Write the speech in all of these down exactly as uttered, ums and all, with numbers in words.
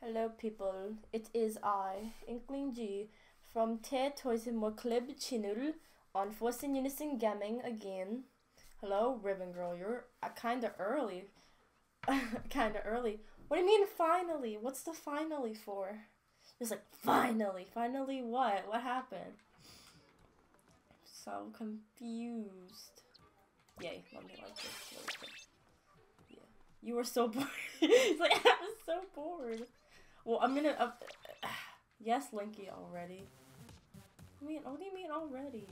Hello people, it is I, Inkling G, from Te Toisimor Club Channel on Forsen Unison Gaming again. Hello, Ribbon Girl, you're uh, kinda early. kinda early. What do you mean finally? What's the finally for? Just like, finally, finally what? What happened? So confused. Yay, let me like this really quick. Yeah. You were so bored. It's like, I was so bored. Well, I'm gonna, uh, uh, yes, Linky, already. I mean, what do you mean already?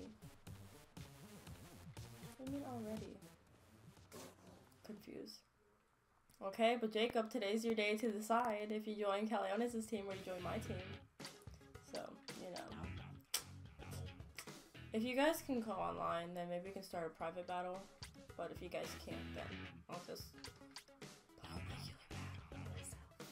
What do you mean already? Confused. Okay, but Jacob, today's your day to decide if you join Calionis' team or you join my team. So, you know. If you guys can go online, then maybe we can start a private battle. But if you guys can't, then I'll just put a regular battle myself.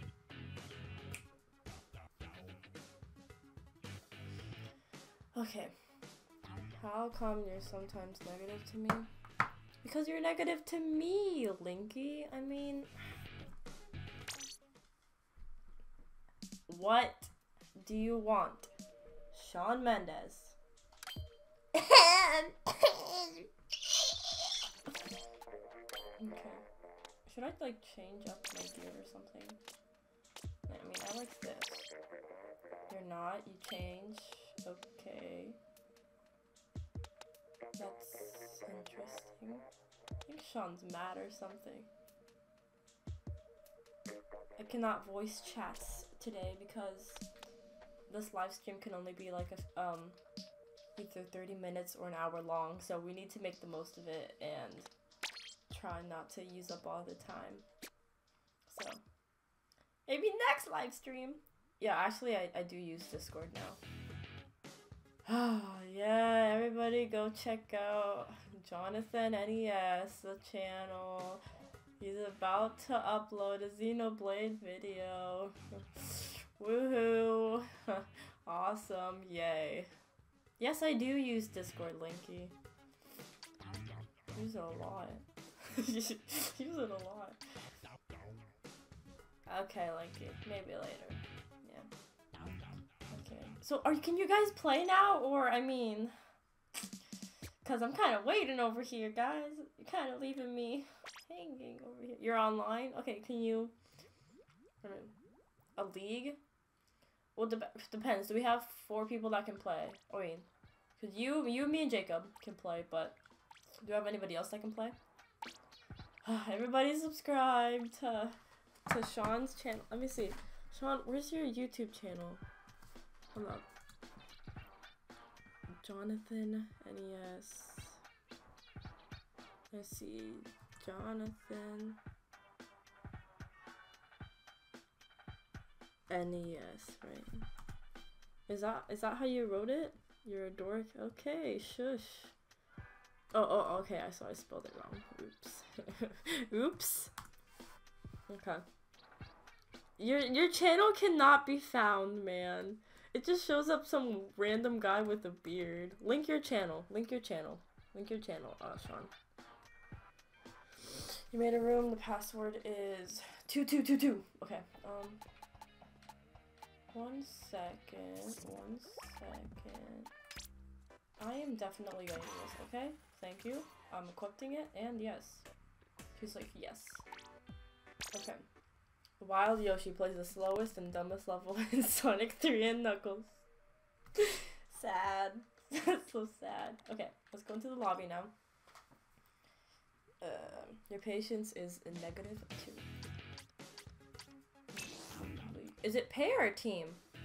Okay. How come you're sometimes negative to me? Because you're negative to me, Linky. I mean... What do you want? Shawn Mendes. Okay. Should I like change up my gear or something? I mean, I like this. You're not? You change? Okay. That's interesting. I think Shawn's mad or something. I cannot voice chats today because this live stream can only be like a, um either thirty minutes or an hour long, so we need to make the most of it and try not to use up all the time. So maybe next live stream. Yeah, actually I, I do use Discord now. Oh yeah, everybody go check out Jonathan N E S, the channel. He's about to upload a Xenoblade video. Woohoo! Awesome, yay. Yes, I do use Discord, Linky. Use it a lot. Use it a lot. Okay, Linky, maybe later. Yeah. Okay. So, are can you guys play now, or I mean, cause I'm kind of waiting over here, guys. You're kind of leaving me hanging over here. You're online. Okay, can you? A league? Well, de depends. Do we have four people that can play? I mean, cause you, you, me, and Jacob can play, but do you have anybody else that can play? Everybody subscribe to to Shawn's channel. Let me see. Shawn, where's your YouTube channel? Hold up. Jonathan N E S. Let's see. Jonathan N E S, right? Is that is that how you wrote it? You're a dork? Okay, shush. Oh, oh, okay, I saw I spelled it wrong. Oops. Oops. Okay. Your your channel cannot be found, man. It just shows up some random guy with a beard. Link your channel. Link your channel. Link your channel, uh, Shawn. You made a room. The password is two two two two. Okay. Um. One second. One second. I am definitely going to do this. Okay. Thank you. I'm equipping it, and yes. She's like yes. Okay. Wild Yoshi plays the slowest and dumbest level in Sonic three and Knuckles. Sad. That's so sad. Okay, let's go into the lobby now. Uh, your patience is a negative two. Is it pair or team?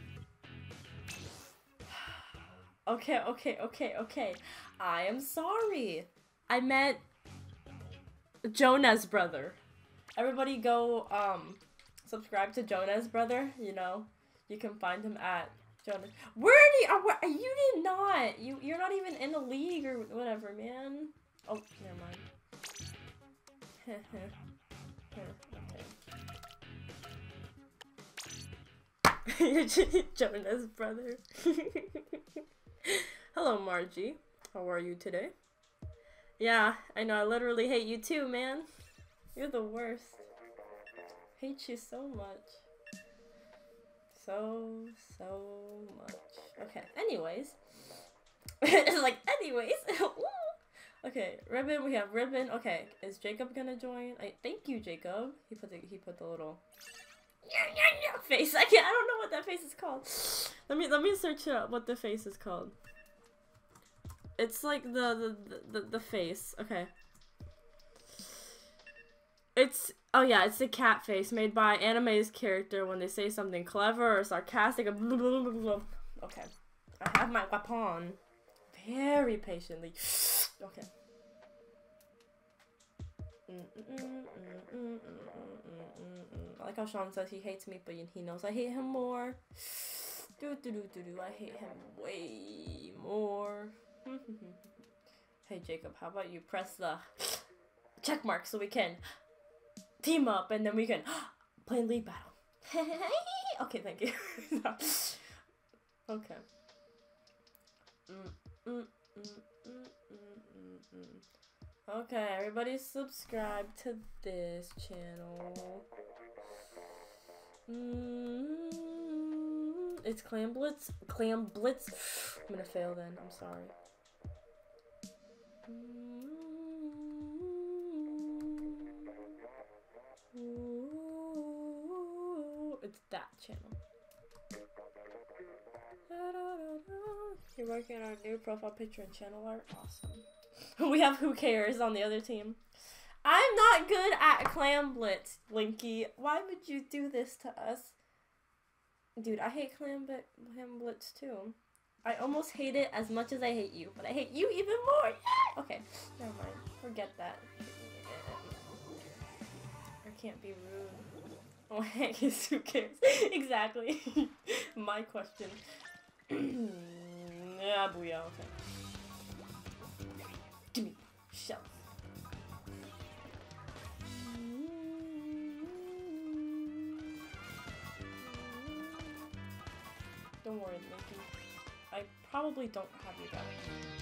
Okay, okay, okay, okay. I am sorry. I meant Jonas brother. Everybody go, um... subscribe to Jonas brother, you know. You can find him at Jonas. Where do you, uh, where, you did not. You you're not even in a league or whatever, man. Oh, never mind. Okay. Jonas brother. Hello, Margie. How are you today? Yeah, I know. I literally hate you too, man. You're the worst. Hate you so much. So, so much. Okay, anyways. It's like, anyways. Okay, Ribbon, we have Ribbon. Okay, is Jacob gonna join? I thank you, Jacob. He put the he put the little face. I can't I don't know what that face is called. Let me let me search up what the face is called. It's like the the, the, the, the face. Okay. It's oh yeah, it's the cat face made by anime's character when they say something clever or sarcastic. Blah, blah, blah, blah. Okay. I have my weapon. Very patiently. Okay. Mm -mm -mm -mm -mm -mm -mm -mm. I like how Sean says he hates me, but he knows I hate him more. Do do do do do. I hate him way more. Hey Jacob, how about you press the check mark so we can team up and then we can play League Battle. Okay, thank you. Okay. Mm, mm, mm, mm, mm, mm, mm. Okay, everybody subscribe to this channel. Mm, it's Clam Blitz. Clam Blitz. I'm gonna fail then. I'm sorry. Mm, ooh, it's that channel. You're working on our new profile picture and channel art. Awesome. We have Who Cares on the other team. I'm not good at Clam Blitz, Linky. Why would you do this to us? Dude, I hate Clam, Clam Blitz too. I almost hate it as much as I hate you, but I hate you even more. Yeah! Okay, never mind. Forget that. I can't be rude. Oh, heck, who cares? Exactly. My question. Yeah, booyah, okay. Gimme shells. Don't worry, Linky. I probably don't have you back.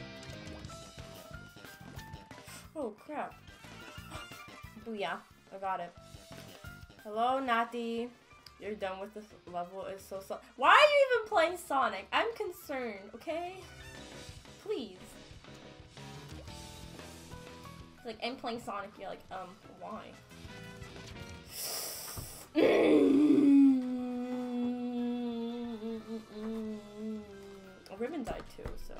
Oh crap. Booyah. I got it. Hello, Natty. You're done with this level. It's so slow. Why are you even playing Sonic? I'm concerned, okay? Please. Like, I'm playing Sonic. You're like, um, why? Ribbon died too, so.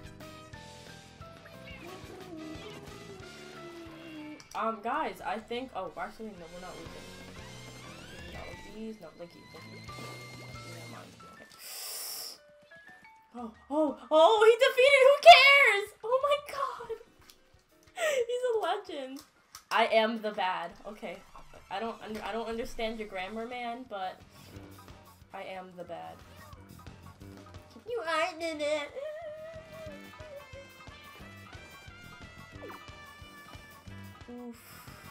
Um, guys, I think. Oh, actually, no, we're not losing. These, no, Linky, Linky. Never mind. Okay. Oh, oh, oh, he defeated Who Cares? Oh my god. He's a legend. I am the bad. Okay. I don't under I don't understand your grammar, man, but I am the bad. You aren't in it. Oof.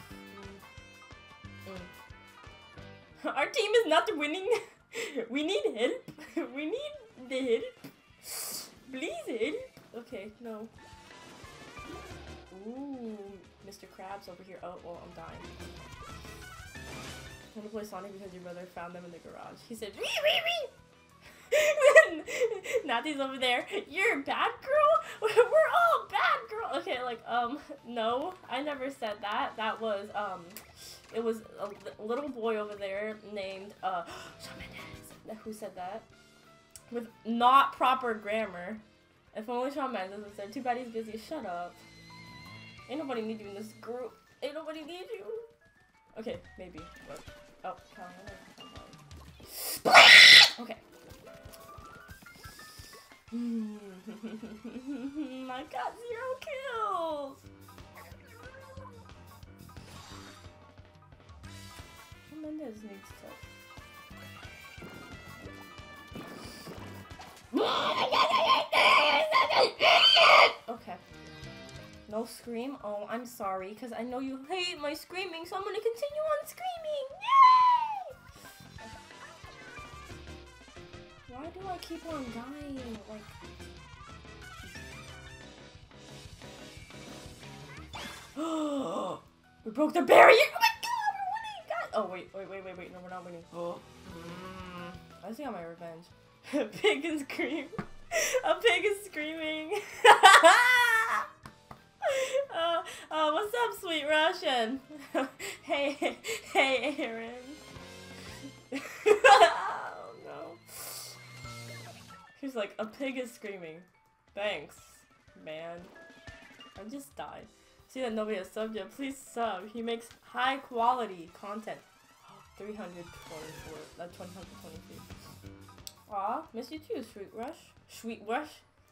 Mm. Mm. Our team is not winning. We need help. We need the help. Please help. Okay, no. Ooh, Mister Krabs over here. Oh, well, I'm dying. I want to play Sonic because your brother found them in the garage. He said, wee, wee, wee. Natty's over there. You're a bad girl? We're all bad girl. Okay, like, um, no, I never said that. That was, um, it was a little boy over there named, uh, Shawn Mendes. Who said that? With not proper grammar. If only Shawn Mendes was there. Too bad he's busy. Shut up. Ain't nobody need you in this group. Ain't nobody need you. Okay, maybe. But, oh, okay. I got zero kills. Shawn Mendes needs to. Okay. No scream? Oh, I'm sorry, because I know you hate my screaming, so I'm going to continue on screaming. Yay! Why do I keep on dying? Like... We broke the barrier! Oh my god, we're winning! God. Oh, wait, wait, wait, wait, wait. No, we're not winning. Oh. Mm. I I just got my revenge. Pig and scream. A pig is screaming. uh, uh, what's up, sweet Russian? hey, hey, Aaron. Oh no. He's like, a pig is screaming. Thanks, man. I just died. See that nobody has subbed yet? Please sub. He makes high quality content. three hundred twenty-four. That's uh, one hundred twenty-three. Aw, miss you too, Sweet Rush. Sweet Rush?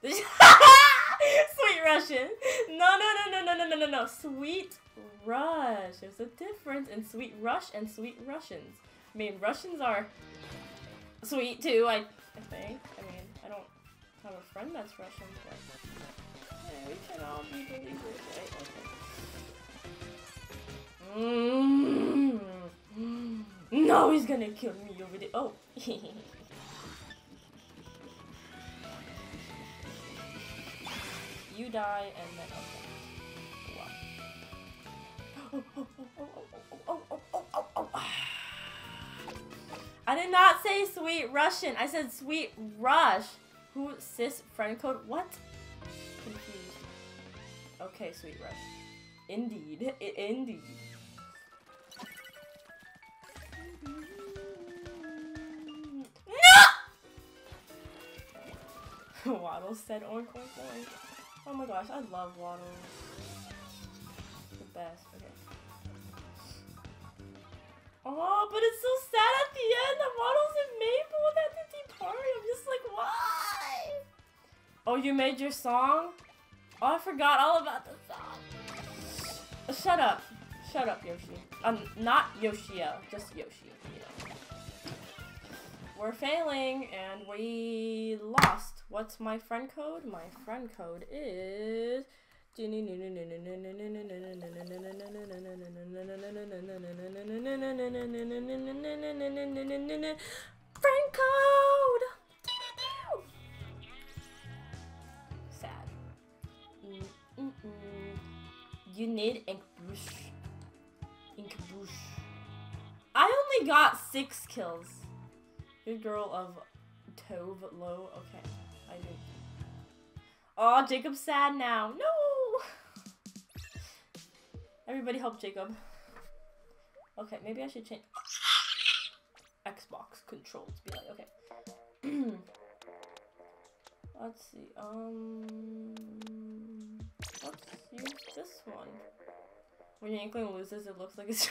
Sweet Russian. No, no, no, no, no, no, no, no, no. Sweet Rush. There's a difference in Sweet Rush and Sweet Russians. I mean, Russians are sweet too, I, I think. I mean, I don't have a friend that's Russian, but yeah, we can all be believers, right? Okay. Mm. No, he's gonna kill me over there. Oh. You die and then okay. Wow. Oh, oh, oh, oh, oh, oh, oh, oh, oh. I did not say sweet Russian. I said sweet rush. Who sis friend code? What? Confused. Okay, sweet rush. Indeed. I indeed. No! Waddles said oink oink oink. Oh my gosh, I love Waddles. The best. Okay. Oh, but it's so sad at the end that Waddles and Maple had the tea party. I'm just like, why? Oh, you made your song? Oh, I forgot all about the song. Uh, shut up. Shut up, Yoshi. Um, not Yoshio, just Yoshi, you know. We're failing and we lost. What's my friend code? My friend code is friend code. Sad. Mm-mm-mm. You need ink bush. Ink bush. I only got six kills. Good girl of Tove Low. Okay, I did. Oh, Jacob's sad now. No! Everybody help Jacob. Okay, maybe I should change Xbox controls. Be like, okay. Let's see. Um, let's use this one. When your Inkling loses, it looks like it's.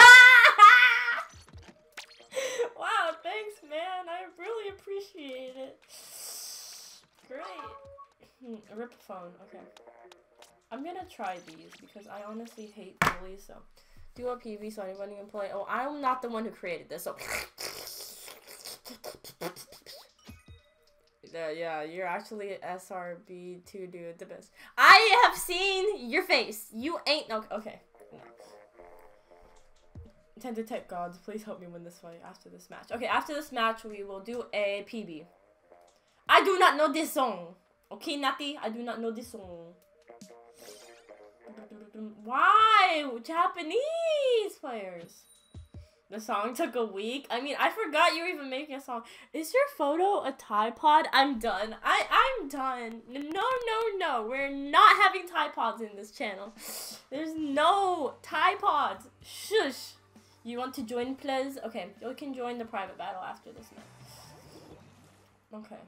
Wow, thanks, man. I really appreciate it. Great. Hmm, rip phone. Okay. I'm gonna try these because I honestly hate bullies. So, do a P V so anybody can play. Oh, I'm not the one who created this. So. Yeah, yeah, you're actually S R B two dude, the best. I have seen your face. You ain't no. Okay. No. Tend to tech gods, please help me win this fight after this match. Okay, after this match, we will do a P B. I do not know this song. Okay, Natty, I do not know this song. Why? Japanese players. The song took a week. I mean, I forgot you were even making a song. Is your photo a Tide Pod? I'm done. I, I'm done. No, no, no. We're not having Tide Pods in this channel. There's no Tide Pods. Shush. You want to join, please? Okay, you can join the private battle after this match. Okay.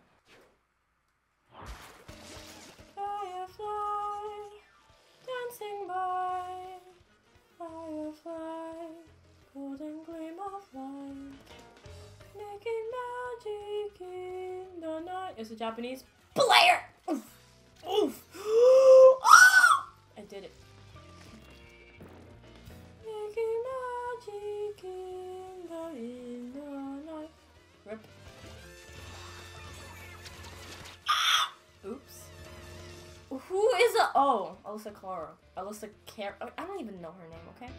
Firefly, dancing by, firefly, golden gleam of light, making magic in the night. It's a Japanese player. Oof, oof. I did it. Making magic in the, in the night. Rip. Oops. Who is a- oh, Alyssa Clara. Alyssa Car- I don't even know her name, okay?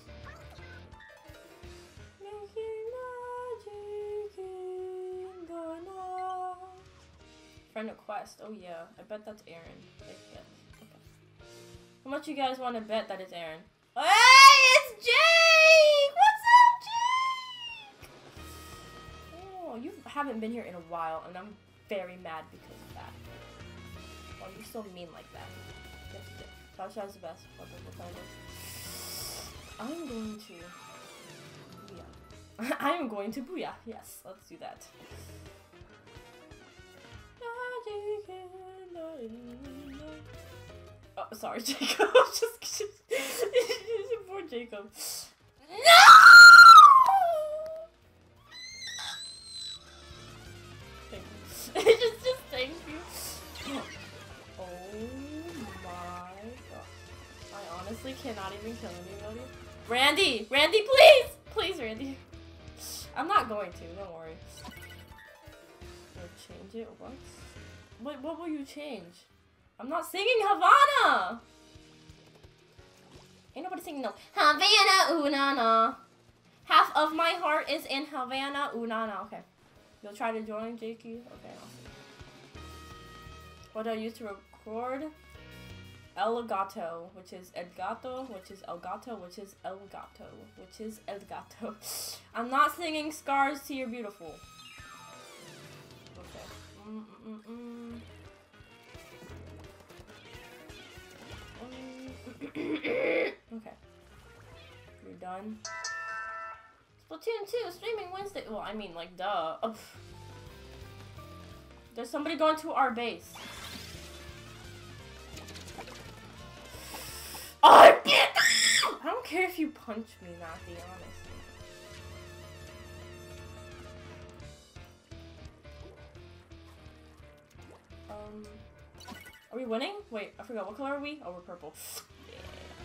Making magic in the night. Friend request. Oh yeah, I bet that's Aaron. Okay. How much you guys want to bet that it's Aaron? Hey, it's Jake! What's up, Jake? Oh, Well, you haven't been here in a while, and I'm very mad because of that. Why are you so mean like that? Tasha has the best. I'm going to booyah. I'm going to booyah. Yes, let's do that. Oh, sorry, Jacob. just, just poor Jacob. No! Thank you. just, just thank you. Oh my god. I honestly cannot even kill anybody. Randy! Randy, please! Please, Randy. I'm not going to, don't worry. I'll change it. What? What, what will you change? I'm not singing Havana! Ain't nobody singing no Havana, ooh na na. Half of my heart is in Havana, ooh na na. Okay. You'll try to join, Jakey? Okay, I'll see. What do I use to record? El Gato, which is El Gato, which is El Gato, which is El Gato, which is El Gato. I'm not singing Scars to Your Beautiful. Okay. Mm -mm -mm. Okay. You're done. Splatoon two, streaming Wednesday. Well, I mean, like, duh. Ugh. There's somebody going to our base. I don't care if you punch me, Matthew, honestly. Um, are we winning? Wait, I forgot. What color are we? Oh, we're purple. Yeah.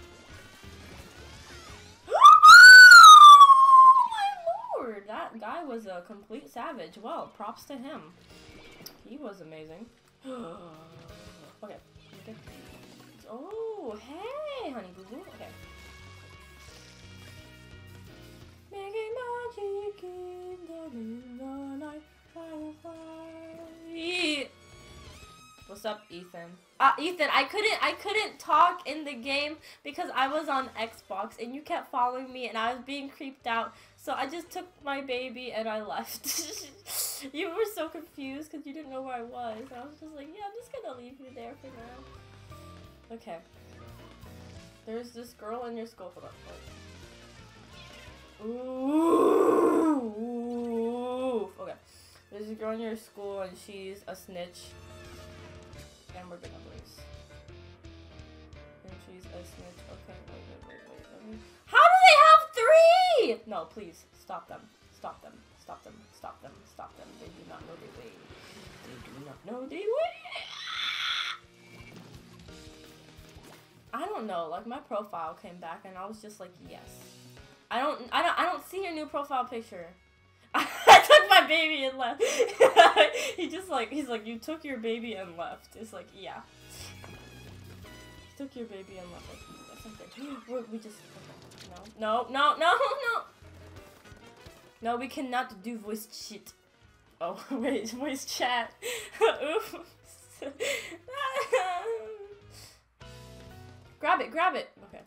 Oh my lord! That guy was a complete savage. Well, props to him. He was amazing. Okay. Okay. Oh, hey, honey boo boo. Okay. Making magic in the moonlight, firefly. What's up, Ethan? Uh, Ethan, I couldn't, I couldn't talk in the game because I was on Xbox and you kept following me and I was being creeped out. So I just took my baby and I left. You were so confused because you didn't know where I was. And I was just like, yeah, I'm just gonna leave you there for now. Okay. There's this girl in your school. Hold on. Ooh. Okay. There's a girl in your school and she's a snitch. And we're gonna lose. And she's a snitch. Okay, wait, wait, wait, wait. Let me... How do they have three? No, please. Stop them. Stop them. Stop them. Stop them. Stop them. They do not know their way. They do not know their way. I don't know, like my profile came back and I was just like, yes. I don't I don't I don't see your new profile picture. I took my baby and left. He just like he's like, you took your baby and left. It's like, yeah. You took your baby and left. Like, that's something. We're, we just okay. No, no, no, no, no. No, we cannot do voice shit. Oh wait, voice chat. Oops. Grab it, grab it! Okay.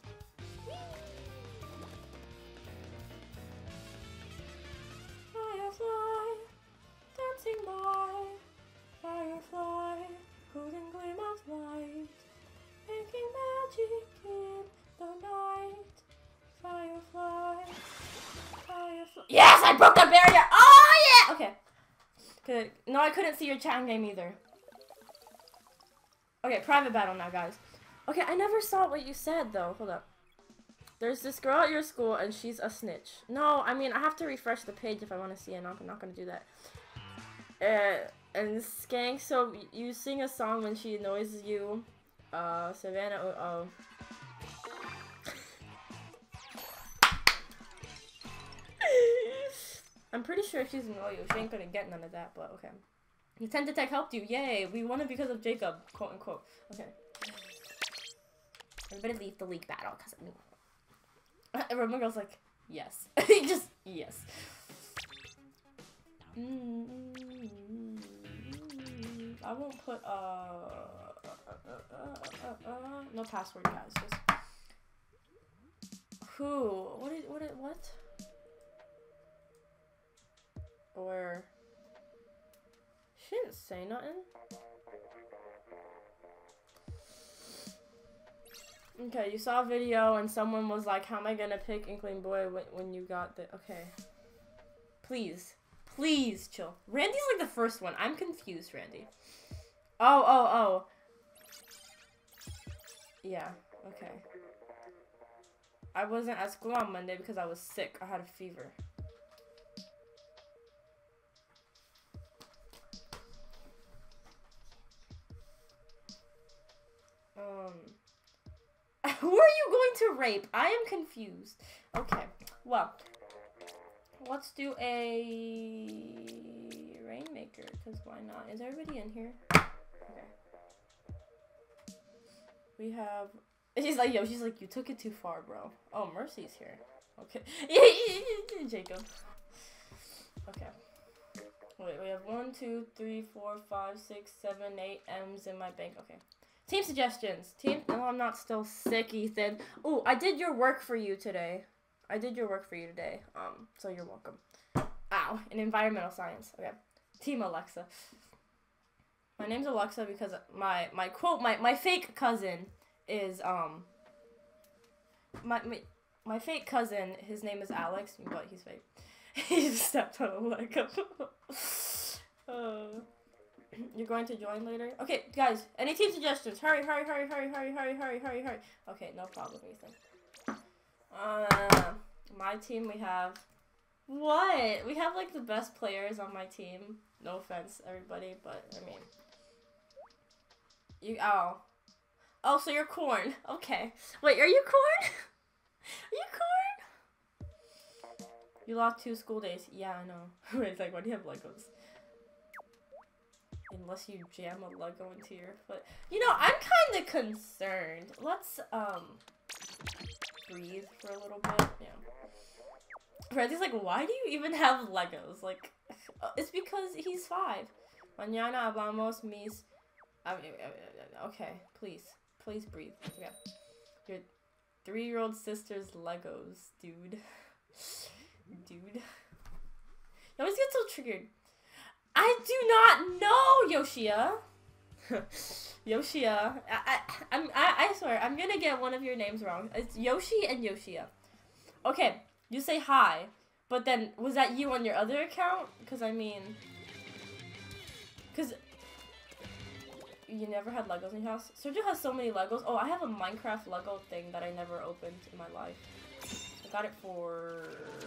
Firefly, dancing by, firefly, golden gleam of light, making magic in the night. Firefly, firefly. Yes, I broke the barrier! Oh yeah! Okay. Good. No, I couldn't see your chat game either. Okay, private battle now, guys. Okay, I never saw what you said, though. Hold up. There's this girl at your school, and she's a snitch. No, I mean, I have to refresh the page if I want to see it, and I'm not going to do that. Uh, and Skank, so you sing a song when she annoys you. Uh, Savannah, oh. oh. I'm pretty sure she's annoying you. She ain't going to get none of that, but okay. Nintendo Tech helped you. Yay, we won it because of Jacob, quote unquote. Okay. Everybody leave the league battle, because I mean... Everyone goes like, yes. Just, yes. I won't put, uh... uh, uh, uh, uh, uh no password, guys. Just... Who? What did, what did, what? Or... She didn't say nothing. Okay, you saw a video and someone was like, how am I gonna pick Inkling Boy when, when you got the... Okay. Please. Please chill. Randy's like the first one. I'm confused, Randy. Oh, oh, oh. Yeah, okay. I wasn't at school on Monday because I was sick. I had a fever. Um... Who are you going to rape? I am confused. Okay, well, let's do a Rainmaker, because why not? Is everybody in here? Okay. We have... She's like, yo, she's like, you took it too far, bro. Oh, Mercy's here. Okay. Jacob. Okay. Wait, we have one, two, three, four, five, six, seven, eight M's in my bank. Okay. Team suggestions. Team. No, I'm not still sick, Ethan. Oh, I did your work for you today. I did your work for you today. Um, so you're welcome. Ow. In environmental science. Okay. Team Alexa. My name's Alexa because my my quote my my fake cousin is um. My my my fake cousin. His name is Alex, but he's fake. He just stepped on a leg. uh. You're going to join later? Okay, guys, any team suggestions? Hurry, hurry, hurry, hurry, hurry, hurry, hurry, hurry, hurry. Okay, no problem, Ethan. Uh, my team, we have... What? We have, like, the best players on my team. No offense, everybody, but, I mean... You... Oh. Oh, so you're Corn. Okay. Wait, are you Corn? Are you Corn? You lost two school days. Yeah, I know. Wait, it's like, why do you have Legos? Unless you jam a Lego into your foot. You know, I'm kind of concerned. Let's, um, breathe for a little bit. Yeah. Randy's like, why do you even have Legos? Like, it's because he's five. Mañana hablamos mis... I mean, okay, please. Please breathe. Okay. Your three-year-old sister's Legos, dude. Dude. You always get so triggered. I do not know, Yoshia. Yoshia. I, I, I'm, I, I swear, I'm gonna get one of your names wrong. It's Yoshi and Yoshia. Okay, you say hi, but then, was that you on your other account? Because, I mean... Because... You never had Legos in your house? Sergio has so many Legos. Oh, I have a Minecraft Lego thing that I never opened in my life. I got it for...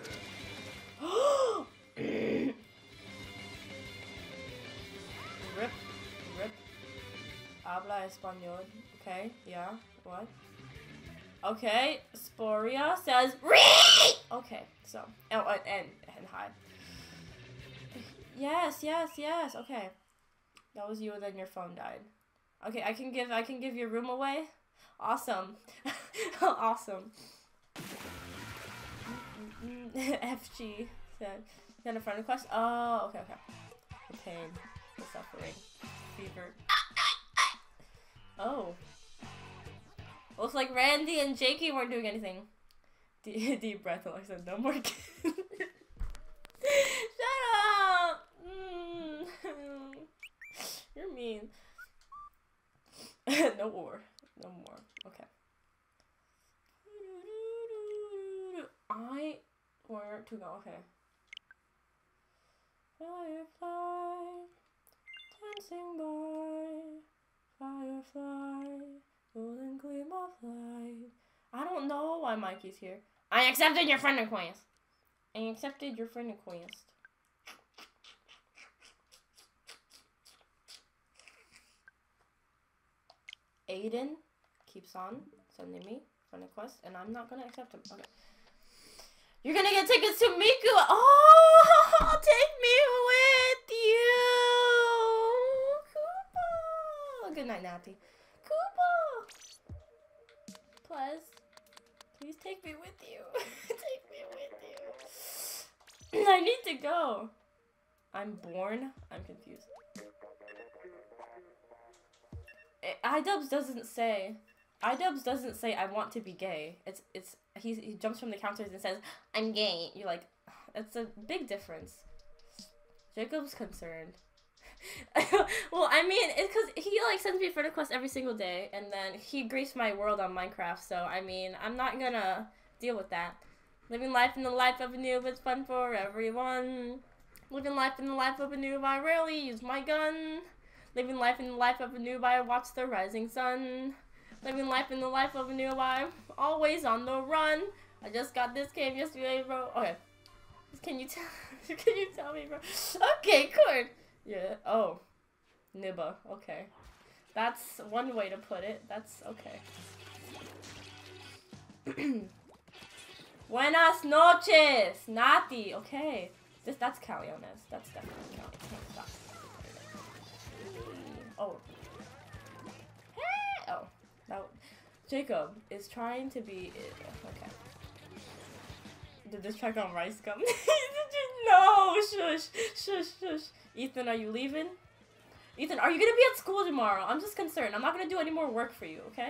Rip, rip, habla español. Okay, yeah, what? Okay, Sporia says, Ree! Okay, so, oh, and, and, and hi. Yes, yes, yes, okay. That was you and then your phone died. Okay, I can give, I can give your room away? Awesome. Awesome. F G said, you got a friend request? Oh, okay, okay. The pain. The suffering. Fever. Oh. Looks like Randy and Jakey weren't doing anything. D deep breath, Alexa. No more kids. Shut up! Mm. You're mean. No more. No more. Okay. I were to go. Okay. Firefly. Dancing boy, firefly, golden gleam of light. I don't know why Mikey's here. I accepted your friend request. I accepted your friend request. Aiden keeps on sending me friend request, and I'm not gonna accept him. Okay. You're gonna get tickets to Miku. Oh, take me with you. Koopa. Good night, Natty. Koopa. Please. Please take me with you. Take me with you. I need to go. I'm born. I'm confused. iDubbbz doesn't say. iDubbbz doesn't say I want to be gay. It's it's he's, he jumps from the counters and says I'm gay. You're like, it's a big difference. Jacob's concerned. Well, I mean, it's because he like sends me friend requests every single day, and then he graced my world on Minecraft. So I mean, I'm not gonna deal with that. Living life in the life of a noob, it's fun for everyone. Living life in the life of a noob, I rarely use my gun. Living life in the life of a noob, I watch the rising sun. Living life in the life of a noob, I'm always on the run. I just got this game yesterday, bro. Okay. Can you tell? Can you tell me, bro? Okay, cool. Yeah. Oh, Nibba. Okay, that's one way to put it. That's okay. Buenas noches, Nati. Okay, this that's Caliones. That's definitely Caliones. Stop. Oh. Hey. Oh. That. Jacob is trying to be. Okay. Did this track on Rice Gum? No, shush, shush, shush. Ethan, are you leaving? Ethan, are you gonna be at school tomorrow? I'm just concerned. I'm not gonna do any more work for you, okay?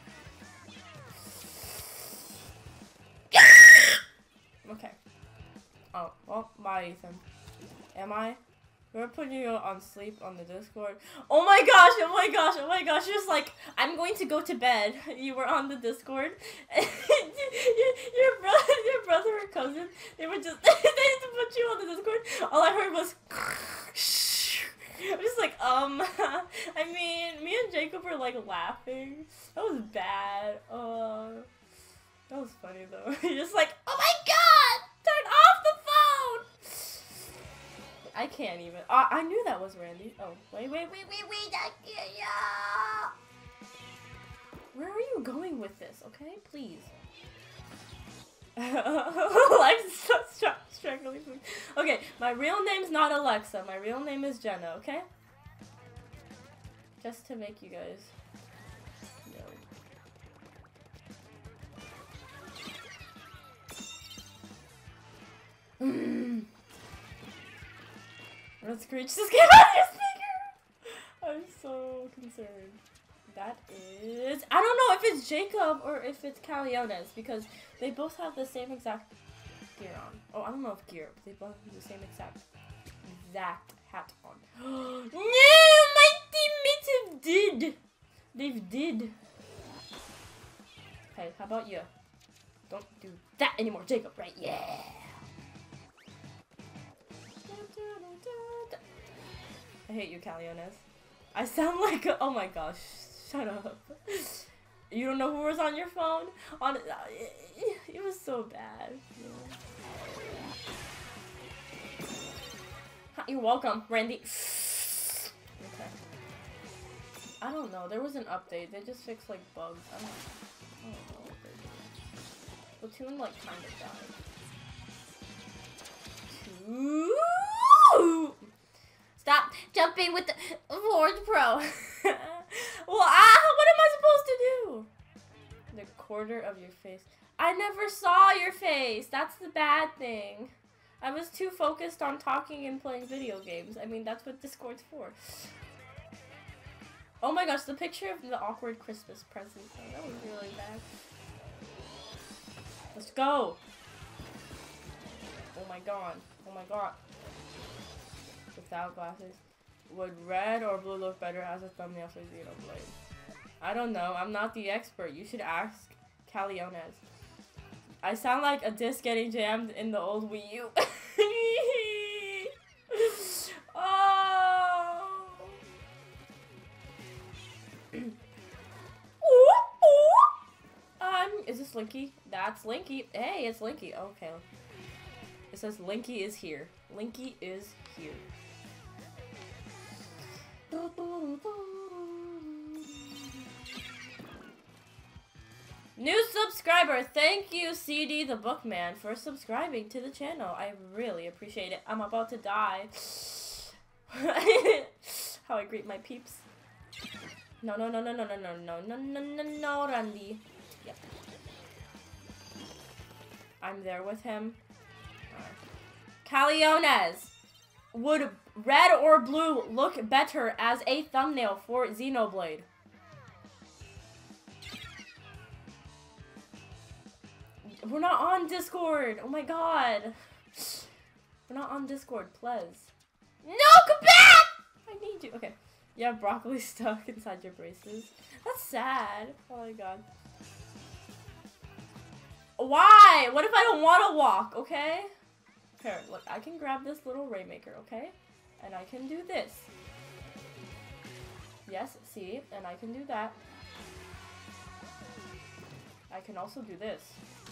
Okay. Oh, well, bye, Ethan. Am I? We're putting you on sleep on the Discord. Oh my gosh, oh my gosh, oh my gosh. You're just like, I'm going to go to bed. You were on the Discord. your, your, brother, your brother or cousin, they were just, they just put you on the Discord. All I heard was, I'm just like, um, I mean, me and Jacob were like laughing. That was bad. Uh, that was funny though. You're just like, oh my god, turn off the phone. I can't even. Uh, I knew that was Randy. Oh, wait, wait, wait, wait, wait. I can't. Yeah. Where are you going with this? Okay, please. Alexa's so struggling. Okay, my real name's not Alexa. My real name is Jenna. Okay. Just to make you guys know. Let's screech this game out of your speaker! I'm so concerned. That is... I don't know if it's Jacob or if it's Caliones, because they both have the same exact gear on. Oh, I don't know if gear, but they both have the same exact exact hat on. No! My teammates have did! They've did. Hey, how about you? Don't do that anymore, Jacob, right? Yeah! I hate you, Caliones. I sound like a, oh my gosh, shut up. You don't know who was on your phone? On it, it was so bad. Yeah. You're welcome, Randy. Okay. I don't know. There was an update. They just fixed like bugs. I don't, I don't know what they're doing. Splatoon like kind of died. Two. Stop jumping with the Forge Pro. Well, ah, what am I supposed to do? The quarter of your face. I never saw your face. That's the bad thing. I was too focused on talking and playing video games. I mean, that's what Discord's for. Oh my gosh, the picture of the awkward Christmas present. Oh, that was really bad. Let's go. Oh my god. Oh my god. Without glasses. Would red or blue look better as a thumbnail for Xenoblade? I don't know. I'm not the expert. You should ask Caliones. I sound like a disc getting jammed in the old Wii U. Oh. um, is this Linky? That's Linky. Hey, it's Linky. Okay. It says Linky is here. Linky is here. New subscriber, thank you C D the Bookman for subscribing to the channel. I really appreciate it. I'm about to die. How I greet my peeps. No, no, no, no, no, no, no, no, no, no, no, no, Randy. Yep. I'm there with him. Caliones, would red or blue look better as a thumbnail for Xenoblade? We're not on Discord. Oh my god. We're not on Discord, please. No, come back! I need you. Okay. You have broccoli stuck inside your braces. That's sad. Oh my god. Why? What if I don't want to walk, okay? Here, look, I can grab this little Rainmaker, okay? And I can do this. Yes, see? And I can do that. I can also do this.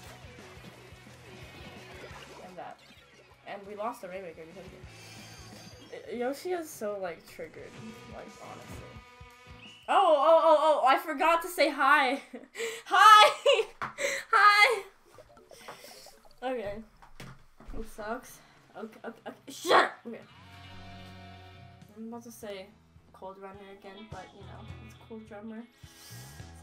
And that. And we lost the Rainmaker because of it. Yoshi is so, like, triggered. Like, honestly. Oh, oh, oh, oh, I forgot to say hi. Hi! Hi! Okay. It sucks. Okay, okay, okay. Shut up! Okay. I'm about to say Cold Runner again, but, you know, it's Cold Drummer. So.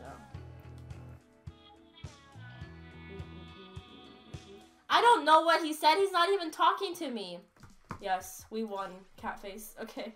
I don't know what he said. He's not even talking to me. Yes, we won. Catface. Okay.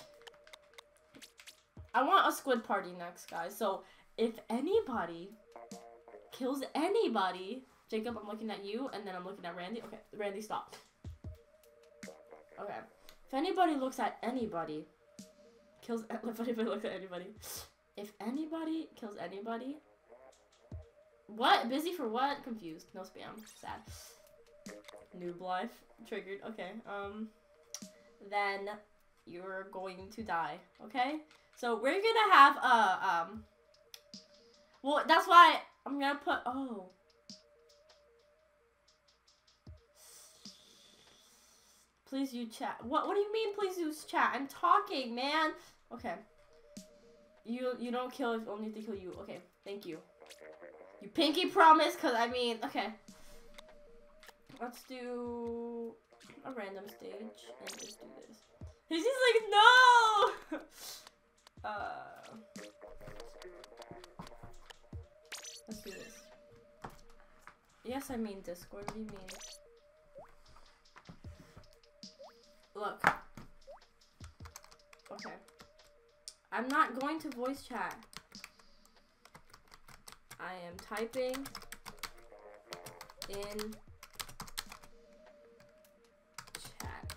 I want a squid party next, guys. So, if anybody kills anybody... Jacob, I'm looking at you, and then I'm looking at Randy. Okay, Randy, stop. Okay. If anybody looks at anybody... Kills... If anybody looks at anybody... If anybody kills anybody... What? Busy for what? Confused. No spam. Sad. Noob life. Triggered. Okay. Um... Then... You're going to die. Okay? So we're gonna have a, um... Well, that's why I'm gonna put... Oh. Please use chat. What What do you mean, please use chat? I'm talking, man. Okay. You you don't kill if only to kill you. Okay, thank you. You pinky promise, because, I mean, okay. Let's do a random stage and just do this. He's just like, no! uh, let's do this. Yes, I mean Discord. What do you mean? Look. Okay. I'm not going to voice chat. I am typing in chat.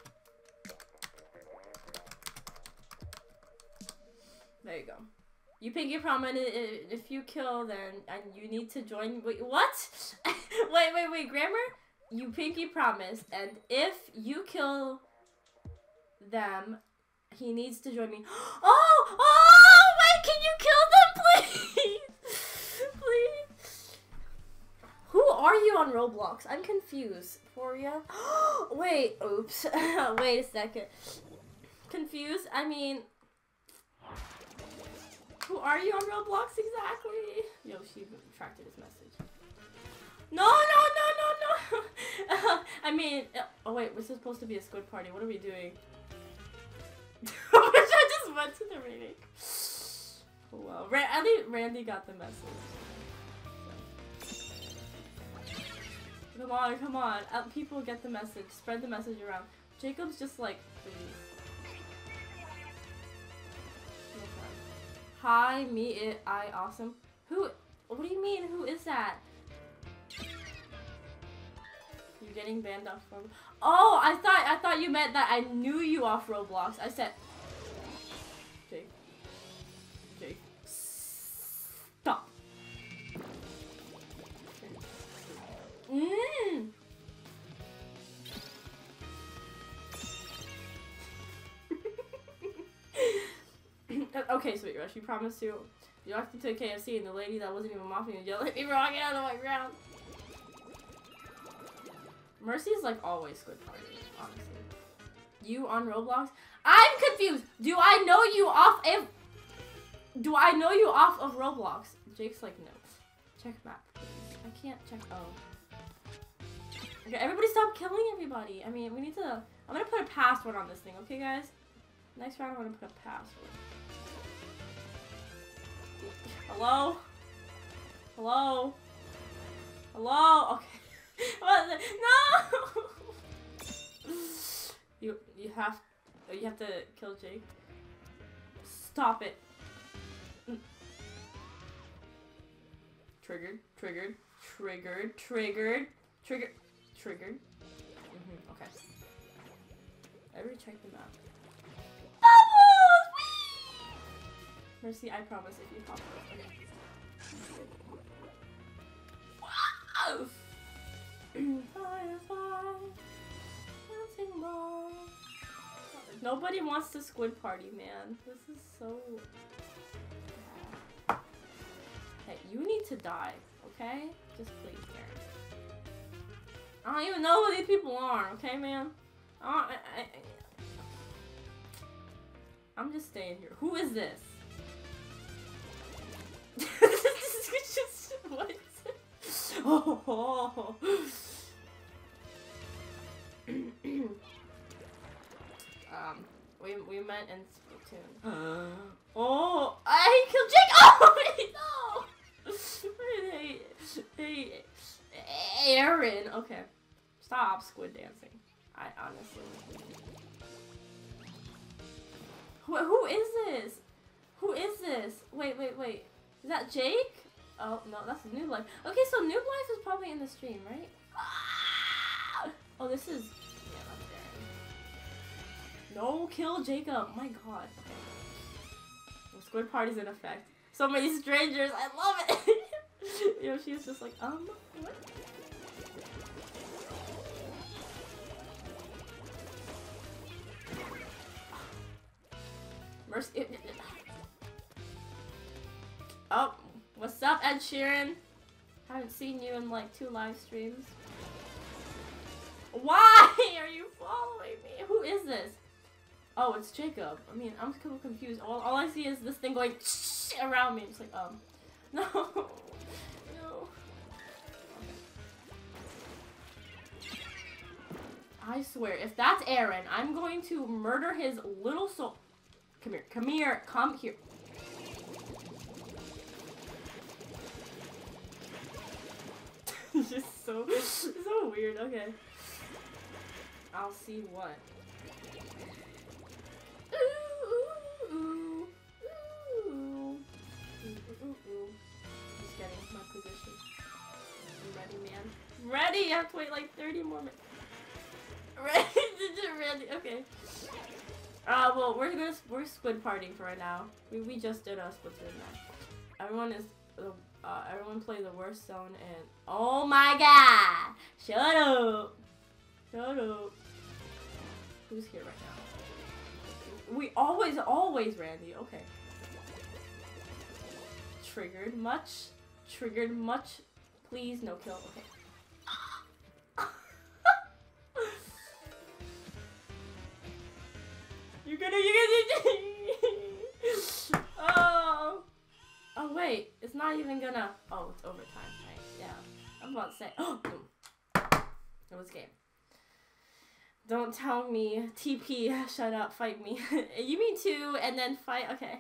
There you go. You pinky promise if you kill, then and you need to join. Wait, what? wait, wait, wait. Grammar? You pinky promise, and if you kill them, he needs to join me. Oh, oh! Wait, can you kill them, please? Please. Who are you on Roblox? I'm confused. Foria? Wait, oops. Wait a second. Confused? I mean, who are you on Roblox exactly? Yo, she retracted his message. No, no, no, no, no. I mean, oh wait, this is supposed to be a squid party. What are we doing? I just went to the remake. Oh, wow. Ra I think Randy got the message. So. Come on, come on. Uh, people get the message. Spread the message around. Jacob's just like, please. Okay. Hi, me, it, I, awesome. Who? What do you mean? Who is that? You're getting banned off Roblox. Oh, I thought I thought you meant that I knew you off Roblox. I said, Jake, Jake, stop. Mmm. Okay, Sweet Rush, you promised to. You walked into a K F C and the lady that wasn't even mopping you yelled at me wrong out of my ground. Mercy is like always squid party, honestly. You on Roblox? I'm confused. Do I know you off of? Do I know you off of Roblox? Jake's like no. Check map, please. I can't check. Oh. Okay, everybody stop killing everybody. I mean, we need to. I'm gonna put a password on this thing, okay, guys? Next round, I'm gonna put a password. Hello? Hello? Hello? Okay. What the, no! you you have you have to kill Jake. Stop it. Mm. Triggered, triggered, triggered, triggered, triggered, triggered. Mm-hmm. Okay. I already checked them out. Bubbles! Mercy, I promise if you pop up. Okay. Firefly, dancing ball. Nobody wants to squid party, man. This is so bad. Hey, you need to die, okay? Just please, Aaron. I don't even know who these people are, okay, man? I don't, I, I, I'm just staying here. Who is this? What is it? Oh. um, we we met in Splatoon. Oh, I killed Jake. Oh wait, no. Hey, hey, Aaron. Okay, stop squid dancing. I honestly. Who who is this? Who is this? Wait, wait, wait. Is that Jake? Oh, no, that's Noob Life. Okay, so Noob Life is probably in the stream, right? Ah! Oh, this is... Yeah, that's there. No, kill Jacob. My god. Okay. Well, squid party's in effect. So many strangers. I love it. You know, she's just like, um, what? Mercy. Oh, what's up, Ed Sheeran? Haven't seen you in like two live streams. Why are you following me? Who is this? Oh, it's Jacob. I mean, I'm so confused. All, all I see is this thing going around me. It's like, um, no, no. I swear, if that's Aaron, I'm going to murder his little soul. Come here, come here, come here. It's just so, so weird. Okay. I'll see what. Ooh, ooh, ooh, ooh, ooh, ooh, ooh. Just getting my position. I'm ready, man. Ready! I have to wait like thirty more minutes. Ready? Ready? Okay. Uh, well, we're gonna we're squid partying for right now. We we just did a Splatoon match. Everyone is uh everyone play the worst zone and oh my god! Shut up! Shut up! Who's here right now? We always always Randy. Okay. Triggered much? Triggered much? Please no kill. Okay. You're gonna, you're gonna, oh, oh wait, it's not even gonna, oh, it's overtime, right, yeah, I'm about to say, oh, boom, it was game. Don't tell me, T P, shut up, fight me. You mean two, and then fight, okay.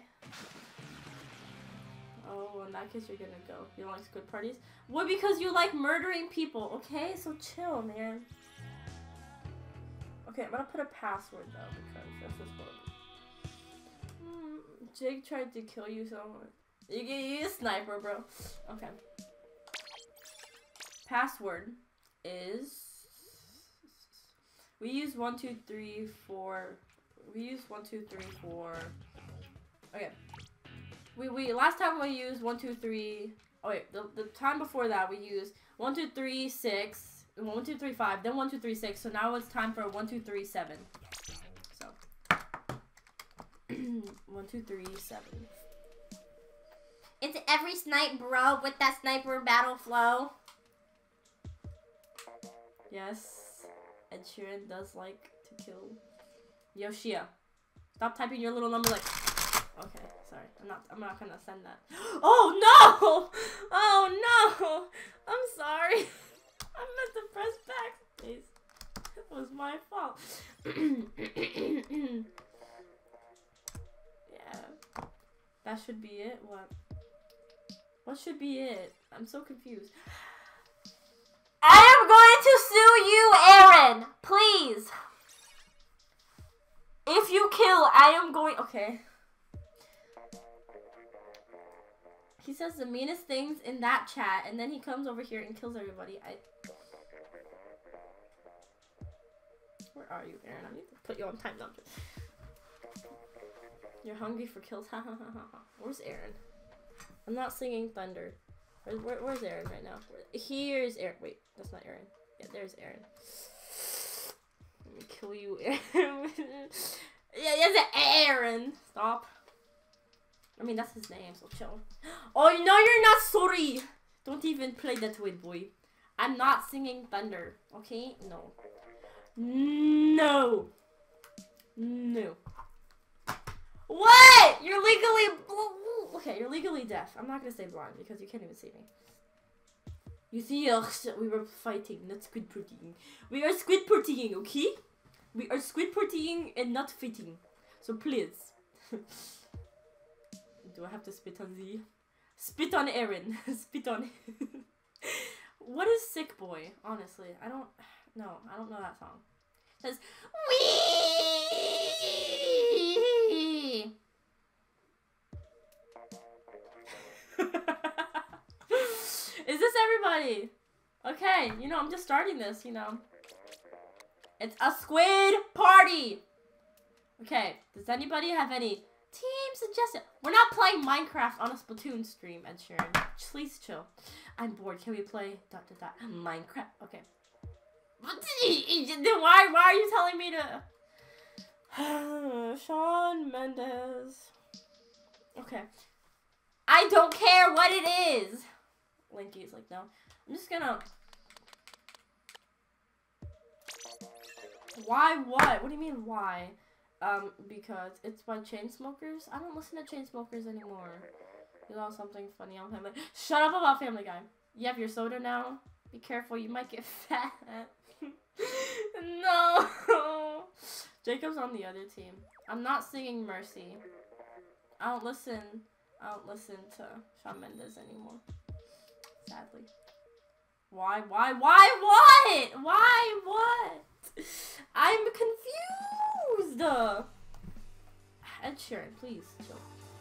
Oh, in that case, you're gonna go. You don't like squid parties? Well, because you like murdering people, okay, so chill, man. Okay, I'm gonna put a password though because this is horrible. Mm, Jake tried to kill you so much. You get you a sniper, bro. Okay. Password is we use one two three four. We use one two three four. Okay. We we last time we used one two three. Oh wait, the the time before that we used one two three six. One, two, three, five, then one, two, three, six. So now it's time for one, two, three, seven. So one, two, three, seven. It's every snipe, bro, with that sniper battle flow. Yes, Ed Sheeran does like to kill. Yoshia, stop typing your little number like. Okay, sorry, I'm not. I'm not gonna send that. Oh no! Oh no! I'm sorry. I meant to press backspace. It was my fault. Yeah. That should be it? What? What should be it? I'm so confused. I am going to sue you, Aaron! Please! If you kill, I am going- Okay. He says the meanest things in that chat, and then he comes over here and kills everybody. I... Where are you, Aaron? I need to put you on time. No, You're hungry for kills? Ha ha ha ha ha. Where's Aaron? I'm not singing Thunder. Where, where, where's Aaron right now? Where, here's Aaron. Wait, that's not Aaron. Yeah, there's Aaron. Let me kill you, Aaron. Yeah, yes, Aaron. Stop. I mean, that's his name, so chill. Oh, no, you're not sorry. Don't even play that way, boy. I'm not singing Thunder, okay? No. No. No. What? You're legally... Okay, you're legally deaf. I'm not gonna say blind because you can't even see me. You see, ugh, we were fighting, not squid partying. We are squid partying, okay? We are squid partying and not fighting. So please. Do I have to spit on Z? Spit on Aaron. Spit on him. What is Sick Boy? Honestly, I don't... No, I don't know that song. It says... Wee! Is this everybody? Okay, you know, I'm just starting this, you know. It's a squid party! Okay, does anybody have any team suggestion? We're not playing Minecraft on a Splatoon stream, Ed Sheeran. Please chill. I'm bored. Can we play dot dot dot Minecraft? Okay. Why, why are you telling me to... Shawn Mendes. Okay. I don't care what it is! Linky's like, no. I'm just gonna... Why what? What do you mean why? Um, because it's by Chainsmokers. I don't listen to Chainsmokers anymore. You know something funny on Family. Shut up about Family Guy. You have your soda now. Be careful, you might get fat. No. Jacob's on the other team. I'm not singing Mercy. I don't listen. I don't listen to Shawn Mendes anymore. Sadly. Why? Why? Why? What? Why? What? I'm confused. Ed Sheeran, please chill.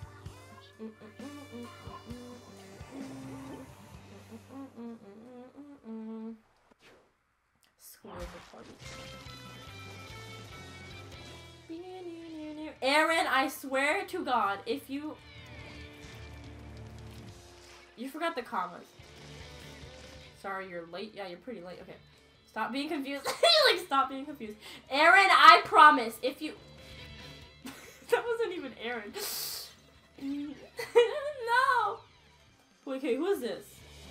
Square the party. Aaron, I swear to God, if you you forgot the commas. Sorry, you're late. Yeah, you're pretty late. Okay. Stop being confused. Like, stop being confused. Aaron, I promise, if you... That wasn't even Aaron. No! Okay, who is this?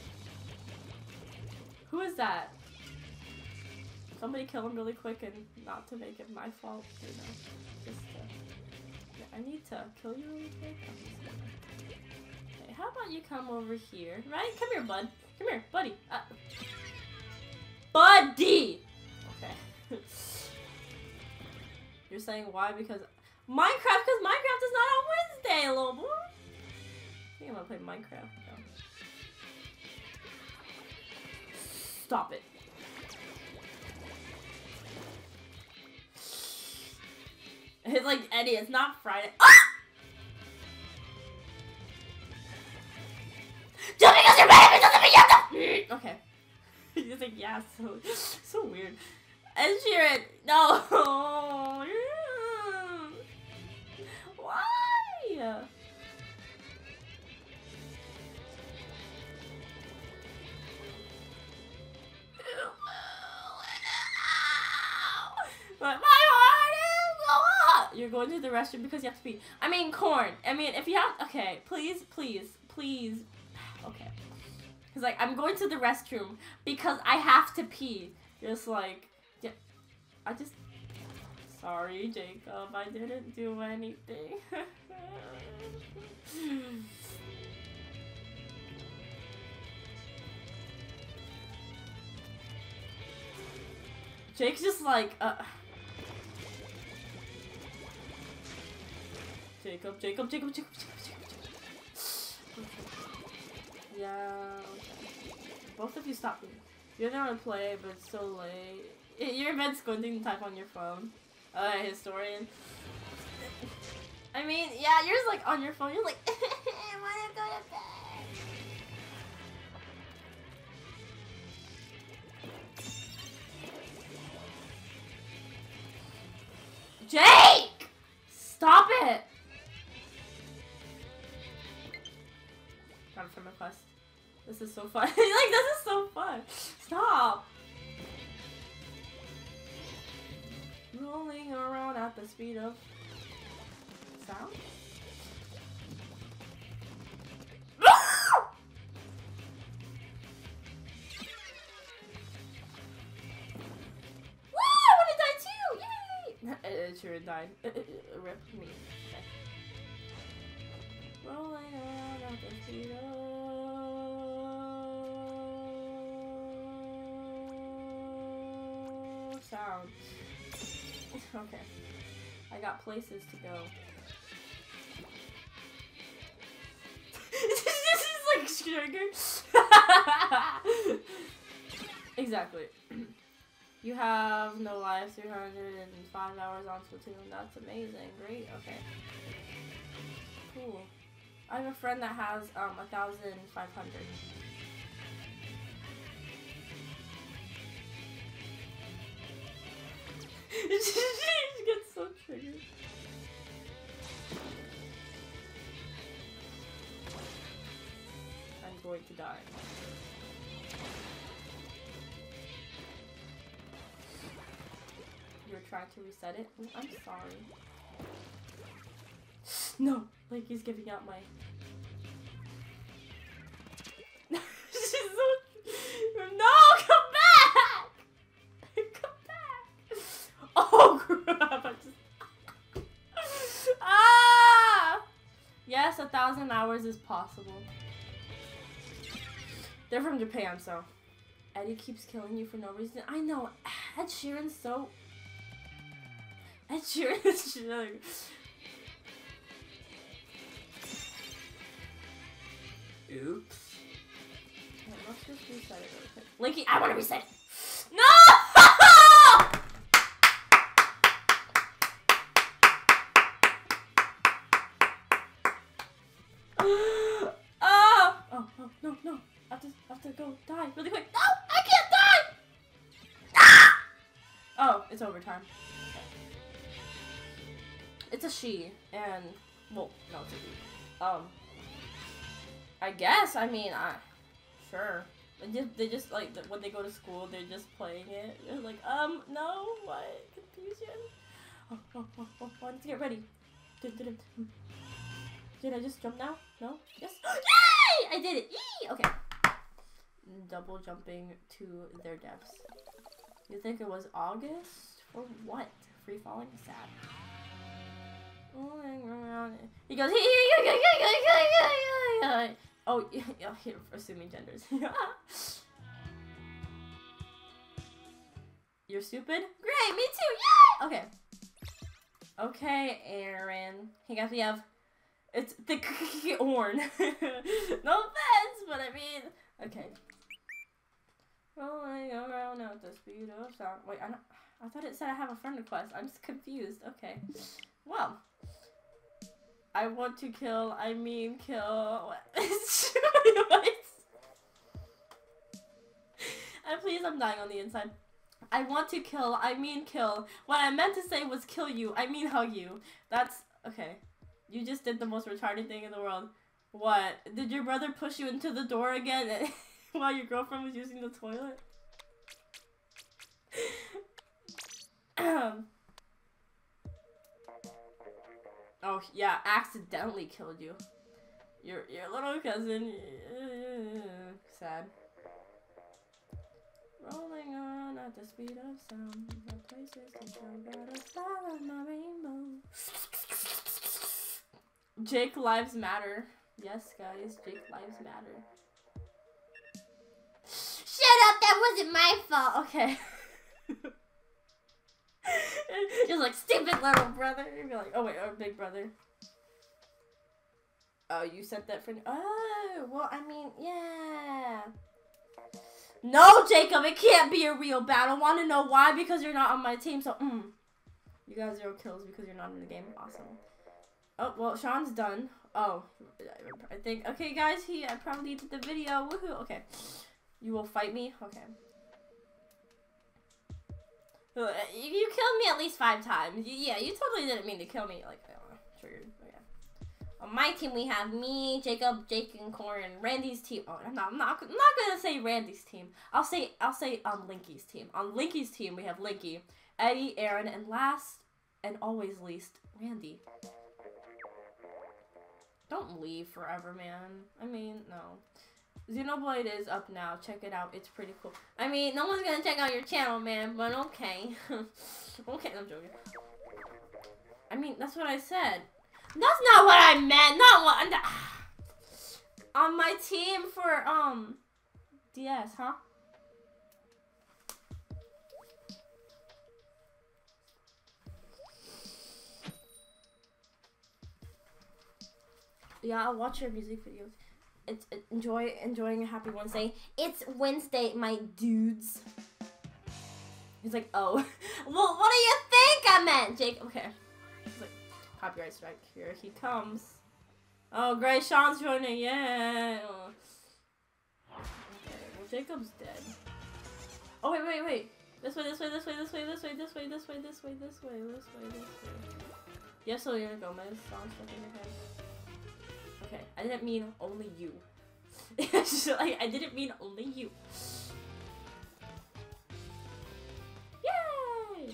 Who is that? Somebody kill him really quick and not to make it my fault, you know. Just to... Yeah, I need to kill you really quick. Okay, how about you come over here? Right? Come here, bud. Come here, buddy. Uh, buddy! Okay. You're saying why? Because Minecraft, because Minecraft is not on Wednesday, little boy. I think I'm gonna play Minecraft now. Stop it. It's like, Eddie, it's not Friday. Ah! Just because you're mad at me doesn't mean you have to... Okay. He's like, yeah, so, so weird. Ed Sheeran, no. Why? But my heart is so hot. You're going to the restroom because you have to pee. I mean, Corn. I mean, if you have... Okay, please, please, please. Okay. Because, like, I'm going to the restroom because I have to pee. Just, like... Yeah, I just... Sorry, Jacob. I didn't do anything. Jake's just like, uh... Jacob, Jacob, Jacob, Jacob, Jacob, Jacob, Jacob. Yeah, okay. Both of you stop me. You don't want to play, but it's so late. You're bed squinting to type on your phone. Uh, historian. I mean, yeah, yours like on your phone. You're like, I wanna go to bed. Jake! Stop it! quest. This is so fun. Like, this is so fun. Stop. Rolling around at the speed of sound. It sure died. Rip me. Okay. Rolling around at the speed of sound. Okay. I got places to go. This is like triggered. Exactly. You have no life, three hundred five hours on Splatoon. That's amazing. Great. Okay. Cool. I have a friend that has um a thousand five hundred. She gets so triggered. I'm going to die. You're trying to reset it? Oh, I'm sorry. No! Like he's giving out my... She's so... No! Come back! Come back! Oh crap! I just... Ah! Yes, a thousand hours is possible. They're from Japan, so... Eddie keeps killing you for no reason. I know. Ed Sheeran's so... Ed Sheeran is chilling. Oops. Okay, let's just reset it really quick. Linky, I want to reset it. No! Oh! Oh, oh, no, no. I have to, I have to go die really quick. No! I can't die! Ah! Oh, it's overtime. It's a she, and, well, no, it's a he. Um, I guess, I mean, I, sure. They just, they just, like, when they go to school, they're just playing it. They're like, um, no, what? Confusion? Oh, oh, oh, oh, I need to get ready. Did, did, did I just jump now? No? Yes? Yay! I did it! Yee! Okay. Double jumping to their depths. You think it was August? For what? Free falling? Sad. He goes, oh, yeah, here, assuming genders. You're stupid? Great, me too, yay! Okay. Okay, Aaron. Hey guys, we have, it's the horn. No offense, but I mean, okay. Rolling around at the speed of sound. Wait, I don't, I thought it said I have a friend request. I'm just confused. Okay. Well. I want to kill, I mean kill. What? And please, I'm dying on the inside. I want to kill, I mean kill. What I meant to say was kill you, I mean hug you. That's, okay. You just did the most retarded thing in the world. What? Did your brother push you into the door again while your girlfriend was using the toilet? Oh yeah, accidentally killed you. Your your little cousin. Sad. Rolling on at the speed of sound. The places to show got a star on my rainbow. Jake lives matter. Yes, guys, Jake lives matter. Shut up! That wasn't my fault. Okay. Just like, stupid little brother. You'd be like, oh wait, oh, big brother. Oh, you sent that for... Oh, well, I mean, yeah. No, Jacob, it can't be a real battle. Want to know why? Because you're not on my team, so, mm. You got zero kills because you're not in the game. Awesome. Oh, well, Sean's done. Oh, I think... Okay, guys, he I probably did the video. Woohoo. Okay. You will fight me? Okay. You, you killed me at least five times. You, yeah, you totally didn't mean to kill me. Like, I don't know, triggered. Okay. On my team, we have me, Jacob, Jake, and Corn. Randy's team. Oh, I'm not. I'm not. I'm not gonna say Randy's team. I'll say. I'll say on um, Linky's team. On Linky's team, we have Linky, Eddie, Aaron, and last and always least, Randy. Don't leave forever, man. I mean, no. Xenoblade is up now. Check it out. It's pretty cool. I mean, no one's gonna check out your channel, man, but okay. Okay, I'm joking. I mean, that's what I said. That's not what I meant. Not what. I'm on my team for, um, D S, huh? Yeah, I'll watch your music videos. It's it, enjoy enjoying a happy Wednesday. It's Wednesday, my dudes. He's like, oh, well, what do you think I meant, Jake? Okay. He's like, copyright strike. Here he comes. Oh, great, Sean's joining. Yeah. Oh. Okay, well, Jacob's dead. Oh wait, wait, wait. This way, this way, this way, this way, this way, this way, this way, this way, this way, this way, this way. Yes, Selena Gomez. Sean's stuck in your head. Okay, I didn't mean only you. Like, I didn't mean only you. Yay!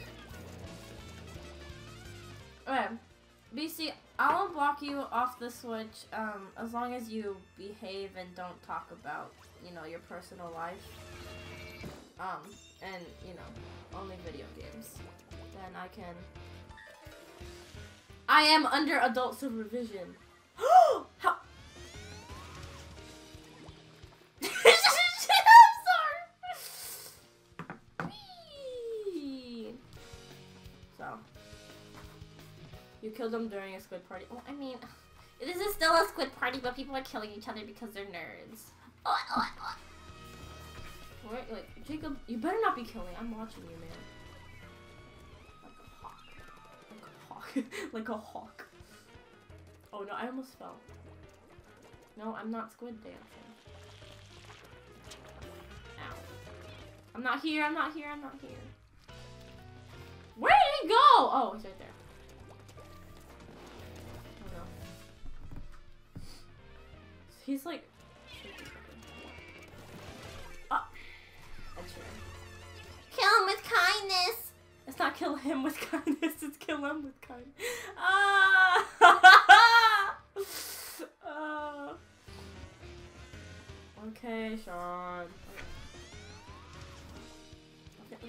Okay, B C, I'll block you off the Switch um, as long as you behave and don't talk about, you know, your personal life. Um, and, you know, only video games. Then I can... I am under adult supervision. How? I'm sorry. Whee! So, you killed them during a squid party. Well, I mean, this is still a squid party, but people are killing each other because they're nerds. Oh, oh, oh. Wait, wait, Jacob, you better not be killing. I'm watching you, man. Like a hawk. Like a hawk. Like a hawk. Oh no, I almost fell. No, I'm not squid dancing. Ow. I'm not here, I'm not here, I'm not here. Where did he go? Oh, he's right there. Oh no. He's like... Oh. That's right. Kill him with kindness! It's not kill him with kindness, it's kill him with kindness. Ah! uh. Okay, Sean. Okay.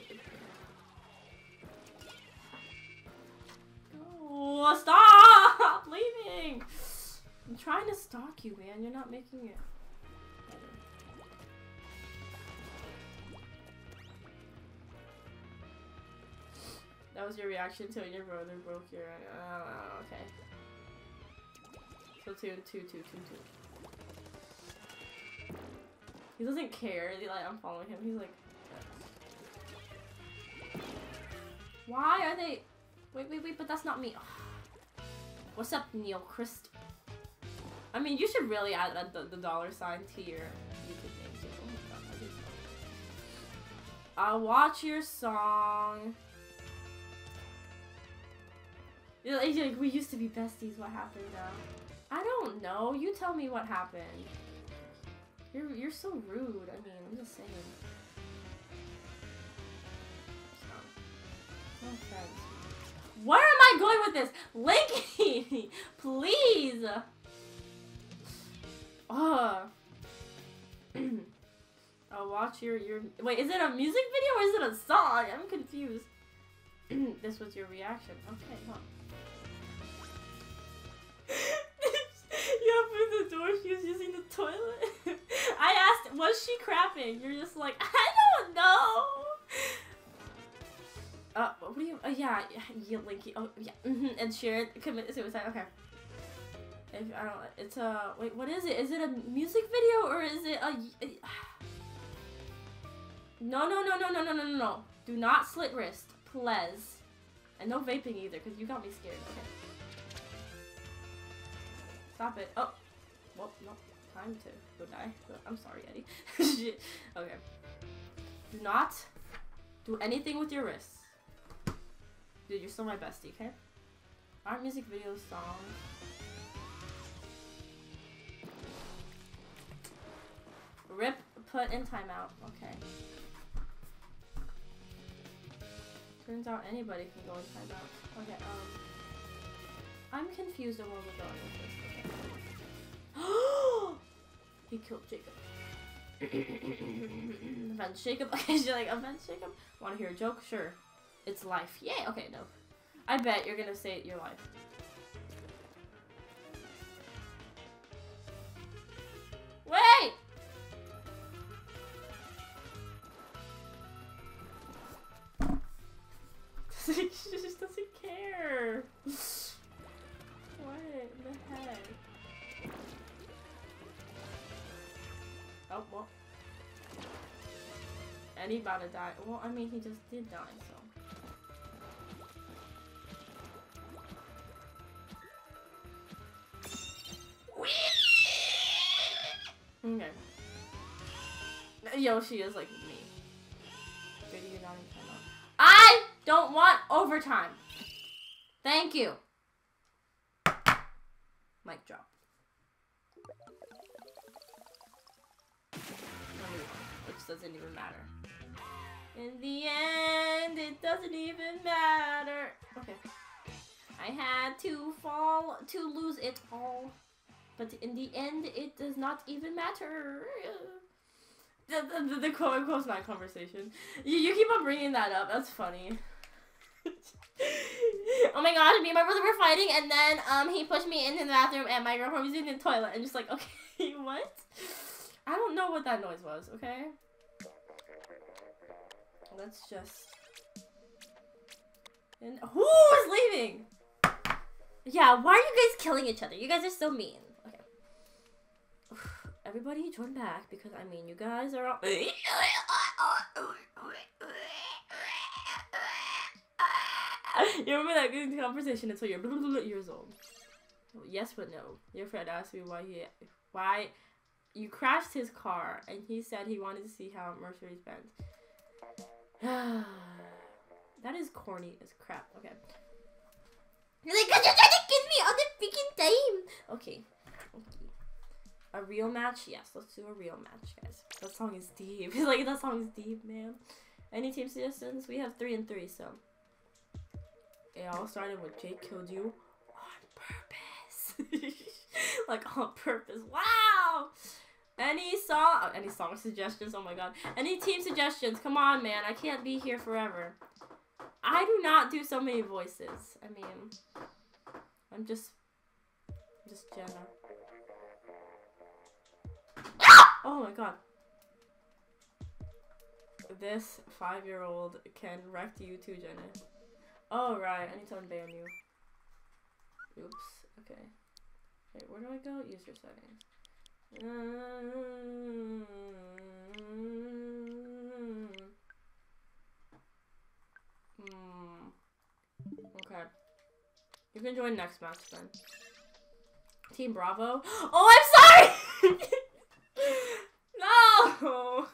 Oh, stop leaving! I'm trying to stalk you, man. You're not making it better. That was your reaction to your brother broke your... Uh, okay. So two, two, two, two, two. He doesn't care. He, like, I'm following him. He's like... Why are they... Wait, wait, wait, but that's not me. What's up, Neil Christ? I mean, you should really add the, the dollar sign to your YouTube name too. Oh my god, I did so. I'll watch your song. Like, we used to be besties. What happened now? I don't know. You tell me what happened. You're you're so rude. I mean, I'm just saying. No offense. Where am I going with this? Linky, please. Ugh. I'll watch your your. Wait, is it a music video or is it a song? I'm confused. This was your reaction. Okay, huh. You opened the door. She was using the toilet. I asked, was she crapping? You're just like, I don't know. Uh, what do you? Oh yeah, yeah, Linky. Oh yeah, mm-hmm. And Sharon commit suicide. Okay. If, I don't. It's a. Wait, what is it? Is it a music video or is it a? a no, no, no, no, no, no, no, no, no. Do not slit wrist, please. And no vaping either, because you got me scared. Okay. Stop it. Oh. Well, no. Time to go die. I'm sorry, Eddie. Shit. Okay. Do not do anything with your wrists. Dude, you're still my bestie, okay? Aren't music videos songs? Rip put in timeout. Okay. Turns out anybody can go in timeout. Okay, um... I'm confused on where we're going with this. Okay. He killed Jacob. Avenge Jacob? Okay, she's like, avenge Jacob? Wanna hear a joke? Sure. It's life. Yay! Okay, no. I bet you're gonna say your life. Wait! She just doesn't care. What the heck? Oh, well. And he about to die. Well, I mean, he just did die, so. Okay. Yoshi is like me. I don't want overtime. Thank you. Mic drop. Which doesn't even matter. In the end, it doesn't even matter. Okay. I had to fall to lose it all. But in the end, it does not even matter. The, the, the, the quote unquote my conversation. You, you keep on bringing that up. That's funny. Oh my gosh, me and my brother were fighting, and then um he pushed me into the bathroom, and my girlfriend was in the toilet, and just like, okay, what? I don't know what that noise was, okay? Let's just... And who is leaving? Yeah, why are you guys killing each other? You guys are so mean. Okay. Everybody join back, because, I mean, you guys are all... You remember that good conversation until you're blah, blah, blah years old. Yes, but no. Your friend asked me why he... Why... You crashed his car, and he said he wanted to see how Mercedes Benz. That is corny as crap. Okay. You're like, cause you're trying to kill me all the freaking time. Okay. Okay. A real match? Yes, let's do a real match, guys. That song is deep. Like, that song is deep, man. Any team suggestions? We have three and three, so. It all started with Jake killed you on purpose. Like, on purpose. Wow! Any song, oh, any song suggestions? Oh my god. Any team suggestions? Come on, man. I can't be here forever. I do not do so many voices. I mean, I'm just, just Jenna. Oh my god. This five-year-old can wreck you too, Jenna. Oh right, I need to unban you. Oops. Okay. Wait, where do I go? Use your settings. Mm-hmm. Mm. Okay. You can join next match then. Team Bravo. Oh, I'm sorry! No!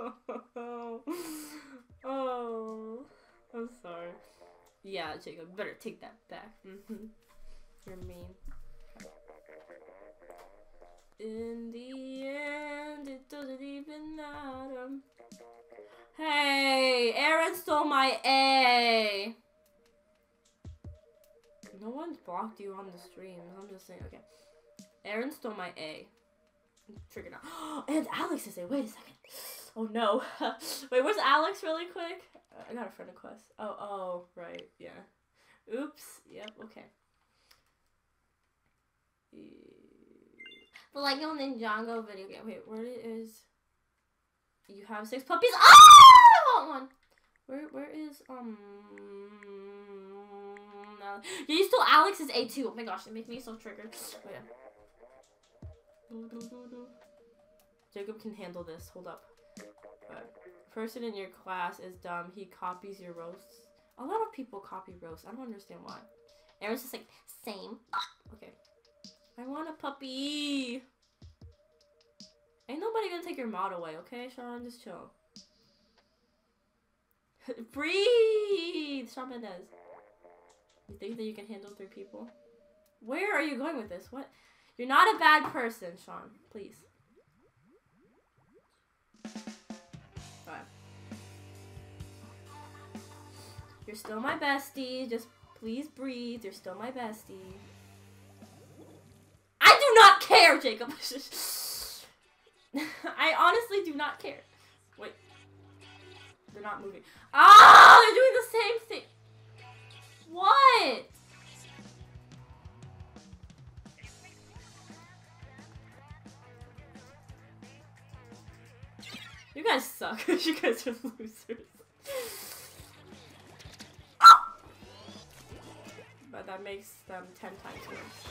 Oh, I'm sorry. Yeah, Jacob, better take that back. Mm-hmm. You're mean. In the end, it doesn't even matter. Hey, Aaron stole my A. No one's blocked you on the stream. I'm just saying, okay. Aaron stole my A. Trigger now. And Alex is A. Wait a second. Oh no. Wait, where's Alex really quick? I got a friend request. Oh, oh, right. Yeah. Oops. Yep, okay. The Lego Ninjago video game. Wait, where it is? You have six puppies. Oh, I want one. Where, where is um? No. Yeah, you stole Alex's A too. Oh my gosh, it makes me so triggered. Oh yeah. Jacob can handle this. Hold up. Uh, person in your class is dumb. He copies your roasts. A lot of people copy roasts. I don't understand why. Aaron's just like same. Okay. I want a puppy. Ain't nobody gonna take your mod away, okay, Sean? Just chill. Breathe! Sean Mendez. You think that you can handle three people? Where are you going with this? What? You're not a bad person, Sean. Please. You're still my bestie. Just please breathe. You're still my bestie. I do not care, Jacob. I honestly do not care. Wait. They're not moving. Ah, they're doing the same thing. What? You guys suck. You guys are losers. But that makes them ten times worse.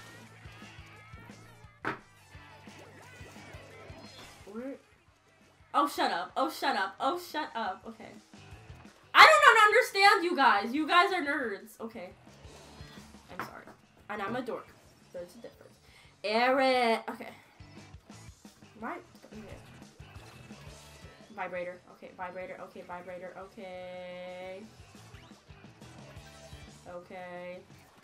Where? Oh, shut up. Oh, shut up. Oh, shut up. Okay. I do not understand you guys. You guys are nerds. Okay. I'm sorry. And I'm a dork. There's a difference. Eric. Okay. Right. Okay. Vibrator. Okay, vibrator. Okay, vibrator. Okay. Okay.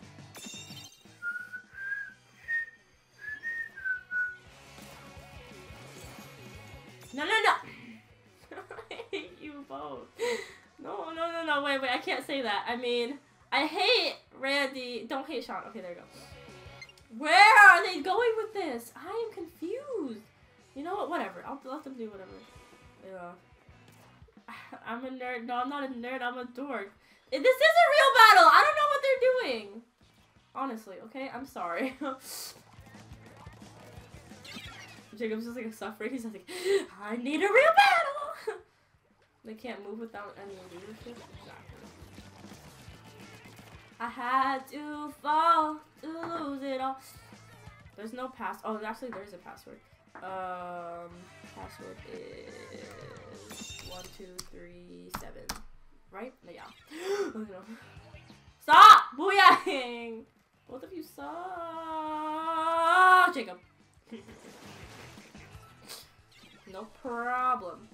No, no, no! I hate you both. No, no, no, no, wait, wait, I can't say that. I mean, I hate Randy. Don't hate Sean. Okay, there you go. Where are they going with this? I am confused. You know what? Whatever. I'll let them do whatever. Yeah. I'm a nerd. No, I'm not a nerd. I'm a dork. This is a real battle. I don't know what they're doing. Honestly, okay? I'm sorry. Jacob's just like suffering. He's just like, I need a real battle. They can't move without any leadership. Exactly. I had to fall to lose it all. There's no pass. Oh, actually, there is a password. Um, password is one two three seven. Right? No, yeah. Stop! Booyahing! Both of you suck! Jacob. No problem.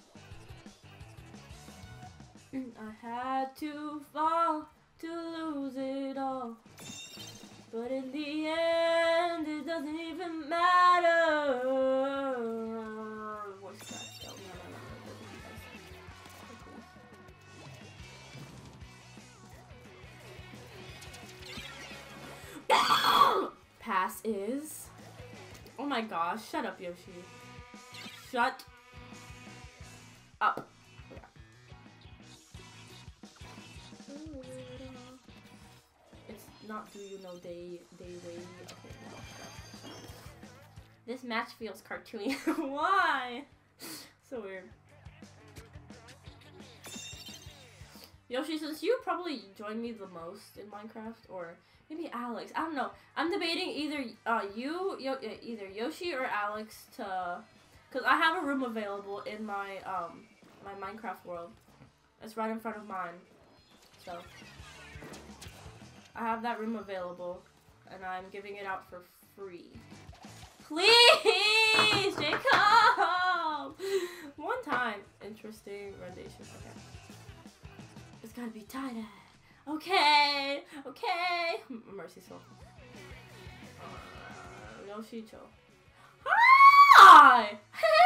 I had to fall to lose it all. But in the end, it doesn't even matter. Voice crack. No, no, no, no, no. Pass is. Oh my gosh! Shut up, Yoshi. Shut up. It's not do you know day day way. Okay, no, stop, stop. This match feels cartoony. Why? So weird. Yoshi, since you probably joined me the most in Minecraft, or maybe Alex, I don't know. I'm debating either uh you, Yo either Yoshi or Alex to, cause I have a room available in my um my Minecraft world. It's right in front of mine, so I have that room available, and I'm giving it out for free. Please, Jacob! One time. Interesting rendition. Okay. It's gotta be tighter. Okay. Okay. M Mercy soul. Uh, Yoshi chill. Hi!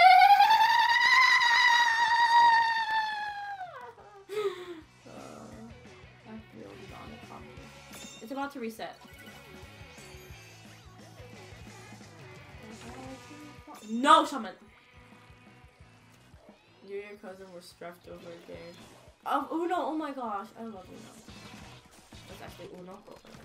uh, I feel beyond the comedy. It's about to reset. No, Shaman! You and your cousin were stressed over a game. Oh, Uno! Oh my gosh, I love Uno. That's actually Uno.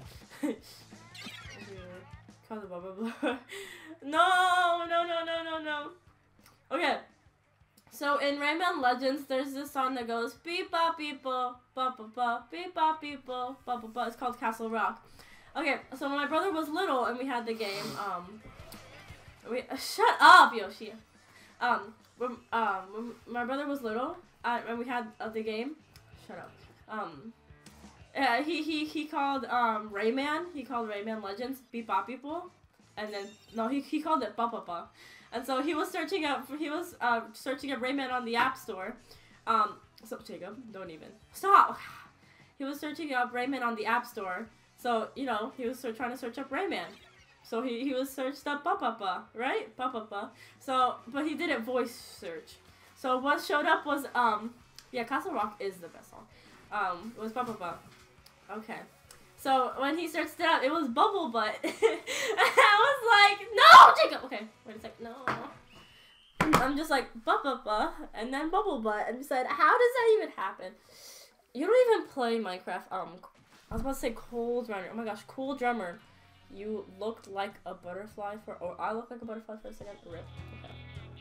Cousin blah blah blah. No, no, no, no, no, no. Okay. So in Rayman Legends, there's this song that goes beep bop beep ba ba ba ba beep bop beep ba ba ba ba. It's called Castle Rock. Okay, so when my brother was little and we had the game, um, we uh, shut up, Yoshi. Um, when um when my brother was little, uh, and we had uh, the game, shut up. Um, uh, he he he called um Rayman. He called Rayman Legends beep bop beep ba, and then no, he he called it ba ba ba. And so he was searching up, he was uh, searching up Rayman on the App Store. Um, so Jacob, don't even. Stop! He was searching up Rayman on the App Store. So, you know, he was trying to search up Rayman. So he, he was searched up Ba-Ba-Ba, right? Ba-Ba-Ba. So, but he didn't voice search. So what showed up was, um, yeah, Castle Rock is the best song. Um, it was Bubble Butt. Okay. So when he searched it up, it was Bubble Butt. I was like, no, Jacob. Okay, wait a sec. No. I'm just like Bubble Butt and then Bubble Butt, and said, how does that even happen? You don't even play Minecraft. Um, I was about to say Cool Drummer. Oh my gosh, Cool Drummer. You looked like a butterfly for, or I looked like a butterfly for a second. Rip. Okay.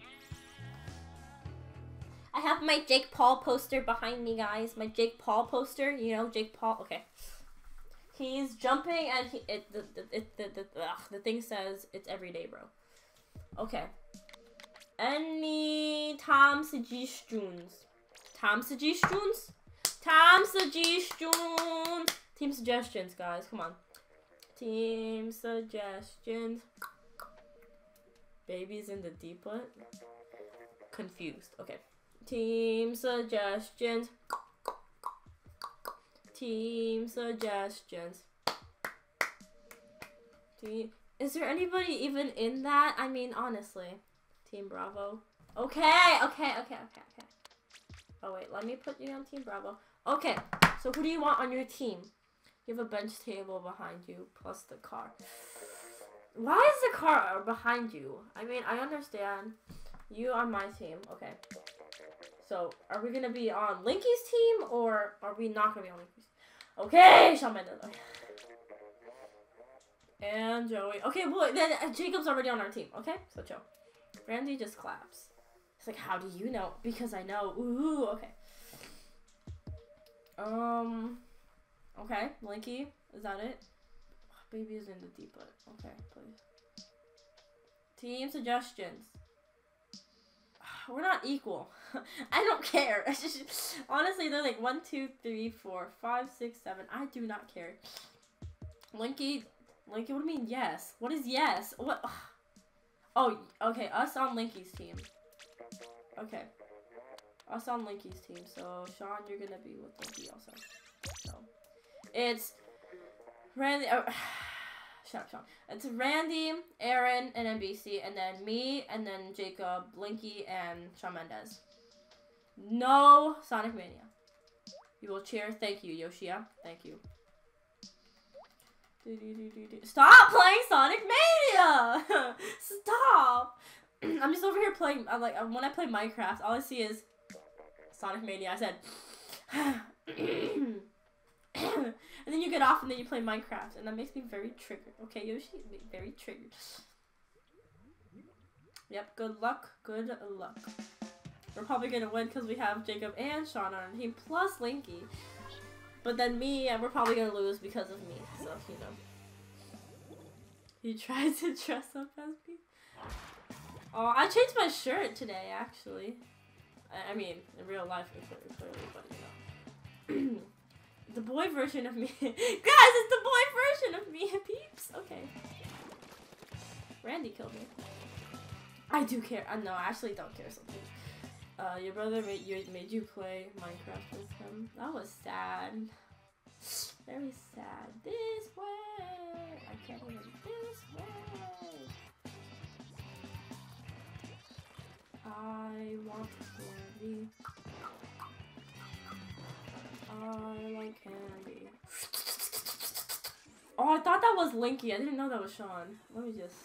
I have my Jake Paul poster behind me, guys. My Jake Paul poster. You know, Jake Paul. Okay. He's jumping and he, it, the, the, it, the, the, ugh, the thing says it's every day, bro. Okay. Any Tom suggestions? Tom suggestions? Tom suggestions. Team suggestions, guys. Come on. Team suggestions. Babies in the deep put. Confused. Okay. Team suggestions. Team suggestions. Team. Is there anybody even in that? I mean, honestly. Team Bravo. Okay, okay, okay, okay, okay. Oh wait, let me put you on Team Bravo. Okay, so who do you want on your team? You have a bench table behind you, plus the car. Why is the car behind you? I mean, I understand. You on my team. Okay. So, are we gonna be on Linky's team, or are we not gonna be on Linky's team? Okay, Shawn Mendes. Okay. And Joey. Okay, boy, then uh, Jacob's already on our team. Okay, so chill. Randy just claps. It's like, how do you know? Because I know. Ooh, okay. Um, okay, Linky, is that it? Baby is in the deep butt. Okay, please. Team suggestions. We're not equal. I don't care. Honestly, they're like one, two, three, four, five, six, seven. I do not care. Linky, Linky, what do you mean yes? What is yes? What? Oh, okay, us on Linky's team. Okay. Us on Linky's team. So, Sean, you're gonna be with Linky also. So, it's Randy. Oh, shut up, Sean. It's Randy, Aaron, and N B C, and then me, and then Jacob, Linky, and Shawn Mendes. No Sonic Mania. You will cheer. Thank you, Yoshia. Thank you. Stop playing Sonic Mania! Stop! I'm just over here playing. I'm like, when I play Minecraft, all I see is Sonic Mania. I said, and then you get off, and then you play Minecraft, and that makes me very triggered. Okay, Yoshi, very triggered. Yep. Good luck. Good luck. We're probably gonna win because we have Jacob and Sean on our team plus Linky. But then me, and we're probably gonna lose because of me. So, you know. He tried to dress up as me. Oh, I changed my shirt today, actually. I, I mean, in real life, clearly, but you know. The boy version of me. Guys, it's the boy version of me, peeps. Okay. Randy killed me. I do care. Uh, no, I actually don't care something. Uh, your brother made you, made you play Minecraft with him. That was sad. Very sad. This way. I can't even. This way. I want candy. I like candy. Oh, I thought that was Linky. I didn't know that was Sean. Let me just.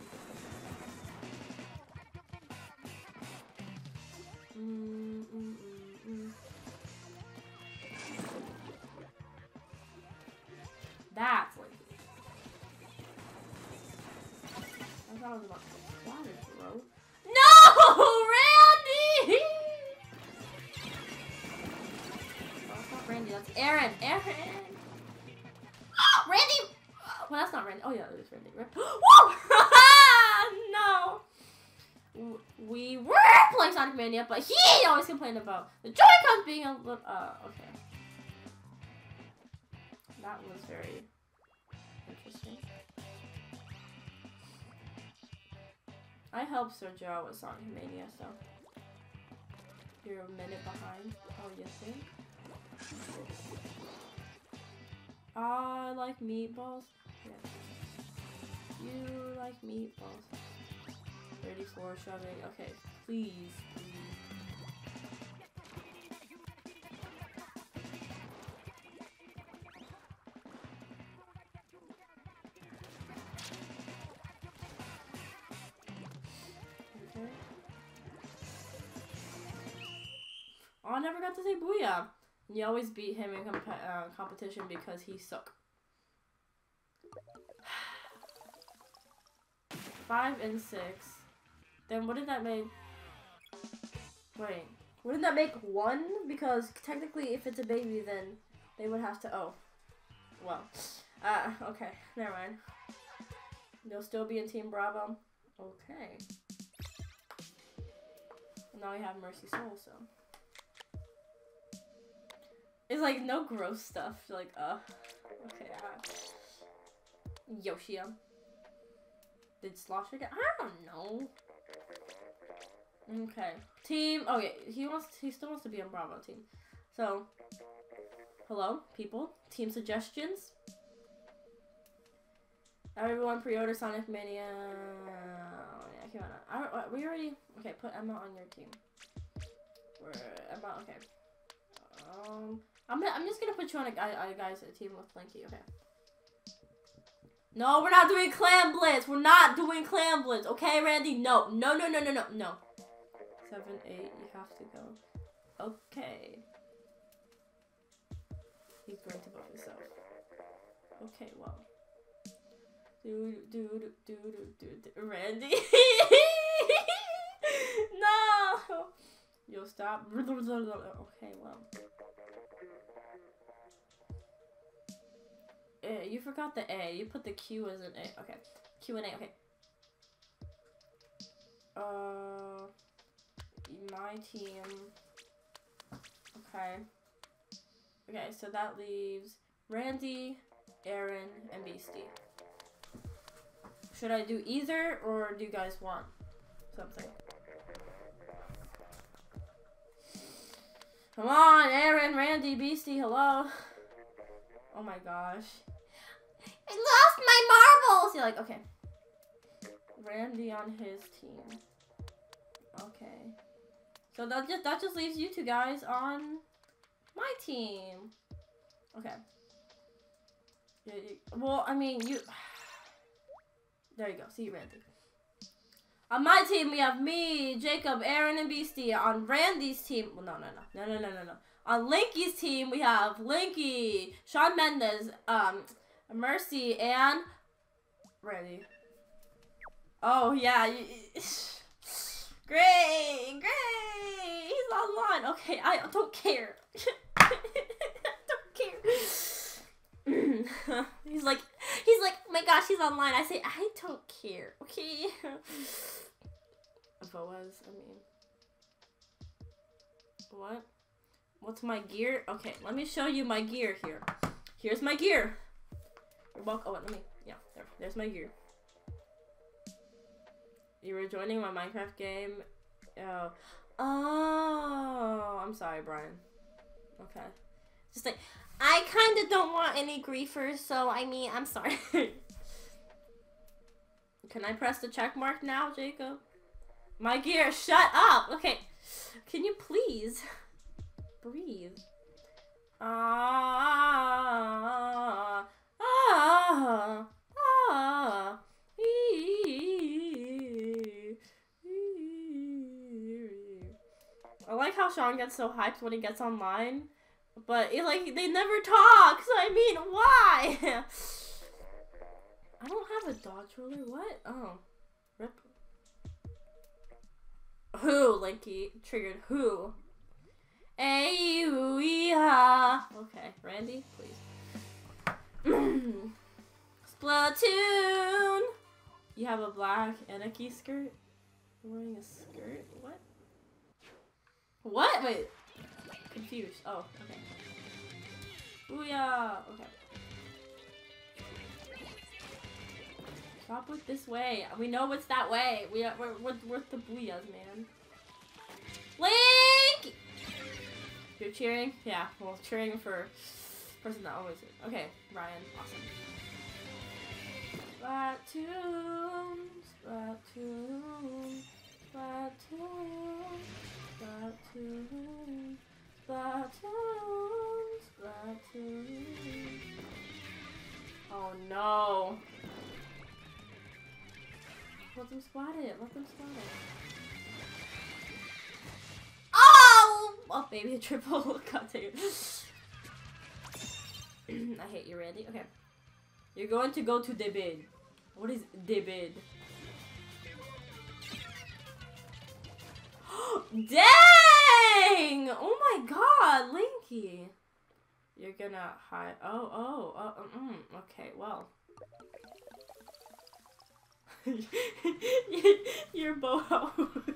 Mm, mm, mm, mm. That's Linky. I thought it was about splatters, bro. No, Randy! Oh, that's not Randy. That's Aaron. Aaron. Oh, Randy. Well, that's not Randy. Oh yeah, it is Randy. Woo! No. We were playing Sonic Mania, but he always complained about the Joy-Cons being a little. Uh, okay. That was very interesting. I helped Sergio out with Sonic Mania, so you're a minute behind. Oh, you think? I like meatballs. Yeah. You like meatballs. thirty-four shoving. Okay, please, please. Oh, I never got to say booyah. You always beat him in comp uh, competition because he suck. Five and six. Then what did that make? Wait. Wouldn't that make one? Because technically if it's a baby then they would have to, oh. Well. Uh, okay. Never mind. They'll still be in Team Bravo. Okay. And now we have Mercy Soul, so. It's like no gross stuff. Like, uh. Okay. Uh, Yoshi. Um. Did Slosh again? I don't know. Okay. Team. Oh yeah, he wants. He still wants to be on Bravo team. So, hello, people. Team suggestions. Everyone pre-order Sonic Mania. Oh, yeah, come on. I, we already. Okay, put Emma on your team. We're Emma. Okay. Um, I'm. I'm just gonna put you on a, a, a guys a team with Linky. Okay. No, we're not doing Clan Blitz. We're not doing Clan Blitz. Okay, Randy? No. No, no, no, no, no, no. Seven, eight, you have to go. Okay. He's going to vote himself. Okay, well. Do, do, do, do, do, do. Randy? No! You'll stop. Okay, well. Uh, you forgot the A. You put the Q as an A. Okay. Q and A. Okay. Uh, my team. Okay. Okay, so that leaves Randy, Aaron, and Beastie. Should I do either, or do you guys want something? Come on, Aaron, Randy, Beastie, hello. Oh my gosh. I lost my marbles! You're like, okay. Randy on his team. Okay. So that just that just leaves you two guys on my team. Okay. Yeah, you, well, I mean, you... There you go. See you, Randy. On my team, we have me, Jacob, Aaron, and Beastie. On Randy's team... Well, no, no, no. No, no, no, no, no. On Linky's team, we have Linky, Shawn Mendes, um, Mercy, and Randy. Oh, yeah. You, great, great. He's online. Okay, I don't care. I don't care. He's like, he's like, oh my gosh, he's online. I say, I don't care. Okay. Boaz, I mean. What? What's my gear? Okay, let me show you my gear here. Here's my gear. You're welcome. Oh, wait, let me. Yeah, there. There's my gear. You were joining my Minecraft game. Oh. Oh. I'm sorry, Brian. Okay. Just like, I kind of don't want any griefers, so I mean, I'm sorry. Can I press the check mark now, Jacob? My gear, shut up. Okay. Can you please breathe? Ah, ah, ah, I like how Sean gets so hyped when he gets online, but it, like they never talk. So I mean, why? I don't have a dodge roller. What? Oh, rip. Who, Linky? Triggered who? Ay-oo-yah. Okay, Randy, please. Splatoon! You have a black and a key skirt? You're wearing a skirt? What? What? Wait. Confused. Oh, okay. Booyah! Okay. Stop with this way. We know it's that way. We are, we're, we're, we're the booyahs, man. Link! You're cheering? Yeah, well, cheering for person that always is. Okay, Ryan, awesome. Splatoon, Splatoon, Splatoon, Splatoon, Splatoon, Splatoon. Oh no. Let them splat it. Let them splat it. Oh! up, baby. A triple. God dang it. I hate you, Randy. Okay. You're going to go to the bid. What is the bid? Dang! Oh my god, Linky. You're gonna hide. Oh, oh, oh, um, mm, okay, well. You're boho.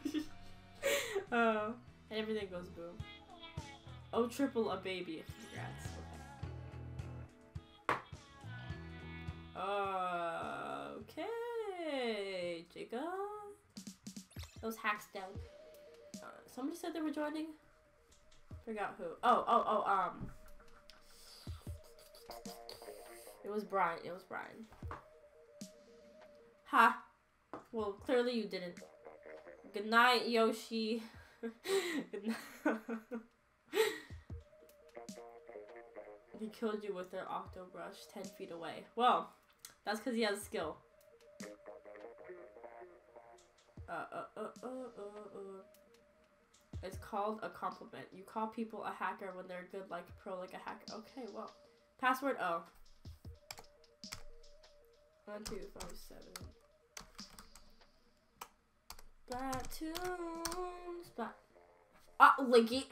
uh, and everything goes boom. Oh, triple a baby. Congrats. Okay. Okay, Jacob. Those hacks down. Uh, somebody said they were joining. Forgot who. Oh, oh, oh. Um. It was Brian. It was Brian. Ha. Well, clearly you didn't. Good night, Yoshi. Good night. He killed you with an octo brush ten feet away. Well, that's because he has skill. Uh, uh, uh, uh, uh, uh. It's called a compliment. You call people a hacker when they're good, like pro, like a hacker. Okay, well. Password O. One, two, five, seven. Splatoon. Splat. Ah, Linky.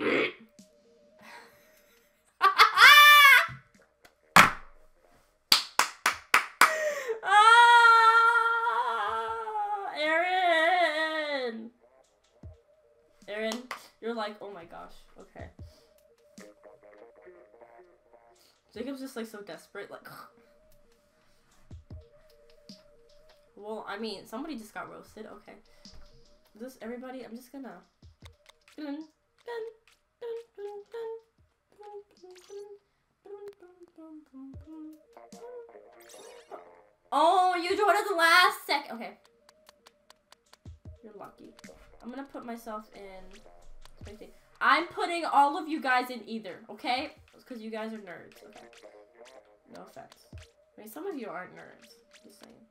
Ah, Aaron. Aaron, you're like, oh my gosh. Okay. Jacob's just like so desperate, like. Well, I mean, somebody just got roasted. Okay. Is this everybody? I'm just gonna. Oh, you joined at the last second. Okay. You're lucky. I'm gonna put myself in. I'm putting all of you guys in either, okay? Because you guys are nerds. Okay. No offense. I mean, some of you aren't nerds. Just saying.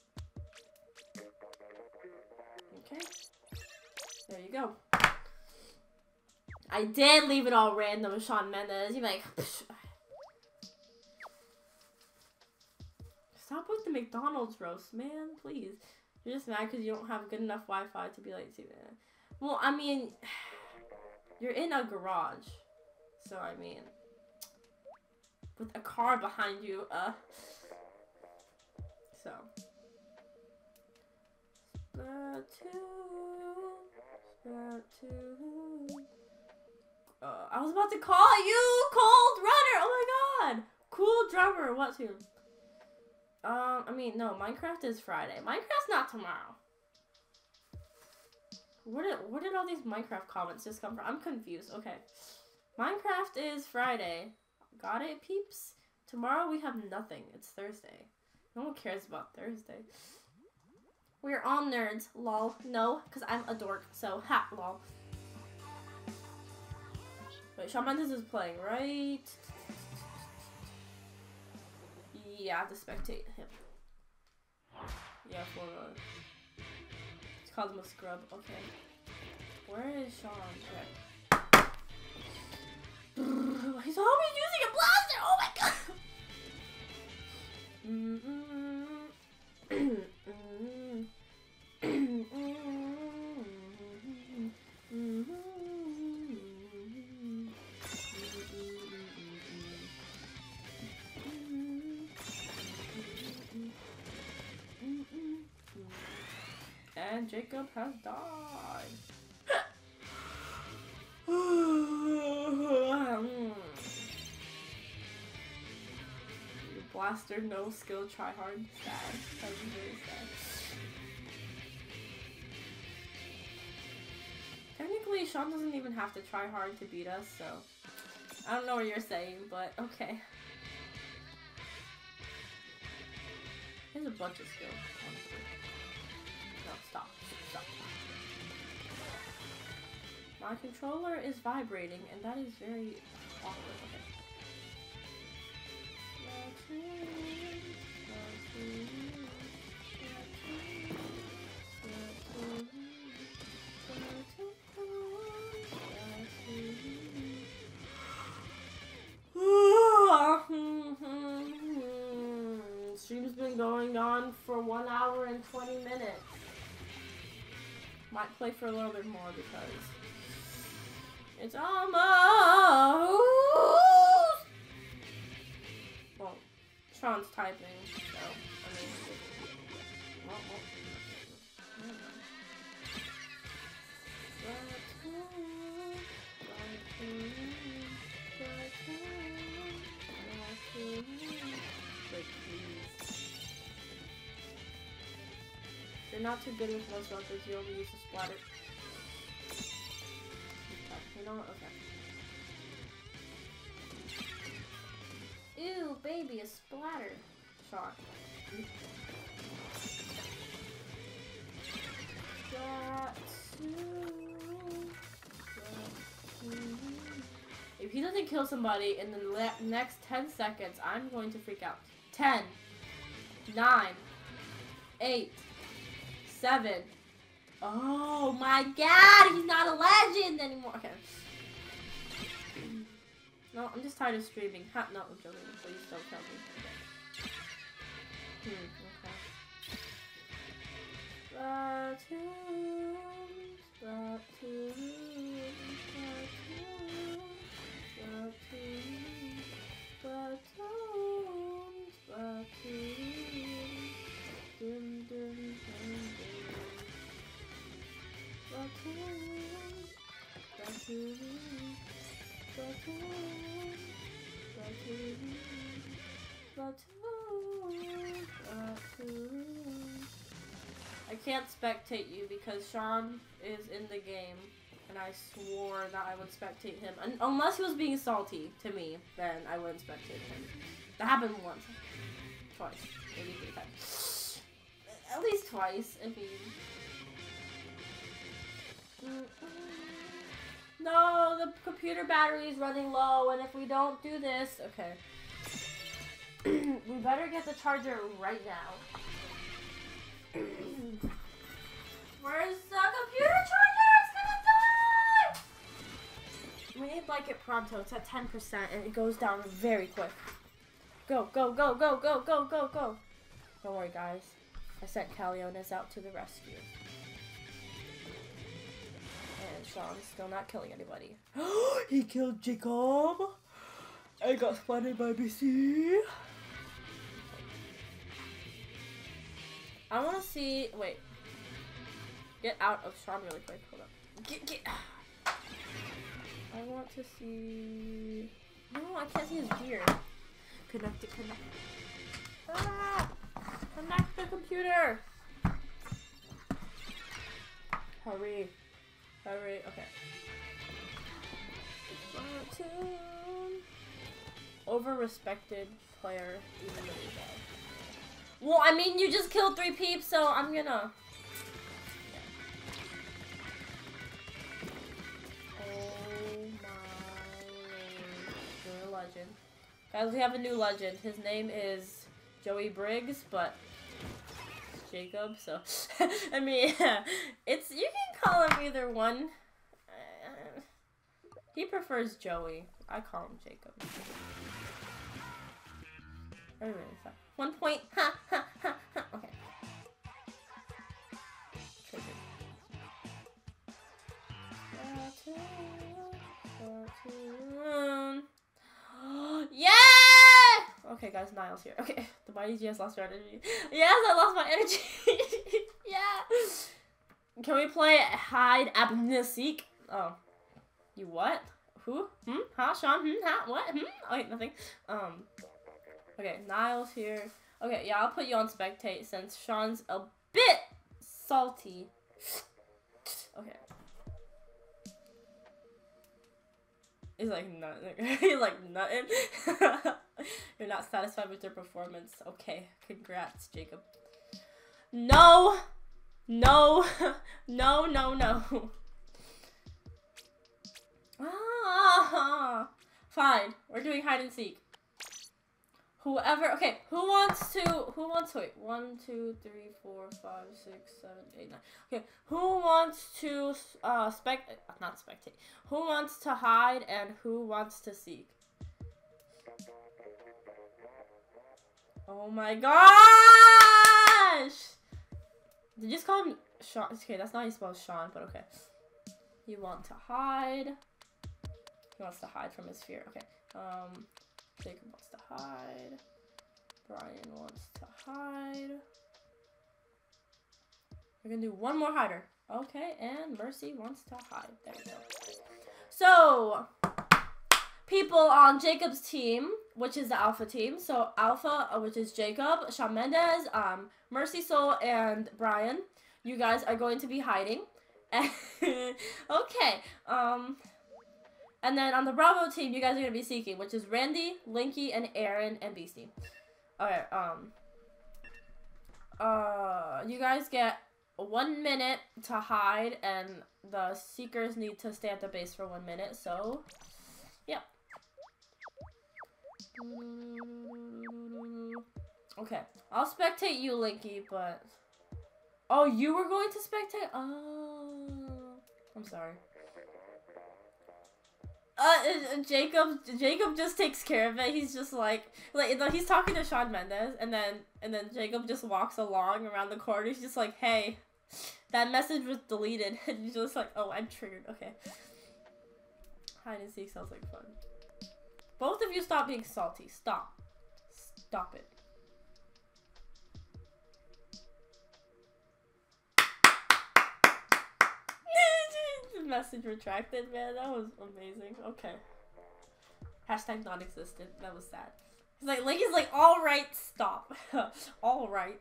Okay. There you go. I did leave it all random with Shawn Mendes. You're like, psh. Stop with the McDonald's roast, man. Please. You're just mad because you don't have good enough Wi-Fi to be like, too bad. Well, I mean, you're in a garage. So, I mean, with a car behind you, uh. So. Splatoon. Splatoon. Uh, I was about to call you Cold Runner. Oh my god. Cool Drummer. What tune? Um, I mean, no, Minecraft is Friday. Minecraft's not tomorrow. Where did, where did all these Minecraft comments just come from? I'm confused. Okay. Minecraft is Friday. Got it, peeps? Tomorrow we have nothing. It's Thursday. No one cares about Thursday. We're all nerds. Lol. No, because I'm a dork. So, ha, lol. Wait, Shawn Mendes is playing, right? Yeah, I have to spectate him. Yeah, for uh, let's call him a scrub. Okay. Where is Shawn? Okay. He's always using a blaster! Oh my god! Mm -mm. Mm -mm. Mm -mm. And Jacob has died. You blaster, no skill, try hard. Sad. That was very sad. Technically, Shawn doesn't even have to try hard to beat us, so I don't know what you're saying, but okay. There's a bunch of skills. No, stop. Stop. My controller is vibrating, and that is very awkward. Okay. stream going on for one hour and twenty minutes. Might play for a little bit more because it's almost. Well, Sean's typing, so I mean. Well, well. You're not too good with most weapons, you only use the splatter. You know what? Okay. Ew, baby, a splatter. Shot. If he doesn't kill somebody in the le next ten seconds, I'm going to freak out. ten, nine, eight, seven. Oh my god, he's not a legend anymore. Okay. No, I'm just tired of streaming. Ha, no, I'm joking. Please don't tell me. Okay. Hmm, okay. Splatoon, Splatoon, Splatoon, Splatoon, Splatoon, Splatoon, dum dum dum dum. Splatoon, Splatoon, Splatoon, Splatoon, Splatoon. I can't spectate you because Sean is in the game, and I swore that I would spectate him. And unless he was being salty to me, then I wouldn't spectate him. That happened once. Twice. Maybe three times. At least twice, I mean. No, the computer battery is running low, and if we don't do this... Okay. We better get the charger right now. Where's the computer charger? It's gonna die! We need like it pronto. It's at ten percent and it goes down very quick. Go, go, go, go, go, go, go, go. Don't worry, guys. I sent Calionis out to the rescue. And Sean's still not killing anybody. He killed Jacob! I got splattered by B C. I want to see. Wait. Get out of Sean really quick. Hold up. Get, get. I want to see. No, I can't see his gear. Connect it, connect it. Ah! Connect the computer! Hurry. Hurry. Okay. Over-respected player, even though he's bad. Well, I mean, you just killed three peeps, so I'm gonna... Yeah. Oh my lord. You're a legend. Guys, we have a new legend. His name is Joey Briggs, but it's Jacob, so... I mean, it's... You can call him either one. Uh, he prefers Joey. I call him Jacob. Very, really fun. One point. Ha, ha, ha, ha. Okay. Triggered. Yeah! Okay, guys, Niall's here. Okay, the mighty G has lost her energy. Yes, I lost my energy. Yeah. Can we play hide amnesic? Oh. You what? Who? Hmm? Huh? Sean? Hmm? Huh? What? Hmm? Oh, wait, nothing. Um. Okay, Niall's here. Okay, yeah, I'll put you on spectate since Sean's a bit salty. Okay. He's like nothing. He's like nothing. You're not satisfied with your performance. Okay, congrats, Jacob. No! No! No, no, no. Ah! Fine, we're doing hide and seek. Whoever, okay, who wants to, who wants to, wait, one, two, three, four, five, six, seven, eight, nine. Okay, who wants to, uh, spect, not spectate, who wants to hide and who wants to seek? Oh my gosh! Did you just call him Sean? Okay, that's not how you spell Sean, but okay. You want to hide. He wants to hide from his fear. Okay. Um, Jacob wants to hide. Brian wants to hide. We're gonna do one more hider. Okay, and Mercy wants to hide. There we go. So, people on Jacob's team, which is the Alpha team. So, Alpha, uh, which is Jacob, Shawn Mendes, um, Mercy Soul, and Brian. You guys are going to be hiding. Okay. Um, and then on the Bravo team, you guys are going to be seeking, which is Randy, Linky, and Aaron, and Beastie. Okay, um, uh, you guys get one minute to hide, and the seekers need to stay at the base for one minute, so, yeah. Okay, I'll spectate you, Linky, but, oh, you were going to spectate? Oh, I'm sorry. Uh, Jacob, Jacob just takes care of it. He's just like, like, he's talking to Shawn Mendes, and then, and then Jacob just walks along around the corner. He's just like, hey, that message was deleted. And he's just like, oh, I'm triggered. Okay. Hide and seek sounds like fun. Both of you stop being salty. Stop. Stop it. Message retracted, man. That was amazing. Okay. Hashtag non-existent. That was sad. He's like, Linky's like, all right, stop. All right.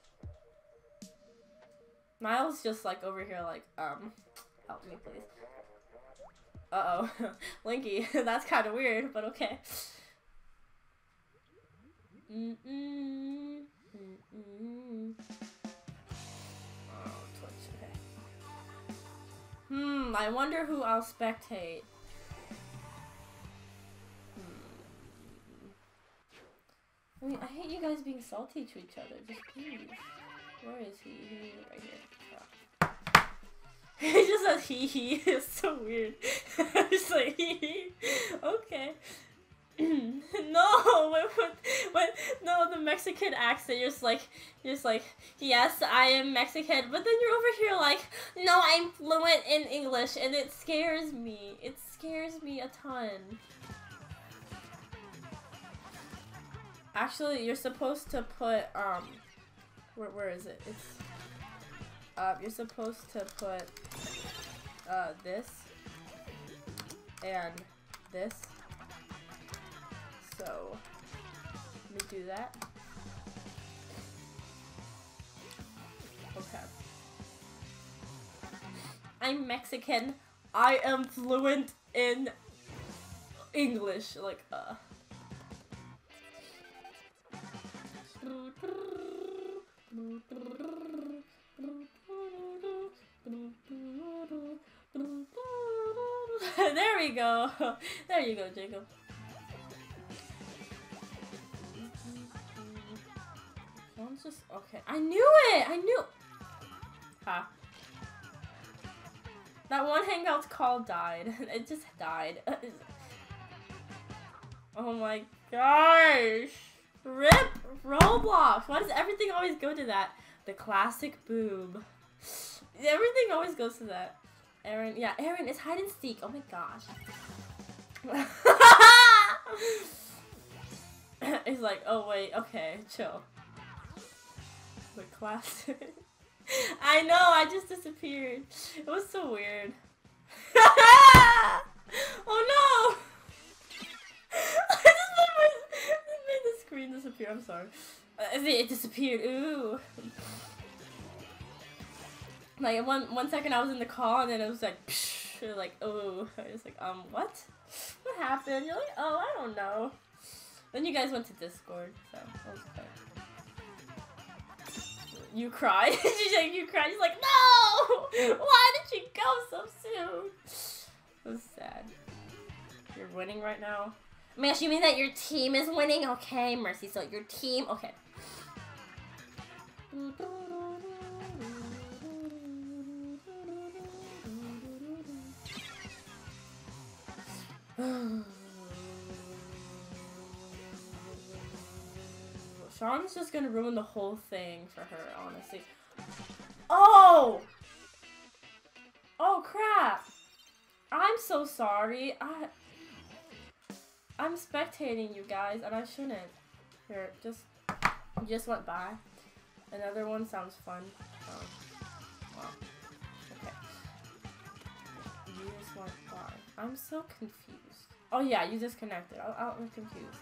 Niall's just like over here, like, um, help me, please. Uh oh, Linky. That's kind of weird, but okay. Mm mm mm mm. Hmm, I wonder who I'll spectate. Hmm. I mean, I hate you guys being salty to each other. Just please. Where is he? He's right here. Oh. He just says hee hee. It's so weird. It's like hee hee. Okay. No, when, when, no, the Mexican accent, you're just like, you're just like, yes, I am Mexican, but then you're over here like, no, I'm fluent in English, and it scares me. It scares me a ton. Actually, you're supposed to put, um, where, where is it? It's, uh, you're supposed to put, uh, this, and this. So, let me do that. Okay. I'm Mexican. I am fluent in English. Like, uh. There we go. There you go, Jacob. Someone's just okay. I knew it. I knew. Huh. That one hangout call died. It just died. Oh my gosh. Rip Roblox. Why does everything always go to that? The classic boob. Everything always goes to that. Aaron. Yeah, Aaron, it's hide and seek. Oh my gosh. It's like, oh wait, okay, chill. The classic. I know, I just disappeared. It was so weird. Oh no! I just made, my, I made the screen disappear. I'm sorry. Uh, it disappeared. Ooh. Like one one second I was in the call and then it was like, psh, like, oh. I was like, um, what? What happened? You're like, oh, I don't know. Then you guys went to Discord, so that was okay. You cried? Like, you cried? She's like, no! Why did you go so soon? It was sad. You're winning right now? Mash, you mean that your team is winning? Okay, Mercy, so your team, okay. Sean's just gonna ruin the whole thing for her, honestly. Oh! Oh crap! I'm so sorry. I I'm spectating you guys and I shouldn't. Here, just just went by. Another one sounds fun. Oh. Wow. Okay. You just went by. I'm so confused. Oh yeah, you disconnected. I, I'm confused.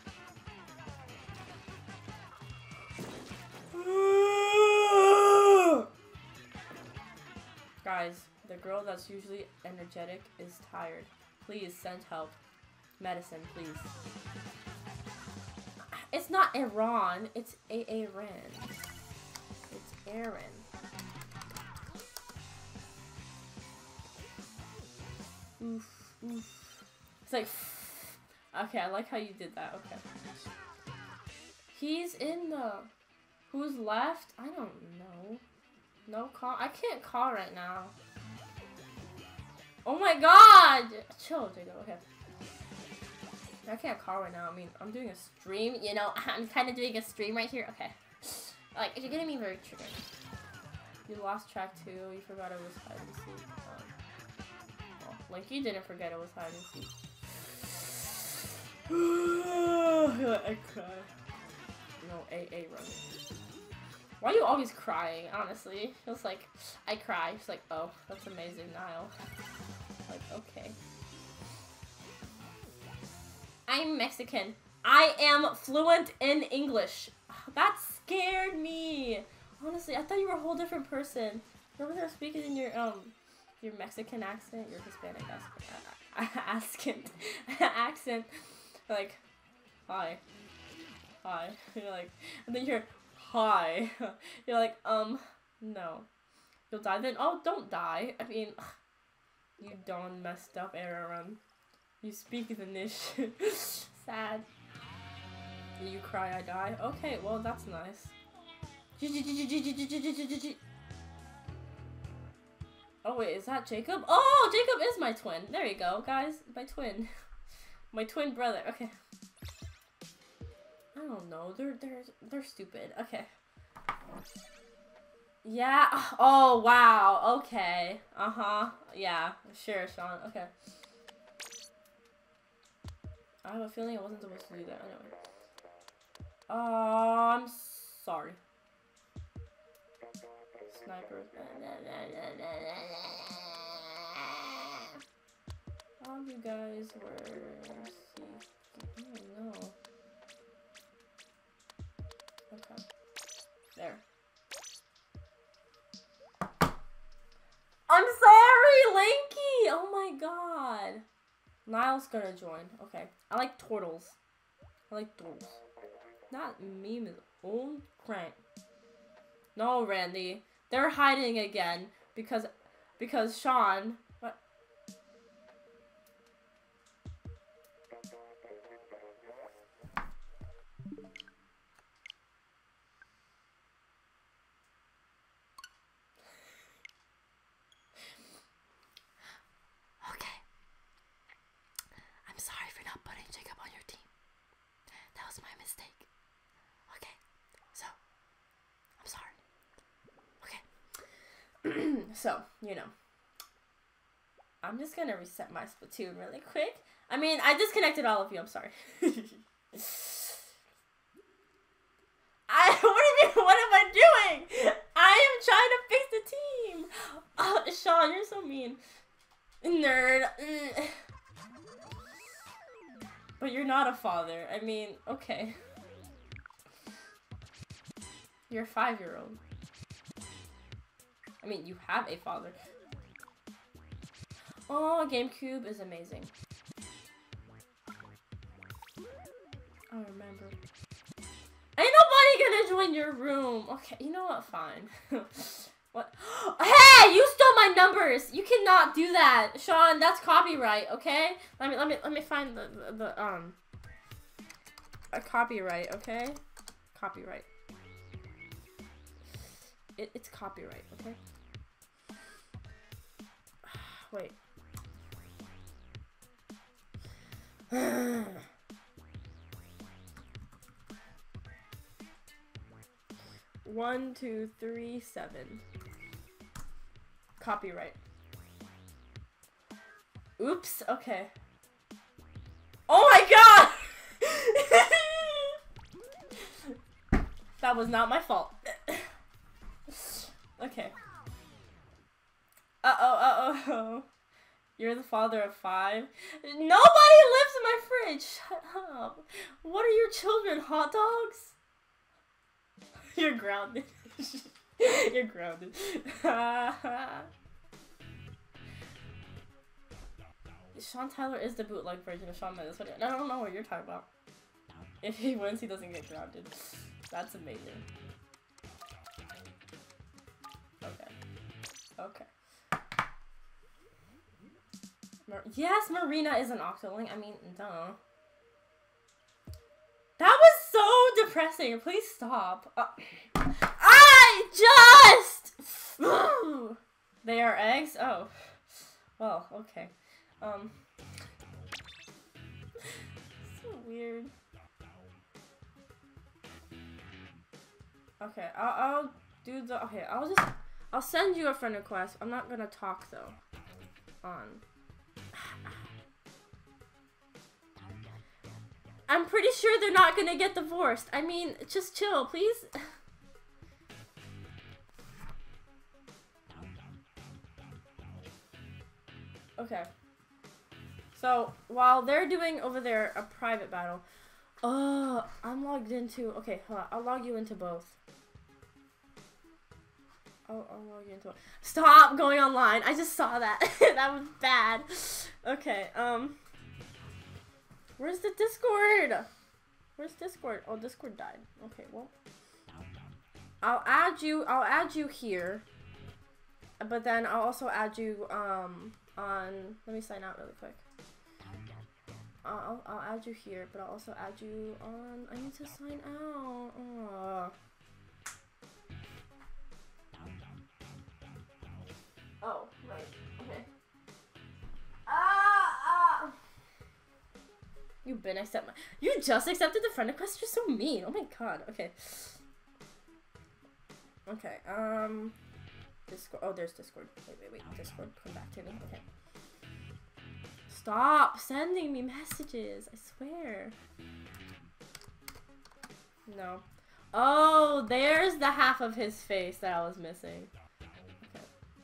Guys, the girl that's usually energetic is tired. Please send help. Medicine, please. It's not Iran, it's A-A-Ren. It's Aaron. Oof, oof. It's like, okay, I like how you did that, okay. He's in the, who's left? I don't know. No call, I can't call right now. Oh my god! Chill, Jacob, okay. I can't call right now, I mean, I'm doing a stream, you know, I'm kind of doing a stream right here, okay. Like, you're getting me very triggered. You lost track too, you forgot it was hide and seek. Um, well, like, you didn't forget it was hide and seek. I cry. No, A A run. Why are you always crying, honestly? It's like, I cry. It's like, oh, that's amazing, Niall. Like, okay. I'm Mexican. I am fluent in English. That scared me. Honestly, I thought you were a whole different person. You're over there speaking in your, um, your Mexican accent, your Hispanic accent. accent. Like, hi. Hi. You're like, and then you're, hi. You're like, um, no. You'll die then? Oh, don't die. I mean, you done messed up, Aaron. You speak the niche. Sad. You cry, I die. Okay, well, that's nice. Oh, wait, is that Jacob? Oh, Jacob is my twin. There you go, guys. My twin. My twin brother. Okay. I don't know. They're they're they're stupid. Okay. Yeah. Oh wow. Okay. Uh huh. Yeah. Sure, Sean. Okay. I have a feeling I wasn't supposed to do that. Anyway. Uh, I'm sorry. Snipers. All you guys were. I don't know. Okay. There. I'm sorry, Lanky! Oh my god. Niall's gonna join. Okay. I like turtles. I like turtles. Not meme is old crank. No, Randy. They're hiding again because because Sean. What? Okay. I'm sorry for not putting Jacob on your team. That was my mistake. Okay. So, I'm sorry. Okay. So, you know. I'm just gonna reset my Splatoon really quick. I mean, I disconnected all of you. I'm sorry. I, what, do you mean, what am I doing? I am trying to fix the team. Oh, Sean, you're so mean. Nerd. But you're not a father. I mean, okay. You're a five-year-old. I mean, you have a father. Oh, GameCube is amazing. I remember. Ain't nobody gonna join your room. Okay, you know what? Fine. What? Hey, you stole my numbers. You cannot do that, Sean. That's copyright. Okay. Let me let me let me find the the, the um a copyright. Okay. Copyright. It, it's copyright. Okay. Wait. One, two, three, seven. Copyright. Oops, okay. Oh my god! That was not my fault. Okay. Uh-oh, uh-oh. You're the father of five? Nobody lives in my fridge! Shut up. What are your children, hot dogs? You're grounded. You're grounded. Sean Tyler is the bootleg version of Shawn Mendes. I don't know what you're talking about. If he wins, he doesn't get grounded. That's amazing. Okay. Okay. Mar yes, Marina is an Octoling. I mean, duh. That was so depressing. Please stop. Uh, I just... They are eggs? Oh. Well, okay. Um. So weird. Okay, I'll, I'll do the... Okay, I'll just... I'll send you a friend request. I'm not gonna talk, though. On... I'm pretty sure they're not gonna get divorced. I mean, just chill, please. Okay. So, while they're doing over there a private battle, oh, I'm logged into, okay, hold on, I'll log you into both. I'll, I'll log you into both. Stop going online, I just saw that. That was bad. Okay, um, where's the Discord? Where's Discord? Oh, Discord died. Okay, well, I'll add you, I'll add you here, but then I'll also add you, um, on, let me sign out really quick. I'll, I'll add you here, but I'll also add you on, I need to sign out. Aww. Oh, right, okay. Ah, ah. You've been accepted. You just accepted the friend request? You're so mean. Oh my god, okay. Okay, um, Discord, oh, there's Discord. Wait, wait, wait, Discord, come back to me, okay. Stop sending me messages, I swear. No. Oh, there's the half of his face that I was missing. Okay.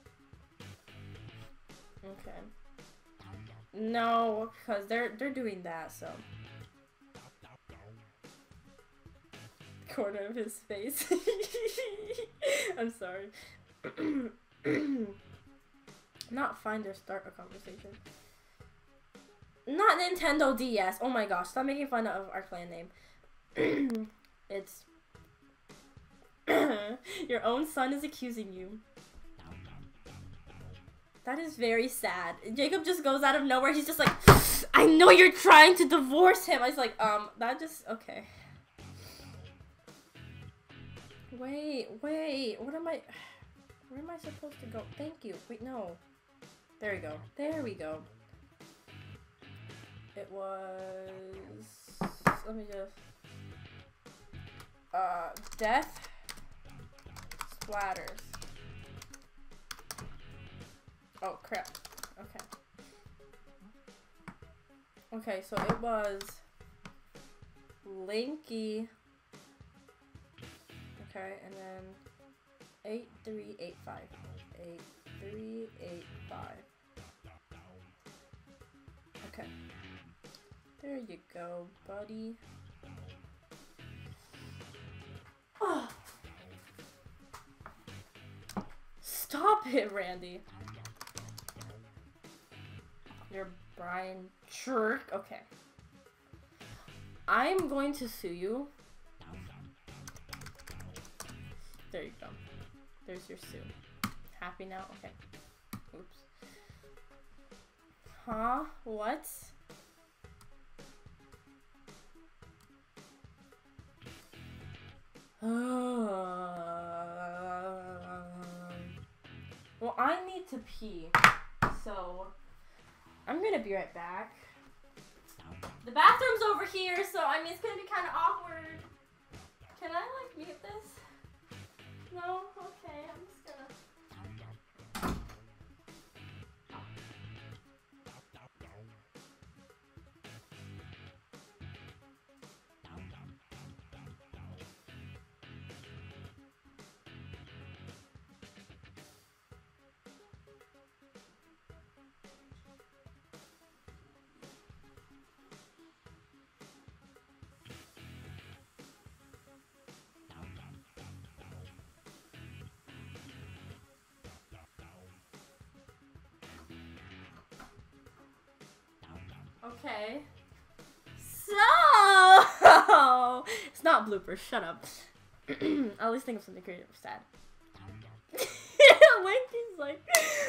Okay. No, because they're they're doing that, so. Corner of his face. I'm sorry. Not find or start a conversation. Not Nintendo D S. Oh my gosh, stop making fun of our clan name. It's... Your own son is accusing you. That is very sad. Jacob just goes out of nowhere. He's just like, I know you're trying to divorce him. I was like, um, that just... Okay. Wait, wait. What am I... Where am I supposed to go? Thank you. Wait, no. There we go. There we go. It was, let me just, uh, death splatters. Oh, crap. Okay. Okay, so it was Linky. Okay, and then eight three eight five. eight three eight five. Okay. There you go, buddy. Oh. Stop it, Randy. You're Brian Jerk. Okay. I'm going to sue you. There you go. There's your sue. Happy now? Okay. Oops. Huh? What? Well, I need to pee, so I'm gonna be right back. The bathroom's over here, so I mean it's gonna be kind of awkward. Can I like mute this? No? Okay, I'm just gonna... Okay. So it's not bloopers. Shut up. I always think of something creative. Sad. Linky's like.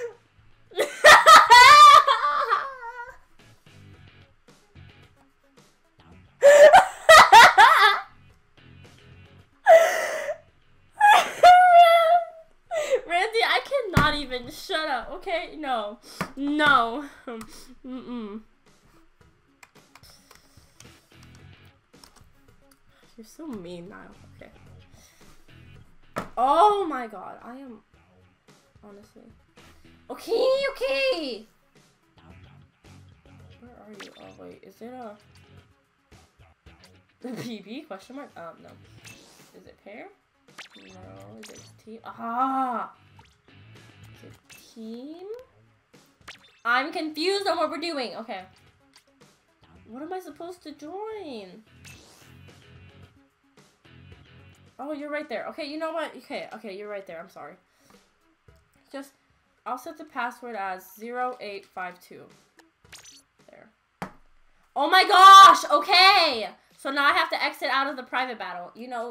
Randy, I cannot even. Shut up. Okay, no, no. Mm-mm. You're so mean now. Okay. Oh my god, I am honestly. Okay, okay. Where are you? Oh wait, is it a the P B question mark? Um, no. Is it pair? No. Is it team? Ah. Is it team? I'm confused on what we're doing. Okay. What am I supposed to join? Oh, you're right there. Okay, you know what? Okay, okay, you're right there. I'm sorry. Just, I'll set the password as zero eight five two. There. Oh my gosh! Okay! So now I have to exit out of the private battle. You know.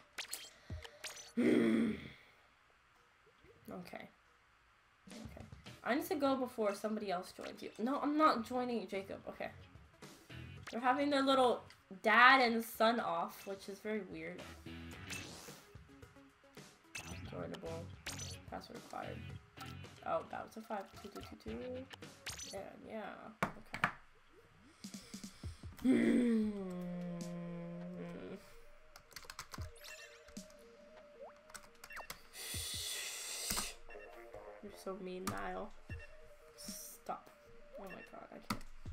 Okay. Okay. I need to go before somebody else joins you. No, I'm not joining Jacob. Okay. They're having their little dad and son off, which is very weird. Joinable. Password required. Oh, that was a five two two two two. And yeah. Okay. You're so mean, Niall. Stop. Oh my god, I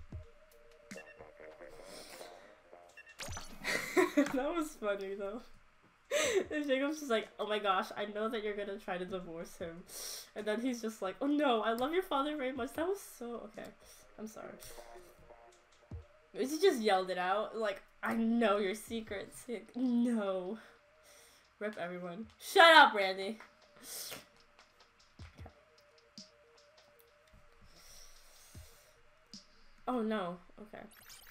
can't. That was funny though. And Jacob's just like, oh my gosh, I know that you're gonna try to divorce him. And then he's just like, oh no, I love your father very much. That was so, okay. I'm sorry. He just yelled it out. Like, I know your secrets. Like, no. Rip everyone. Shut up, Randy. Okay. Oh no, okay.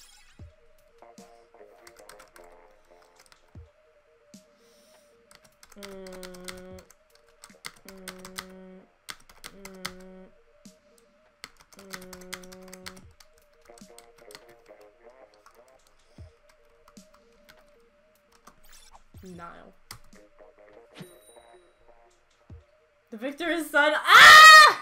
Mm, mm, mm, mm. Niall. The victor is son. Ah!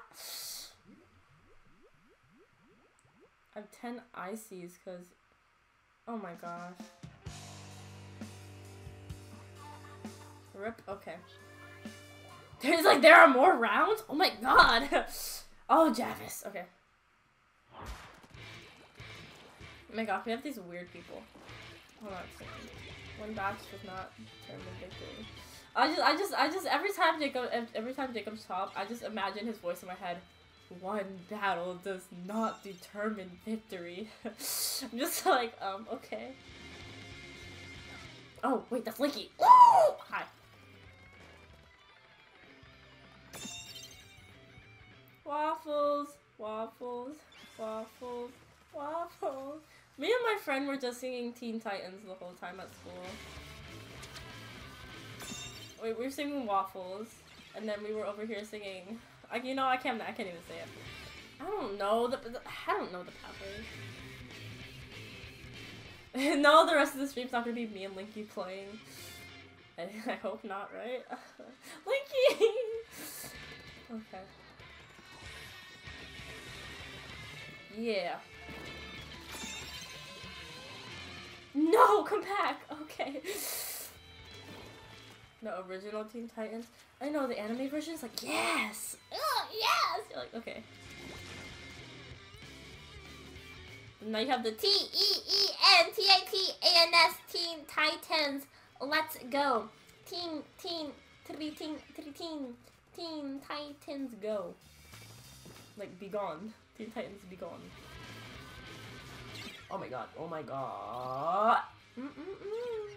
I have ten I Cs because. Oh my gosh. Rip. Okay. There's like there are more rounds. Oh my god. Oh, Javis. Okay. Oh my gosh, we have these weird people. Hold on a second. One batch does not determine victory. I just, I just, I just every time Jacob, every time Jacob's top, I just imagine his voice in my head. One battle does not determine victory. I'm just like, um, okay. Oh wait, that's Linky. Woo! Hi. Waffles, waffles, waffles, waffles. Me and my friend were just singing Teen Titans the whole time at school. Wait, we were singing Waffles, and then we were over here singing. Like, you know, I can't. I can't even say it. I don't know the. the I don't know the pathways. No, the rest of the stream's not gonna be me and Linky playing. I, I hope not, right? Linky. Okay. Yeah. No, come back. Okay. The original Teen Titans. I know the anime version is like, yes! Oh, yes! You're like, okay. And now you have the T E E N T I T A N S Teen Titans. Let's go. Teen, teen, three teen, three teen, Teen Titans go. Like, be gone. Teen Titans be gone. Oh my god, oh my god. Mm-mm-mm.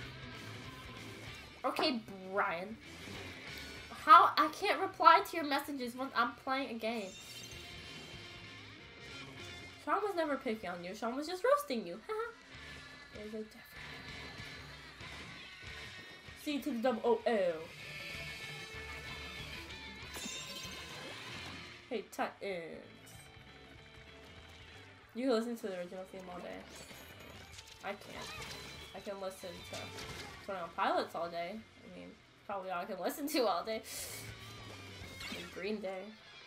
Okay, Brian. How? I can't reply to your messages when I'm playing a game. Sean was never picking on you. Sean was just roasting you. There's a difference. C to the double O L. Hey, Titans. You can listen to the original theme all day. I can't. I can listen to twenty-one Pilots all day. I mean, probably all I can listen to all day. And Green Day.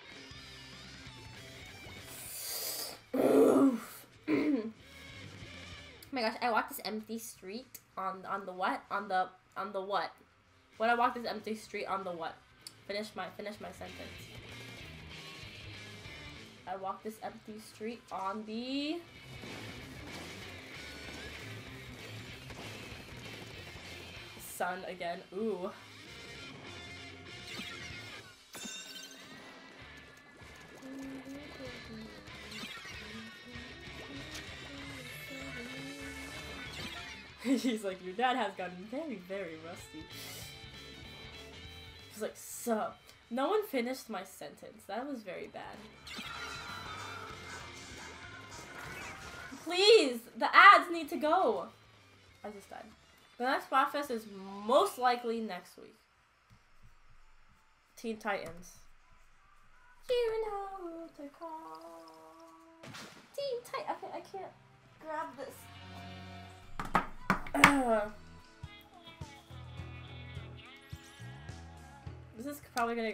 Oh my gosh, I walked this empty street on on the what? On the on the what? When I walked this empty street on the what? Finish my finish my sentence. I walked this empty street on the sun again. Ooh. She's like, your dad has gotten very, very rusty. She's like, sup. No one finished my sentence. That was very bad. Please! The ads need to go! I just died. The next Splatfest is most likely next week. Teen Titans. You know who to call. Teen Titans. Okay, I can't grab this. Uh. This is probably gonna.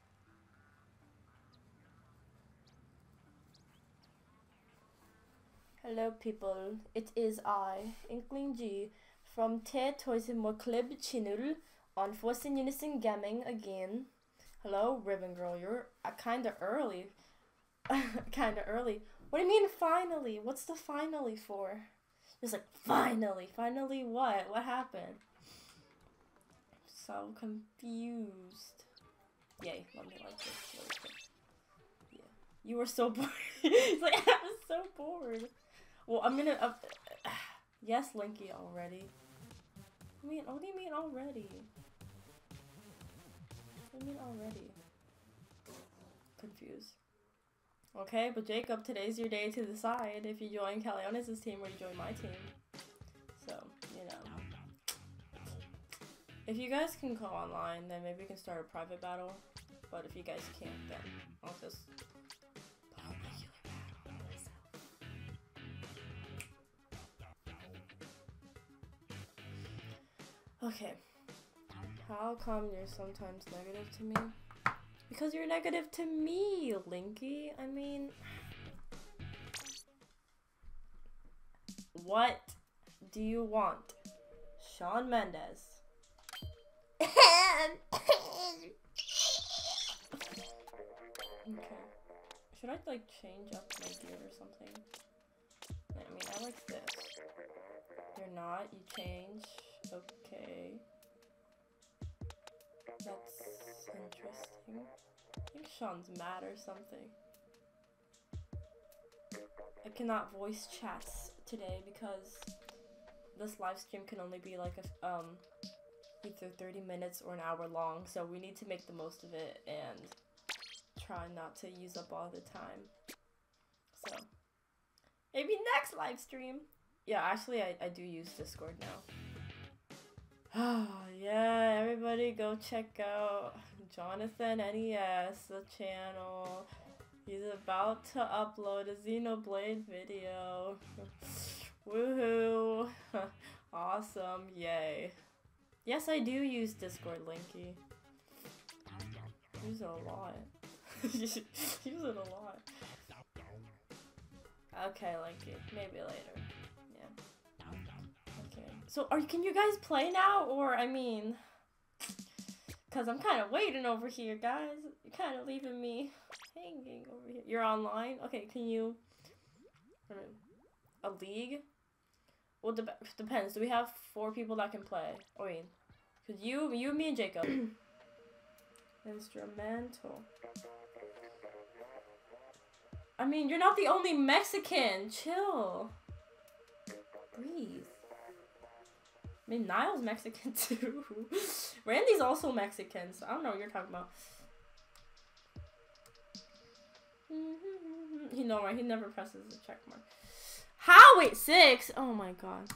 Hello, people. It is I, Inkling G, from Te Toisimor Club Channel on Forsen Unison Gaming again. Hello, Ribbon Girl. You're uh, kinda early. Kinda early. What do you mean, finally? What's the finally for? Just like, finally. Finally what? What happened? So confused. Yay, let me like this really quick. Yeah. You were so bored. It's like, I was so bored. Well, I'm gonna, uh, uh, yes, Linky, already. I mean, what do you mean already? What do you mean already? Confused. Okay, but Jacob, today's your day to decide if you join Calionis' team or you join my team. So, you know. If you guys can go online, then maybe we can start a private battle. But if you guys can't, then I'll just put a regular battle myself. Okay. How come you're sometimes negative to me? Because you're negative to me, Linky. I mean... What do you want? Shawn Mendes. Okay. Should I, like, change up my gear or something? I mean, I like this. You're not? You change? Okay. That's interesting. I think Sean's mad or something. I cannot voice chats today because this live stream can only be like a, um either thirty minutes or an hour long, so we need to make the most of it and try not to use up all the time. So maybe next live stream. Yeah, actually I, I do use Discord now. Oh yeah, everybody go check out Jonathan N E S, the channel. He's about to upload a Xenoblade video. Woohoo! Awesome, yay. Yes, I do use Discord, Linky. Use it a lot. Use it a lot. Okay, Linky, maybe later. Yeah. Okay. So, are can you guys play now, or I mean, Cause I'm kind of waiting over here, guys. You're kind of leaving me hanging over here. You're online? Okay, can you... A league? Well, de depends. Do we have four people that can play? I mean, cause you, you, me, and Jacob. Instrumental. I mean, you're not the only Mexican. Chill. Breathe. I mean, Niall's Mexican too. Randy's also Mexican, so I don't know what you're talking about. He know, right? He never presses the check mark. How? Wait, six? Oh my god.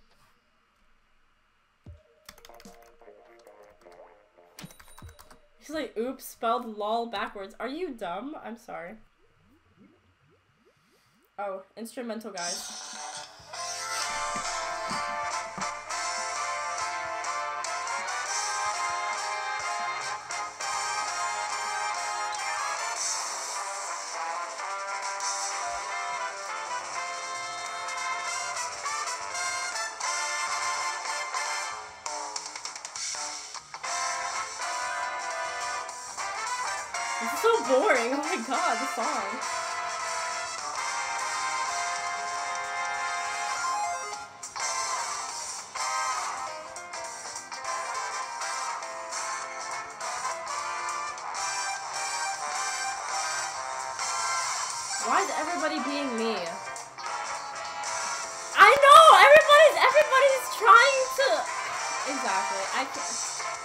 He's like, oops, spelled lol backwards. Are you dumb? I'm sorry. Oh, instrumental, guys. This is so boring. Oh my god, the song. Why is everybody being me? I know! Everybody's everybody's trying to exactly. I can't.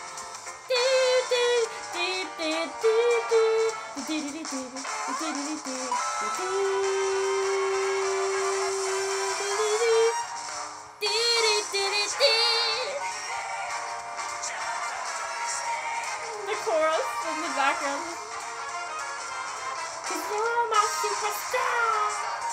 The chorus in the background. Cause you're my superstar.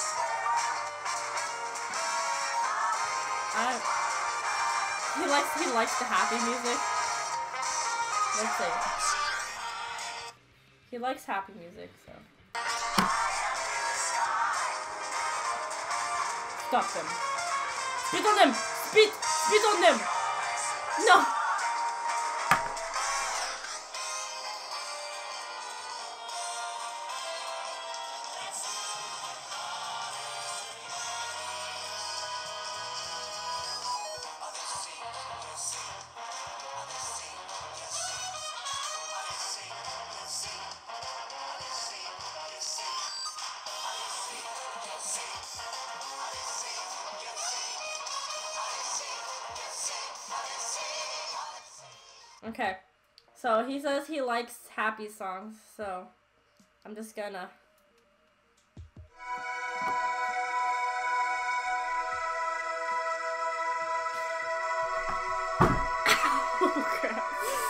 I, he likes he likes the happy music. Let's see. He likes happy music, so. Stop them. Spit on them! Spit! Spit on them! No! Okay, so he says he likes happy songs, so I'm just gonna. Oh, crap.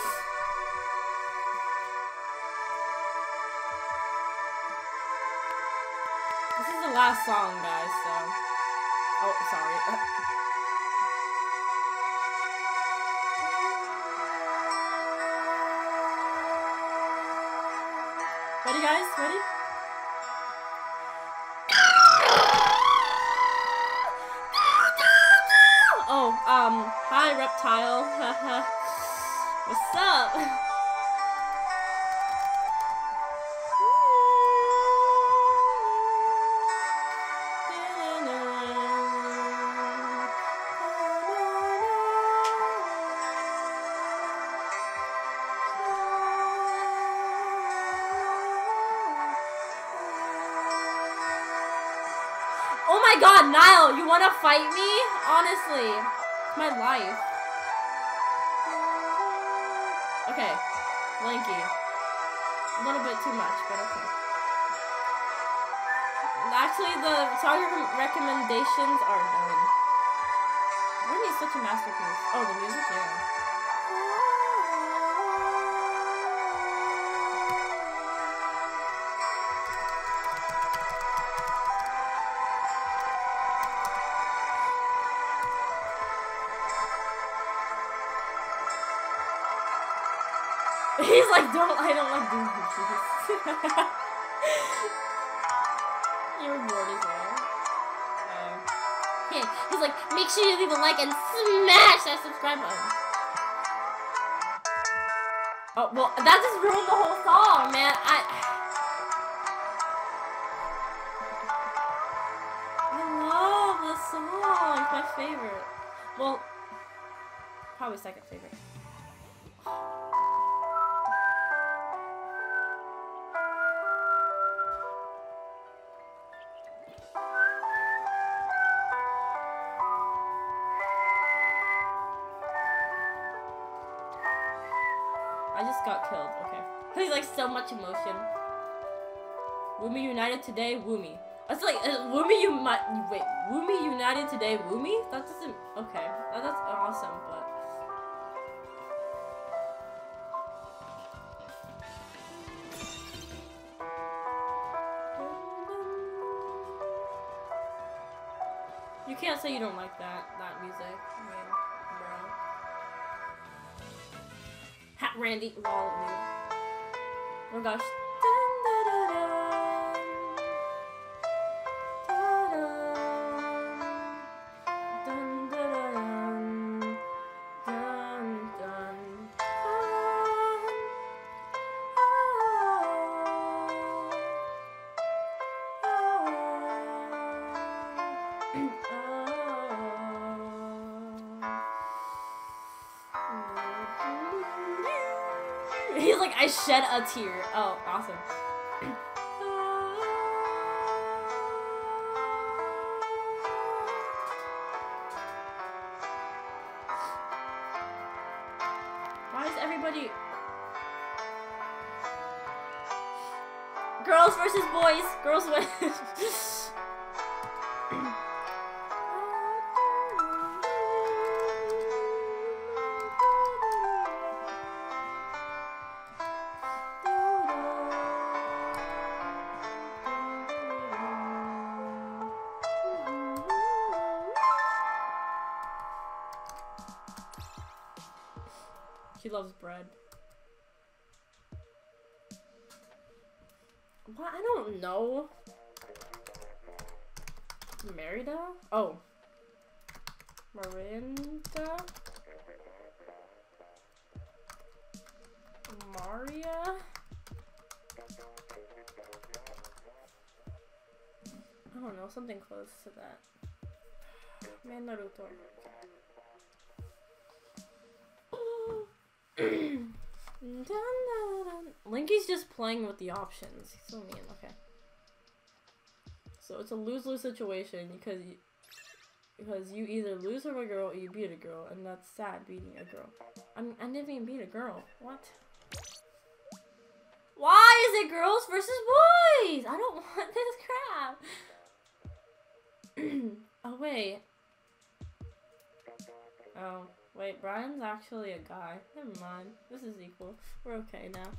This is the last song, guys, so. Oh, sorry. Ready, guys? Ready? Oh, um, hi, reptile. What's up? Oh my god, Niall, you wanna fight me? Honestly, it's my life. Okay, Lanky. A little bit too much, but okay. Actually, the song recommendations are done. Really such a masterpiece. Oh, the music, yeah. He's like, don't, I don't like doing this. You're bored as well. Um, yeah, he's like, make sure you leave a like and smash that subscribe button. Oh, well, that just ruined the whole song, man. I... I love this song. It's my favorite. Well, probably second favorite. I just got killed, okay. He's like so much emotion. Woomy united today, Woomy. That's like, uh, Woomy you might, wait, Woomy united today, Woomy? That doesn't, okay. That, that's awesome, but. You can't say you don't like that, that music. I mean, bro. Hat Randy, lol, me. Oh my gosh. He's like, I shed a tear. Oh, awesome. Why is everybody... Girls versus boys. Girls win. She loves bread. What? I don't know. Merida? Oh. Marinda? Maria? I don't know, something close to that. Man, Naruto. Linky's just playing with the options. He's so mean. Okay. So it's a lose-lose situation because you, because you either lose to a girl or you beat a girl, and that's sad, beating a girl. I mean, I didn't even beat a girl. What? Why is it girls versus boys? I don't want this crap. Oh, wait. Oh. Wait, Brian's actually a guy. Never mind. This is equal. We're okay now.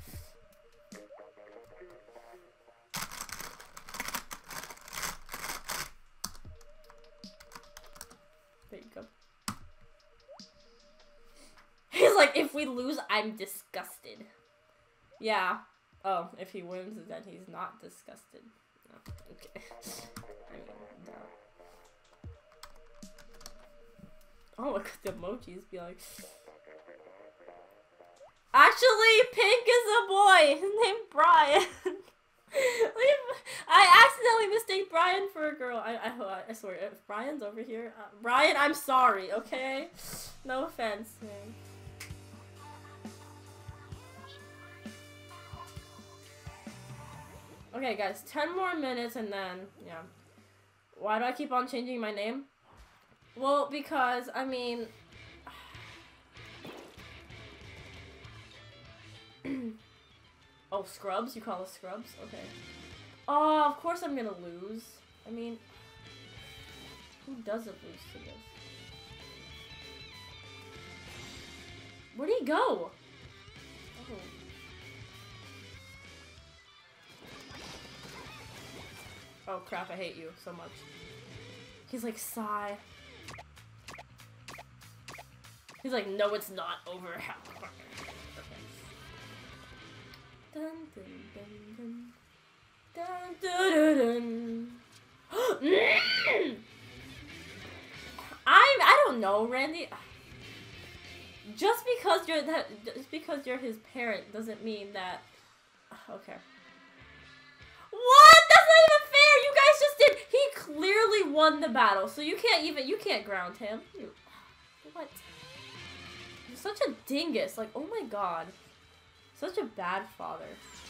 There you go. He's like, if we lose, I'm disgusted. Yeah. Oh, if he wins, then he's not disgusted. No. Okay. I mean, no. Oh, look at the emojis be like. Actually, Pink is a boy. His name's Brian. I accidentally mistake Brian for a girl. I I, I swear, if Brian's over here, uh, Brian, I'm sorry. Okay, no offense, man. Okay, guys, ten more minutes and then yeah. Why do I keep on changing my name? Well, because, I mean... Oh, Scrubs? You call us Scrubs? Okay. Oh, of course I'm gonna lose. I mean... Who doesn't lose to this? Where'd he go? Oh. Oh, crap, I hate you so much. He's like, sigh. He's like, no, it's not over. Okay. Dun, dun, dun, dun. Dun, dun, dun. I'm, I don't know, Randy. Just because you're that, just because you're his parent doesn't mean that. Okay. What? That's not even fair. You guys just did. He clearly won the battle, so you can't even. You can't ground him. You, what? You're such a dingus. Like, oh my god, such a bad father.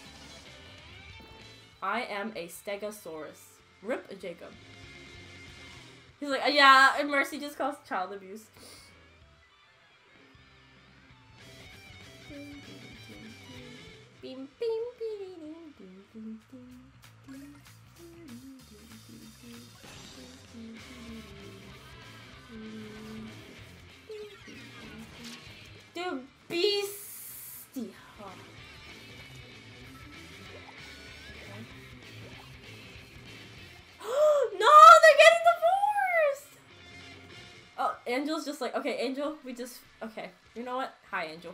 I am a Stegosaurus. Rip Jacob. He's like, yeah, and Mercy just calls child abuse. Beam, beam, beam, dude, beastie. Oh. No, they're getting divorced. Oh, Angel's just like, okay, Angel, we just, okay, you know what? Hi, Angel.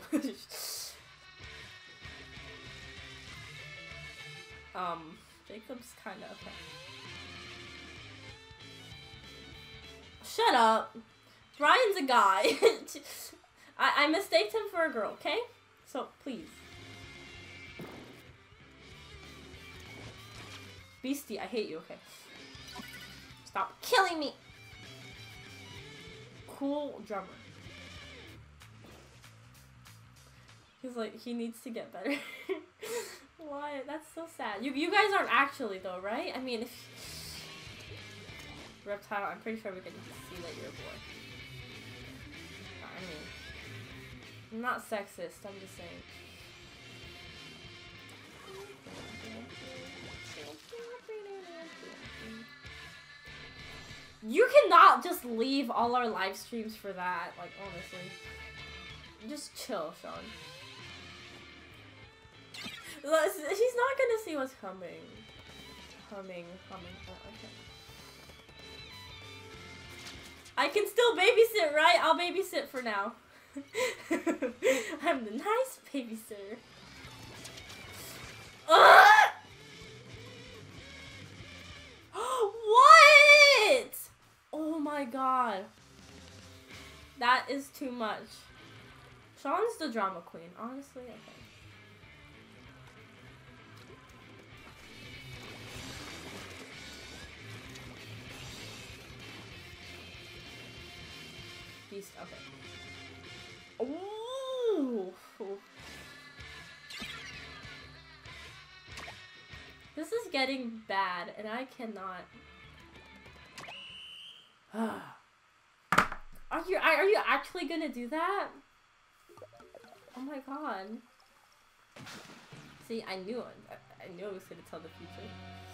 um, Jacob's kind of okay. Shut up. Brian's a guy. I I mistaked him for a girl, okay? So please. Beastie, I hate you, okay? Stop killing me! Cool drummer. He's like, he needs to get better. Why? That's so sad. You you guys aren't actually though, right? I mean, if Reptile, I'm pretty sure we can see that you're a boy. I mean, I'm not sexist, I'm just saying. You cannot just leave all our live streams for that, like, honestly. Just chill, Sean. He's not gonna see what's coming. Humming, humming, oh, okay. I can still babysit, right? I'll babysit for now. I'm the nice babysitter. Ugh! What? Oh my god. That is too much. Sean's the drama queen, honestly, okay. Beast, okay. Ooh. This is getting bad, and I cannot. Are you are you actually gonna do that? Oh my god. See, I knew it. I, I knew I was gonna tell the future.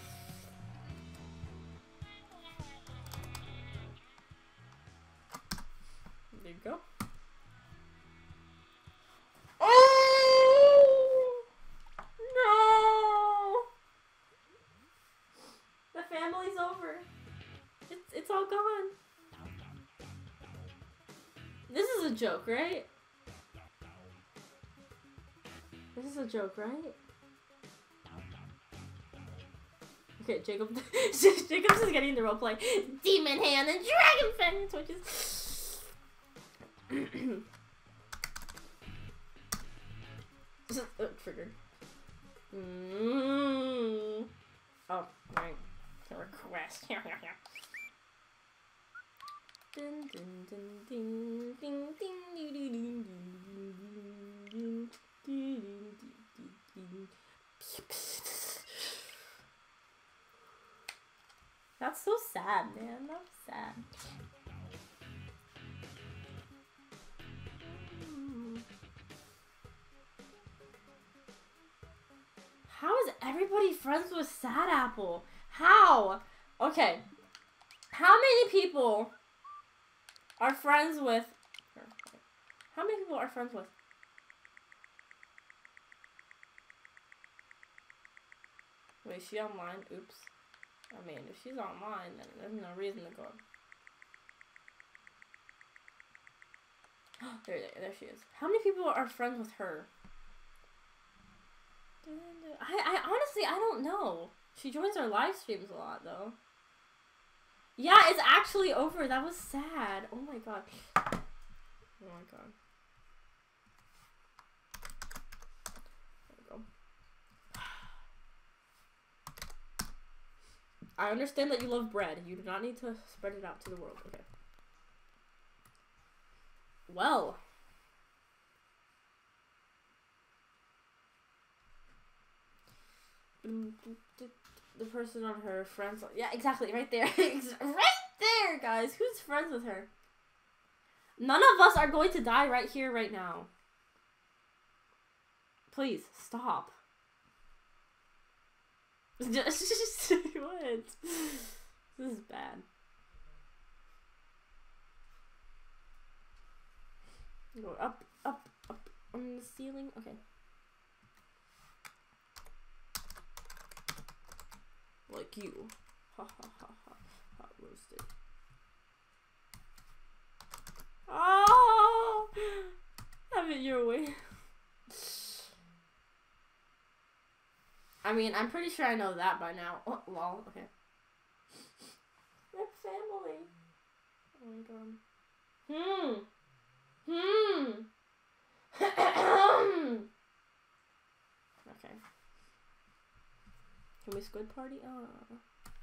There you go. Oh no! The family's over. It's it's all gone. This is a joke, right? This is a joke, right? Okay, Jacob. Jacob's just getting the roleplay. Demon hand and dragon fang twitches. Oh, triggered. Mm. Oh, right. The request. Dun, dun, dun, ding, ding, ding, ding, ding, ding, ding, ding, ding. That's so sad, man. That's sad. How is everybody friends with Sad Apple? How? Okay. How many people are friends with... How many people are friends with... Wait, is she online? Oops. I mean, if she's online, then there's no reason to go. there, there she is. How many people are friends with her? I, I honestly, I don't know. She joins our live streams a lot, though. Yeah, it's actually over. That was sad. Oh my god. Oh my god. go. I understand that you love bread. You do not need to spread it out to the world. Okay. Well. The person on her friends. Yeah, exactly. Right there. Right there, guys. Who's friends with her? None of us are going to die right here, right now. Please, stop. Just what? This is bad. Go up, up, up on the ceiling. Okay. Like you. Ha ha ha ha. Hot roasted. Oh! Have it your way. I mean, I'm pretty sure I know that by now. Oh, lol. Okay. Rip family. Oh my god. Hmm. Hmm. Okay. Can we squid party? Oh.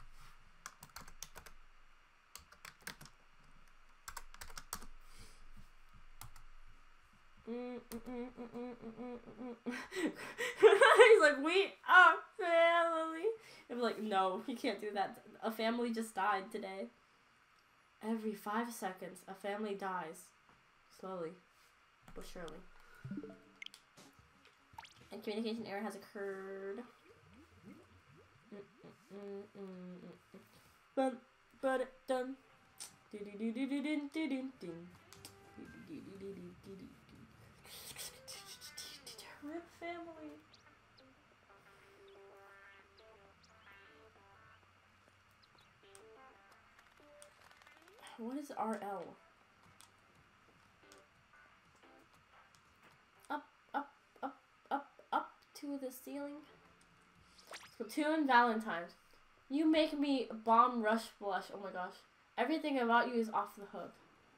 He's like, we are family. I'm like, no, you can't do that. A family just died today. Every five seconds, a family dies. Slowly, but surely. And communication error has occurred. But, but, done. Rip family. What is R L? Up, up, up, up, up to the ceiling. Splatoon Valentine's. You make me bomb rush blush. Oh my gosh. Everything about you is off the hook.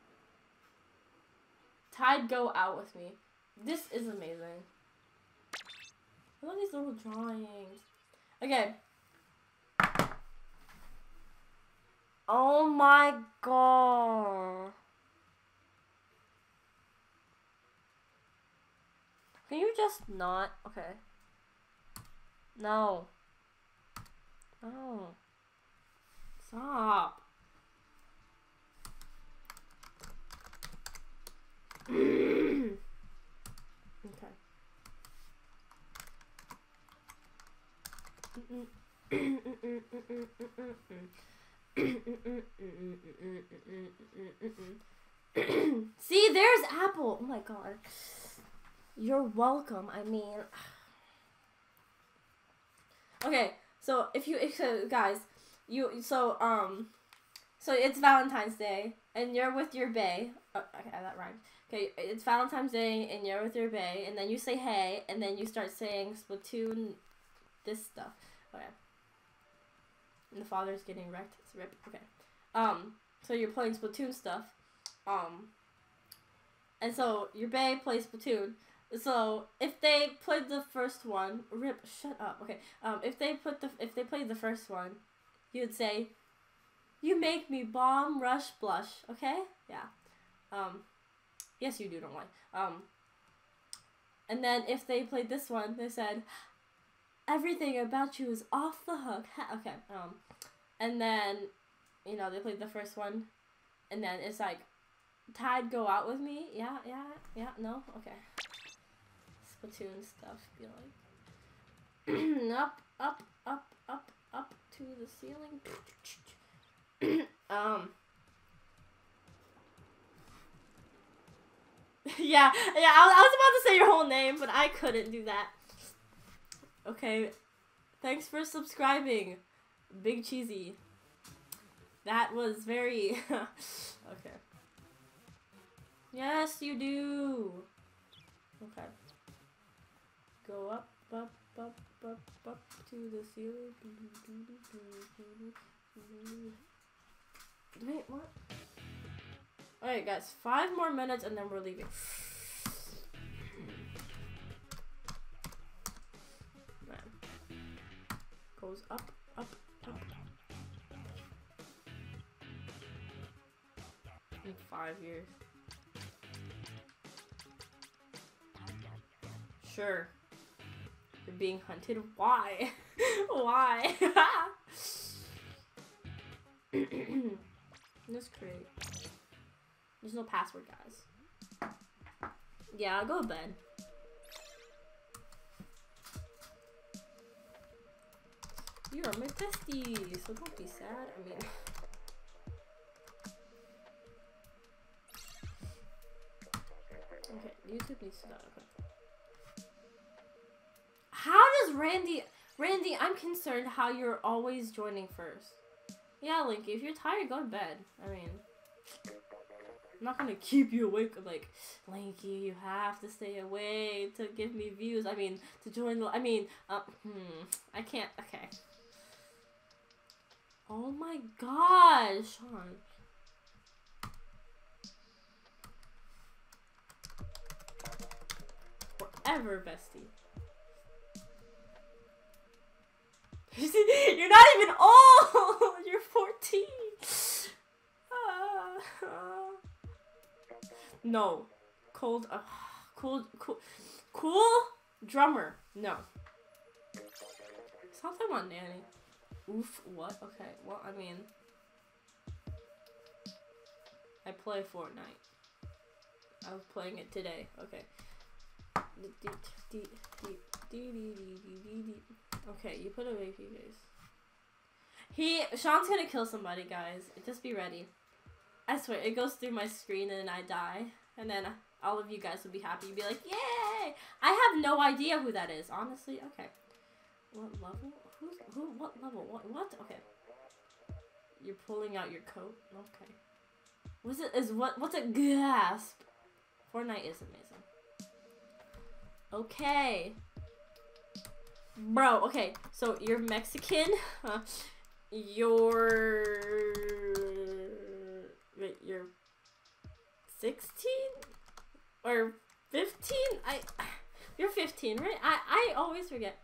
Tide, go out with me. This is amazing. I love these little drawings. Okay. Oh my god. Can you just not? Okay. No. No. Stop. Okay. See, there's Apple. Oh my god. You're welcome. I mean, okay. So if you, so guys, you, so um, so it's Valentine's Day and you're with your bae. Oh, okay, that rhymed. Okay, it's Valentine's Day and you're with your bae, and then you say hey, and then you start saying Splatoon, this stuff. Okay. And the father's getting wrecked. It's rip. Okay. Um. So you're playing Splatoon stuff. Um. And so your bae plays Splatoon. So if they played the first one, rip. Shut up. Okay. Um. If they put the if they played the first one, you'd say, "You make me bomb rush blush." Okay. Yeah. Um. Yes, you do. Don't lie. Um. And then if they played this one, they said, "Everything about you is off the hook." Okay. Um, and then, you know, they played the first one, and then it's like, "Tide, go out with me." Yeah, yeah, yeah. No, okay. Splatoon stuff. Be like, up, up, up, up, up to the ceiling. um. yeah, yeah. I, I was about to say your whole name, but I couldn't do that. Okay, thanks for subscribing, Big Cheesy. That was very... okay. Yes, you do. Okay. Go up, up, up, up, up to the ceiling. Wait, what? Alright, guys, five more minutes and then we're leaving. Goes up, up, up. In five years. Sure. You're being hunted. Why? Why? Let's create. There's no password, guys. Yeah, I'll go to bed. You are my bestie, so don't be sad. I mean, okay, YouTube needs to die. Okay. How does Randy? Randy, I'm concerned how you're always joining first. Yeah, Linky, if you're tired, go to bed. I mean, I'm not gonna keep you awake. I'm like, Linky, you have to stay awake to give me views. I mean, to join the. I mean, uh, hmm, I can't. Okay. Oh my gosh, Sean. Forever, bestie. You're not even old! You're fourteen! Uh, uh. No. Cold, uh, cool, cool, cool drummer. No. Sounds like my nanny. Oof, what? Okay, well, I mean, I play Fortnite. I was playing it today. Okay. Okay, you put away P Js. He, Sean's gonna kill somebody, guys. Just be ready. I swear, it goes through my screen and then I die. And then all of you guys will be happy. You'll be like, yay! I have no idea who that is, honestly. Okay. What level? Who's, who, what level? What, what? Okay. You're pulling out your coat? Okay. What's it, is, what, what's a gasp? Fortnite is amazing. Okay. Bro, okay. So, you're Mexican. Uh, you're... Wait, you're... sixteen? Or fifteen? I... You're fifteen, right? I, I always forget.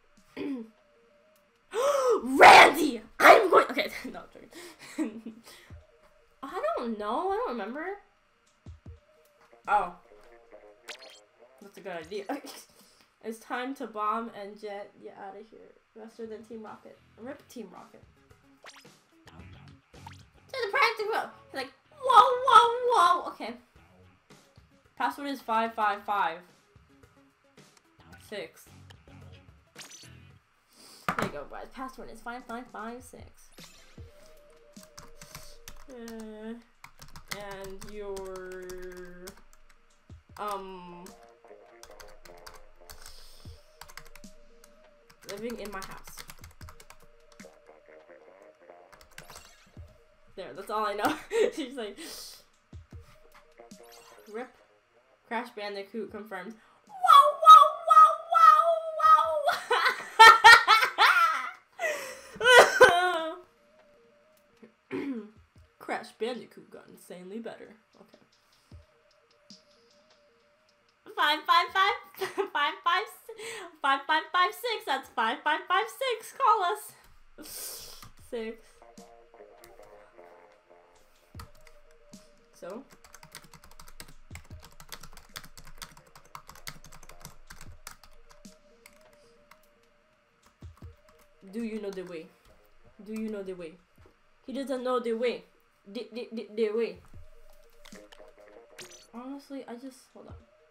Randy! I'm going- Okay, no, I'm joking. I don't know. I don't remember. Oh. That's a good idea. It's time to bomb and jet you out of here. Faster than Team Rocket. Rip Team Rocket. To the practical. He's like, whoa, whoa, whoa. Okay. Password is five five five. Six. There you go, guys. Password is five five five six. Uh, and your um living in my house. There, that's all I know. She's like, rip. Crash Bandicoot confirmed. Wow, wow, wow, wow, wow. Crash Bandicoot got insanely better. Okay. Five five five five five five five five six. That's five five five six. Call us. Six. So. Do you know the way? Do you know the way? He doesn't know the way. The, the, the, the way. Honestly, I just... Hold on.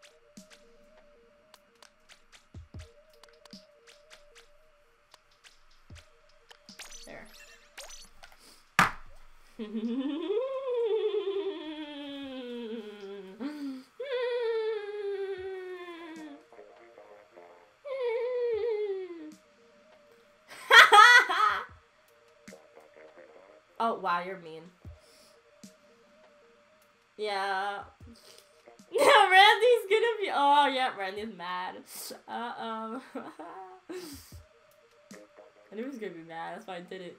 There. Oh, wow, you're mean. Yeah. Yeah, Randy's gonna be... Oh, yeah, Randy's mad. Uh-oh. I knew he was gonna be mad. That's why I did it.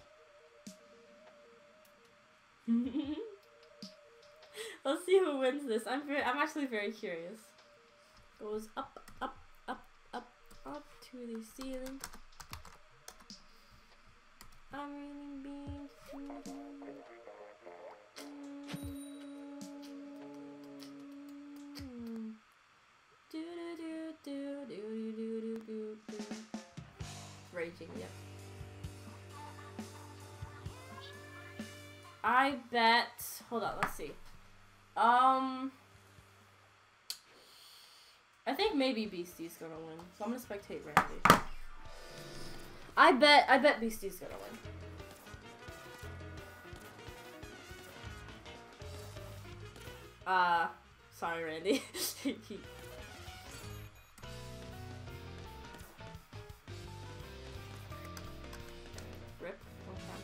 Let's see who wins this. I'm very, I'm actually very curious. Goes up, up, up, up, up to the ceiling. I'm reading beans to him. Mm. Do do do do do do do do do. Raging, yep. I bet. Hold on, let's see. Um, I think maybe Beastie's gonna win, so I'm gonna spectate Randy. I bet. I bet Beastie's gonna win. Uh, sorry, Randy. Rip. Okay.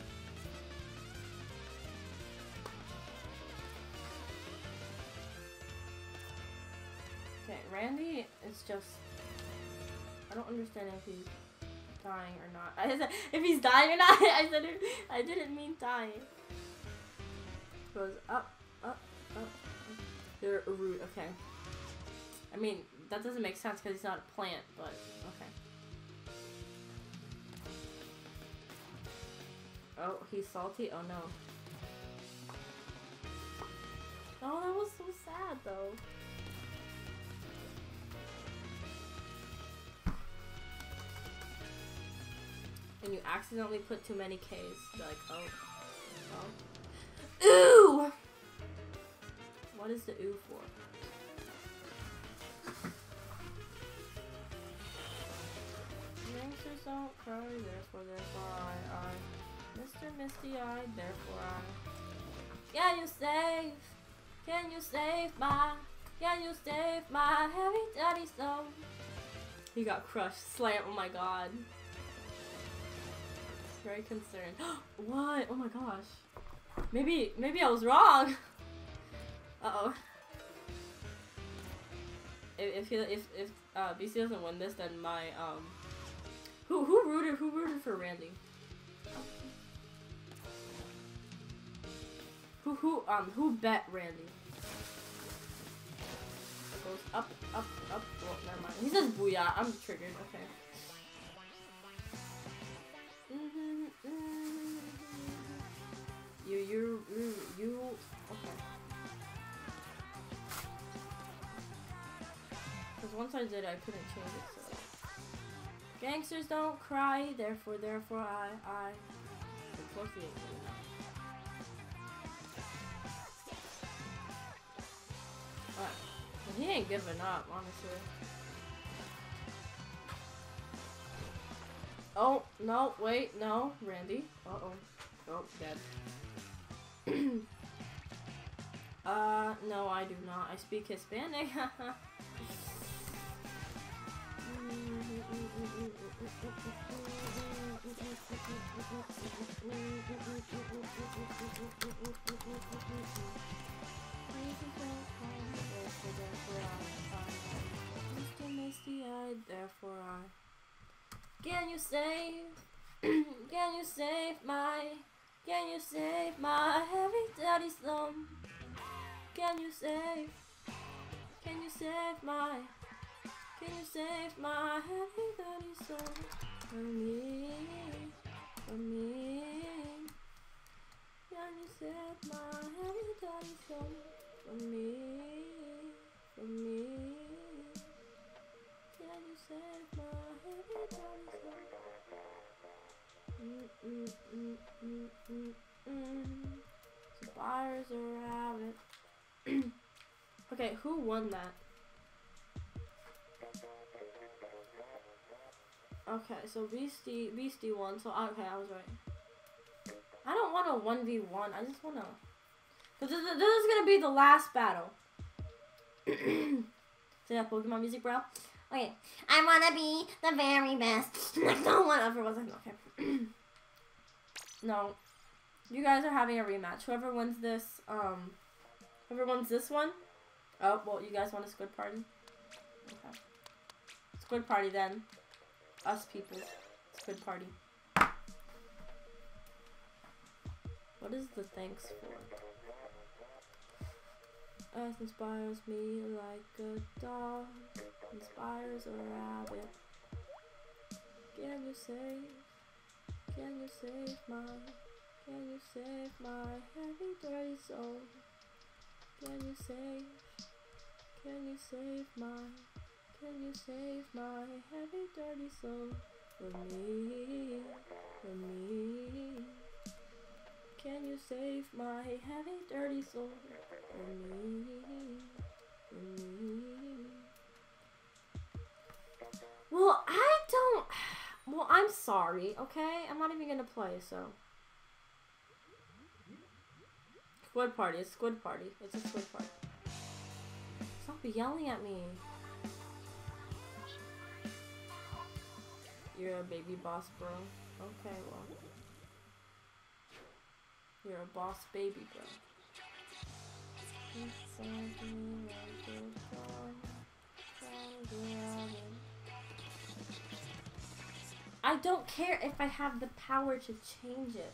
Okay, Randy is just. I don't understand if he's dying or not. I said if he's dying or not. I said it, I didn't mean dying. Goes up, up, up. They're a root. Okay. I mean that doesn't make sense because he's not a plant, but okay. Oh, he's salty? Oh no. Oh, that was so sad though. And you accidentally put too many K's. You're like, oh. Oh. Ooh! What is the ooh for? Gangsters don't cry, therefore, therefore I, I. Mister Misty-eyed, therefore I. Can you save? Can you save my? Can you save my heavy daddy soul? He got crushed. Slam. Oh my god. Very concerned. What? Oh my gosh. Maybe, maybe I was wrong. Uh oh. If if he, if if uh, B C doesn't win this, then my um. Who who rooted who rooted for Randy? Who who um who bet Randy? It goes up up up. Well, never mind. He says booyah. I'm triggered. Okay. You you you you. Okay. Because once I did, I couldn't change it. So. Gangsters don't cry, therefore, therefore I I. Alright. He ain't giving up, honestly. Oh, no, wait, no, Randy. Uh-oh. Oh, dead. uh, no, I do not. I speak Hispanic. Mister Misty-eyed, therefore I. Can you save? Can you save my? Can you save my heavy daddy slum? Can you save? Can you save my? Can you save my heavy daddy slum? For me, for me. Can you save my heavy daddy slum? For me, for me. Can you save my heavy daddy slum? Mm mm mm mm mm mm. Spires a rabbit. Okay, who won that? Okay, so Beastie Beastie won. So okay, I was right. I don't want a one v one. I just wanna. Cause this, this is gonna be the last battle. Say that Pokemon music, bro. Okay, I wanna be the very best. Like no one ever was. Okay. No, you guys are having a rematch. Whoever wins this, um, whoever wins this one. Oh well, you guys want a squid party? Okay. Squid party then. Us people. Squid party. What is the thanks for? Earth inspires me like a dog. Inspires a rabbit. Can you save? Can you save my, can you save my heavy dirty soul? Can you save, can you save my, can you save my heavy dirty soul? For me, for me. Can you save my heavy dirty soul? For me, for me. Well, I don't, well, I'm sorry, okay? I'm not even gonna play, so. Squid party, it's squid party. It's a squid party. Stop yelling at me. You're a baby boss, bro. Okay, well. You're a boss baby, bro. I don't care if I have the power to change it.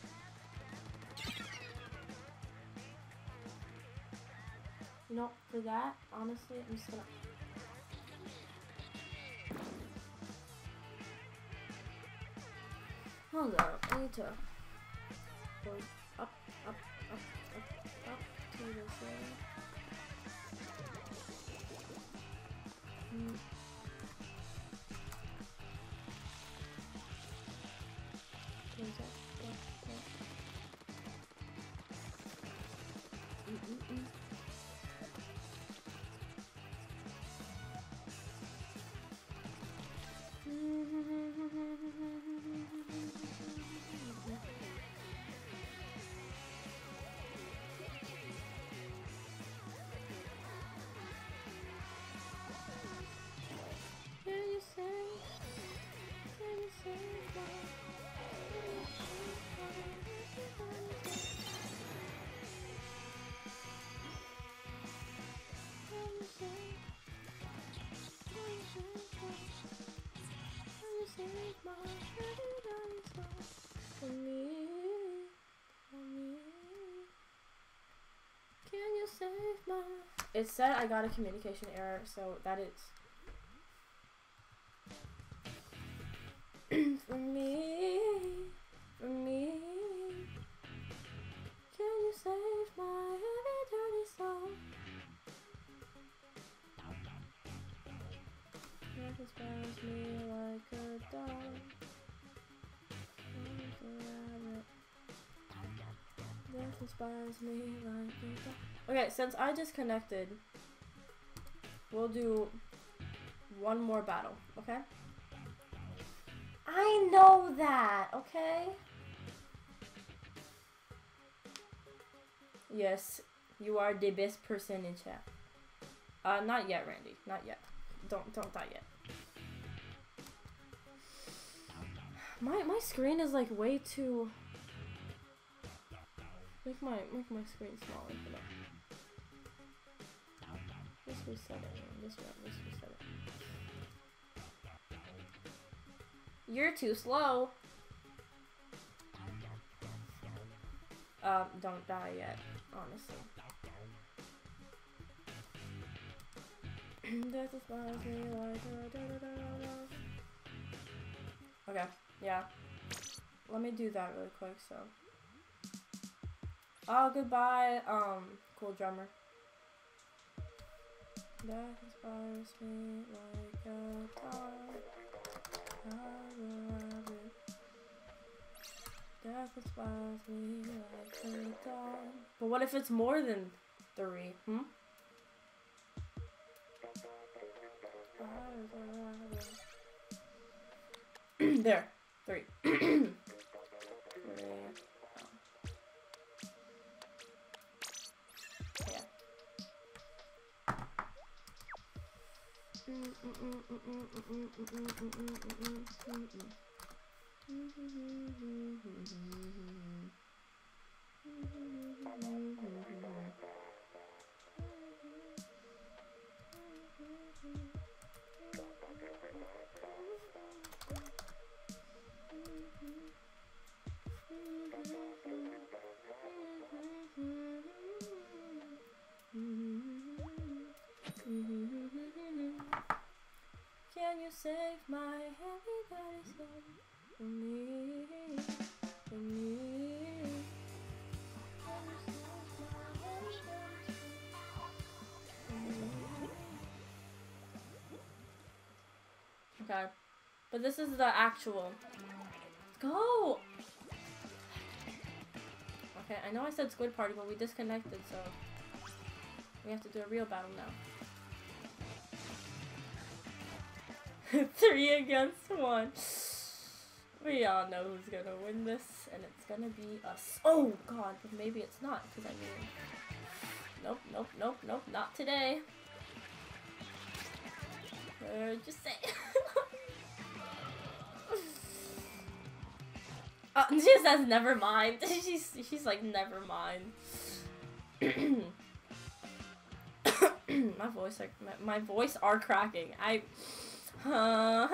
You know, for that, honestly, I'm just gonna... Hold up, I need to go up, up, up, up, up to this area. Mm. Where's that? Go, go. Mm -mm -mm. It said I got a communication error, so that is for me, for me. Can you save my heavy dirty soul? Death inspires me like a dog. Death inspires me like a dog. Okay, since I disconnected, we'll do one more battle, okay? I know that, okay? Yes, you are the best person in chat. Uh, not yet, Randy. Not yet. Don't don't die yet. My my screen is like way too. Make my make my screen smaller for that. Just reset it, man. Just, just reset it. You're too slow. Um, don't die yet, honestly. Death inspires me like da, da, da, da, da. Okay, yeah. Let me do that really quick, so. Oh, goodbye, um, cool drummer. Death inspires me like a dog. I will have it. Death inspires me like a dog. But what if it's more than three? Hmm? There. Three. Three. Can you save my heavy dirty soul for me? Okay. But this is the actual. Let's go! Okay, I know I said Squid Party, but we disconnected, so we have to do a real battle now. Three against one. We all know who's gonna win this, and it's gonna be us. Oh god, but maybe it's not, because I mean... Nope, nope, nope, nope, not today. Uh, just say... uh, she says never mind. she's, she's like, never mind. my voice, like, my, my voice are cracking. I... Oh,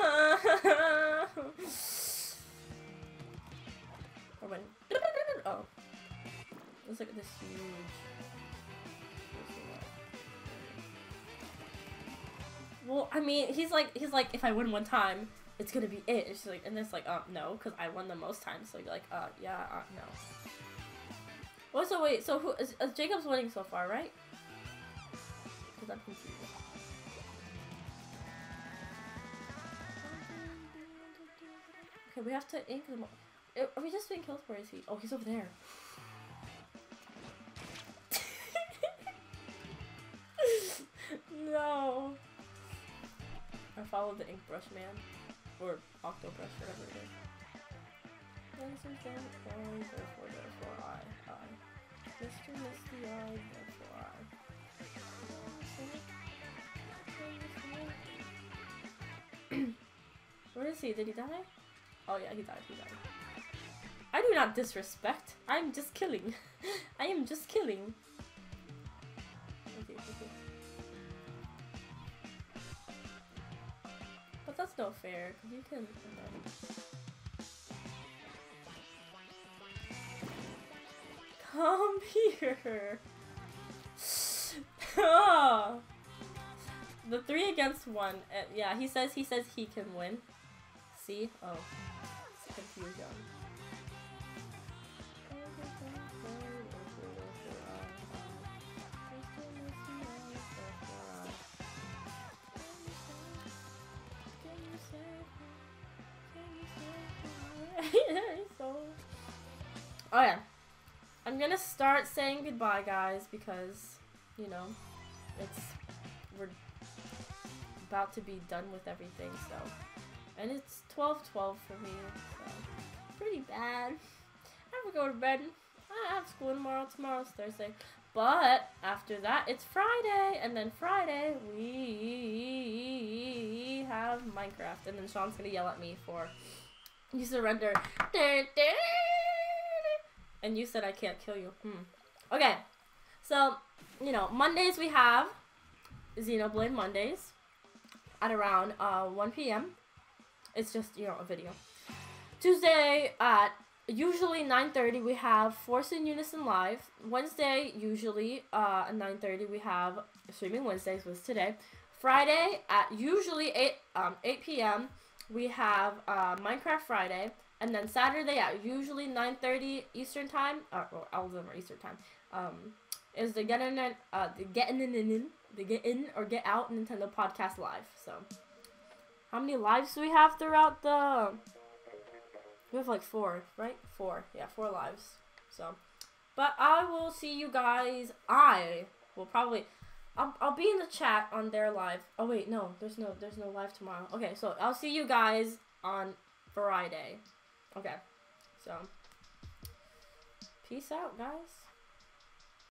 when oh, let's look at this huge. Well, I mean, he's like, he's like, if I win one time, it's gonna be it. It's like, and it's like, uh, no, because I won the most times. So you're like, uh, yeah, uh, no. Well, so wait, so who is, is Jacob's winning so far, right? Because I'm confused. Okay, we have to ink them. Are we just doing kills? Where is he? Oh, he's over there. No. I followed the ink brush man. Or octo brush, whatever it is. Therefore, therefore, I, I. Mister Misty Eye, therefore I. Where is he? Did he die? Oh yeah, he died, he died. I do not disrespect. I'm just killing. I am just killing. Okay, okay. But that's no fair, because you can... Come here! Oh. The three against one. Uh, yeah, he says he says he can win. See? Oh. It's confusion. Oh yeah. I'm gonna start saying goodbye, guys, because, you know, it's, we're about to be done with everything, so. And it's twelve twelve for me, so pretty bad. I have to go to bed. I have school tomorrow. Tomorrow's Thursday. But after that, it's Friday. And then Friday, we have Minecraft. And then Sean's going to yell at me for, you surrender. And you said I can't kill you. Hmm. Okay. So, you know, Mondays we have Xenoblade Mondays at around uh, one P M It's just, you know, a video. Tuesday at usually nine thirty we have Force in Unison Live. Wednesday usually uh, at nine thirty we have Streaming Wednesdays, was today. Friday at usually eight um eight P M we have uh, Minecraft Friday. And then Saturday at usually nine thirty Eastern time, uh, or all of them are Eastern time, um, is the get in, uh, the getting in, in, the get in or get out Nintendo Podcast Live. So, how many lives do we have throughout the? We have like four, right? Four, yeah, four lives. So, but I will see you guys. I will probably, I'll I'll be in the chat on their live. Oh wait, no, there's no there's no live tomorrow. Okay, so I'll see you guys on Friday. Okay, so peace out, guys.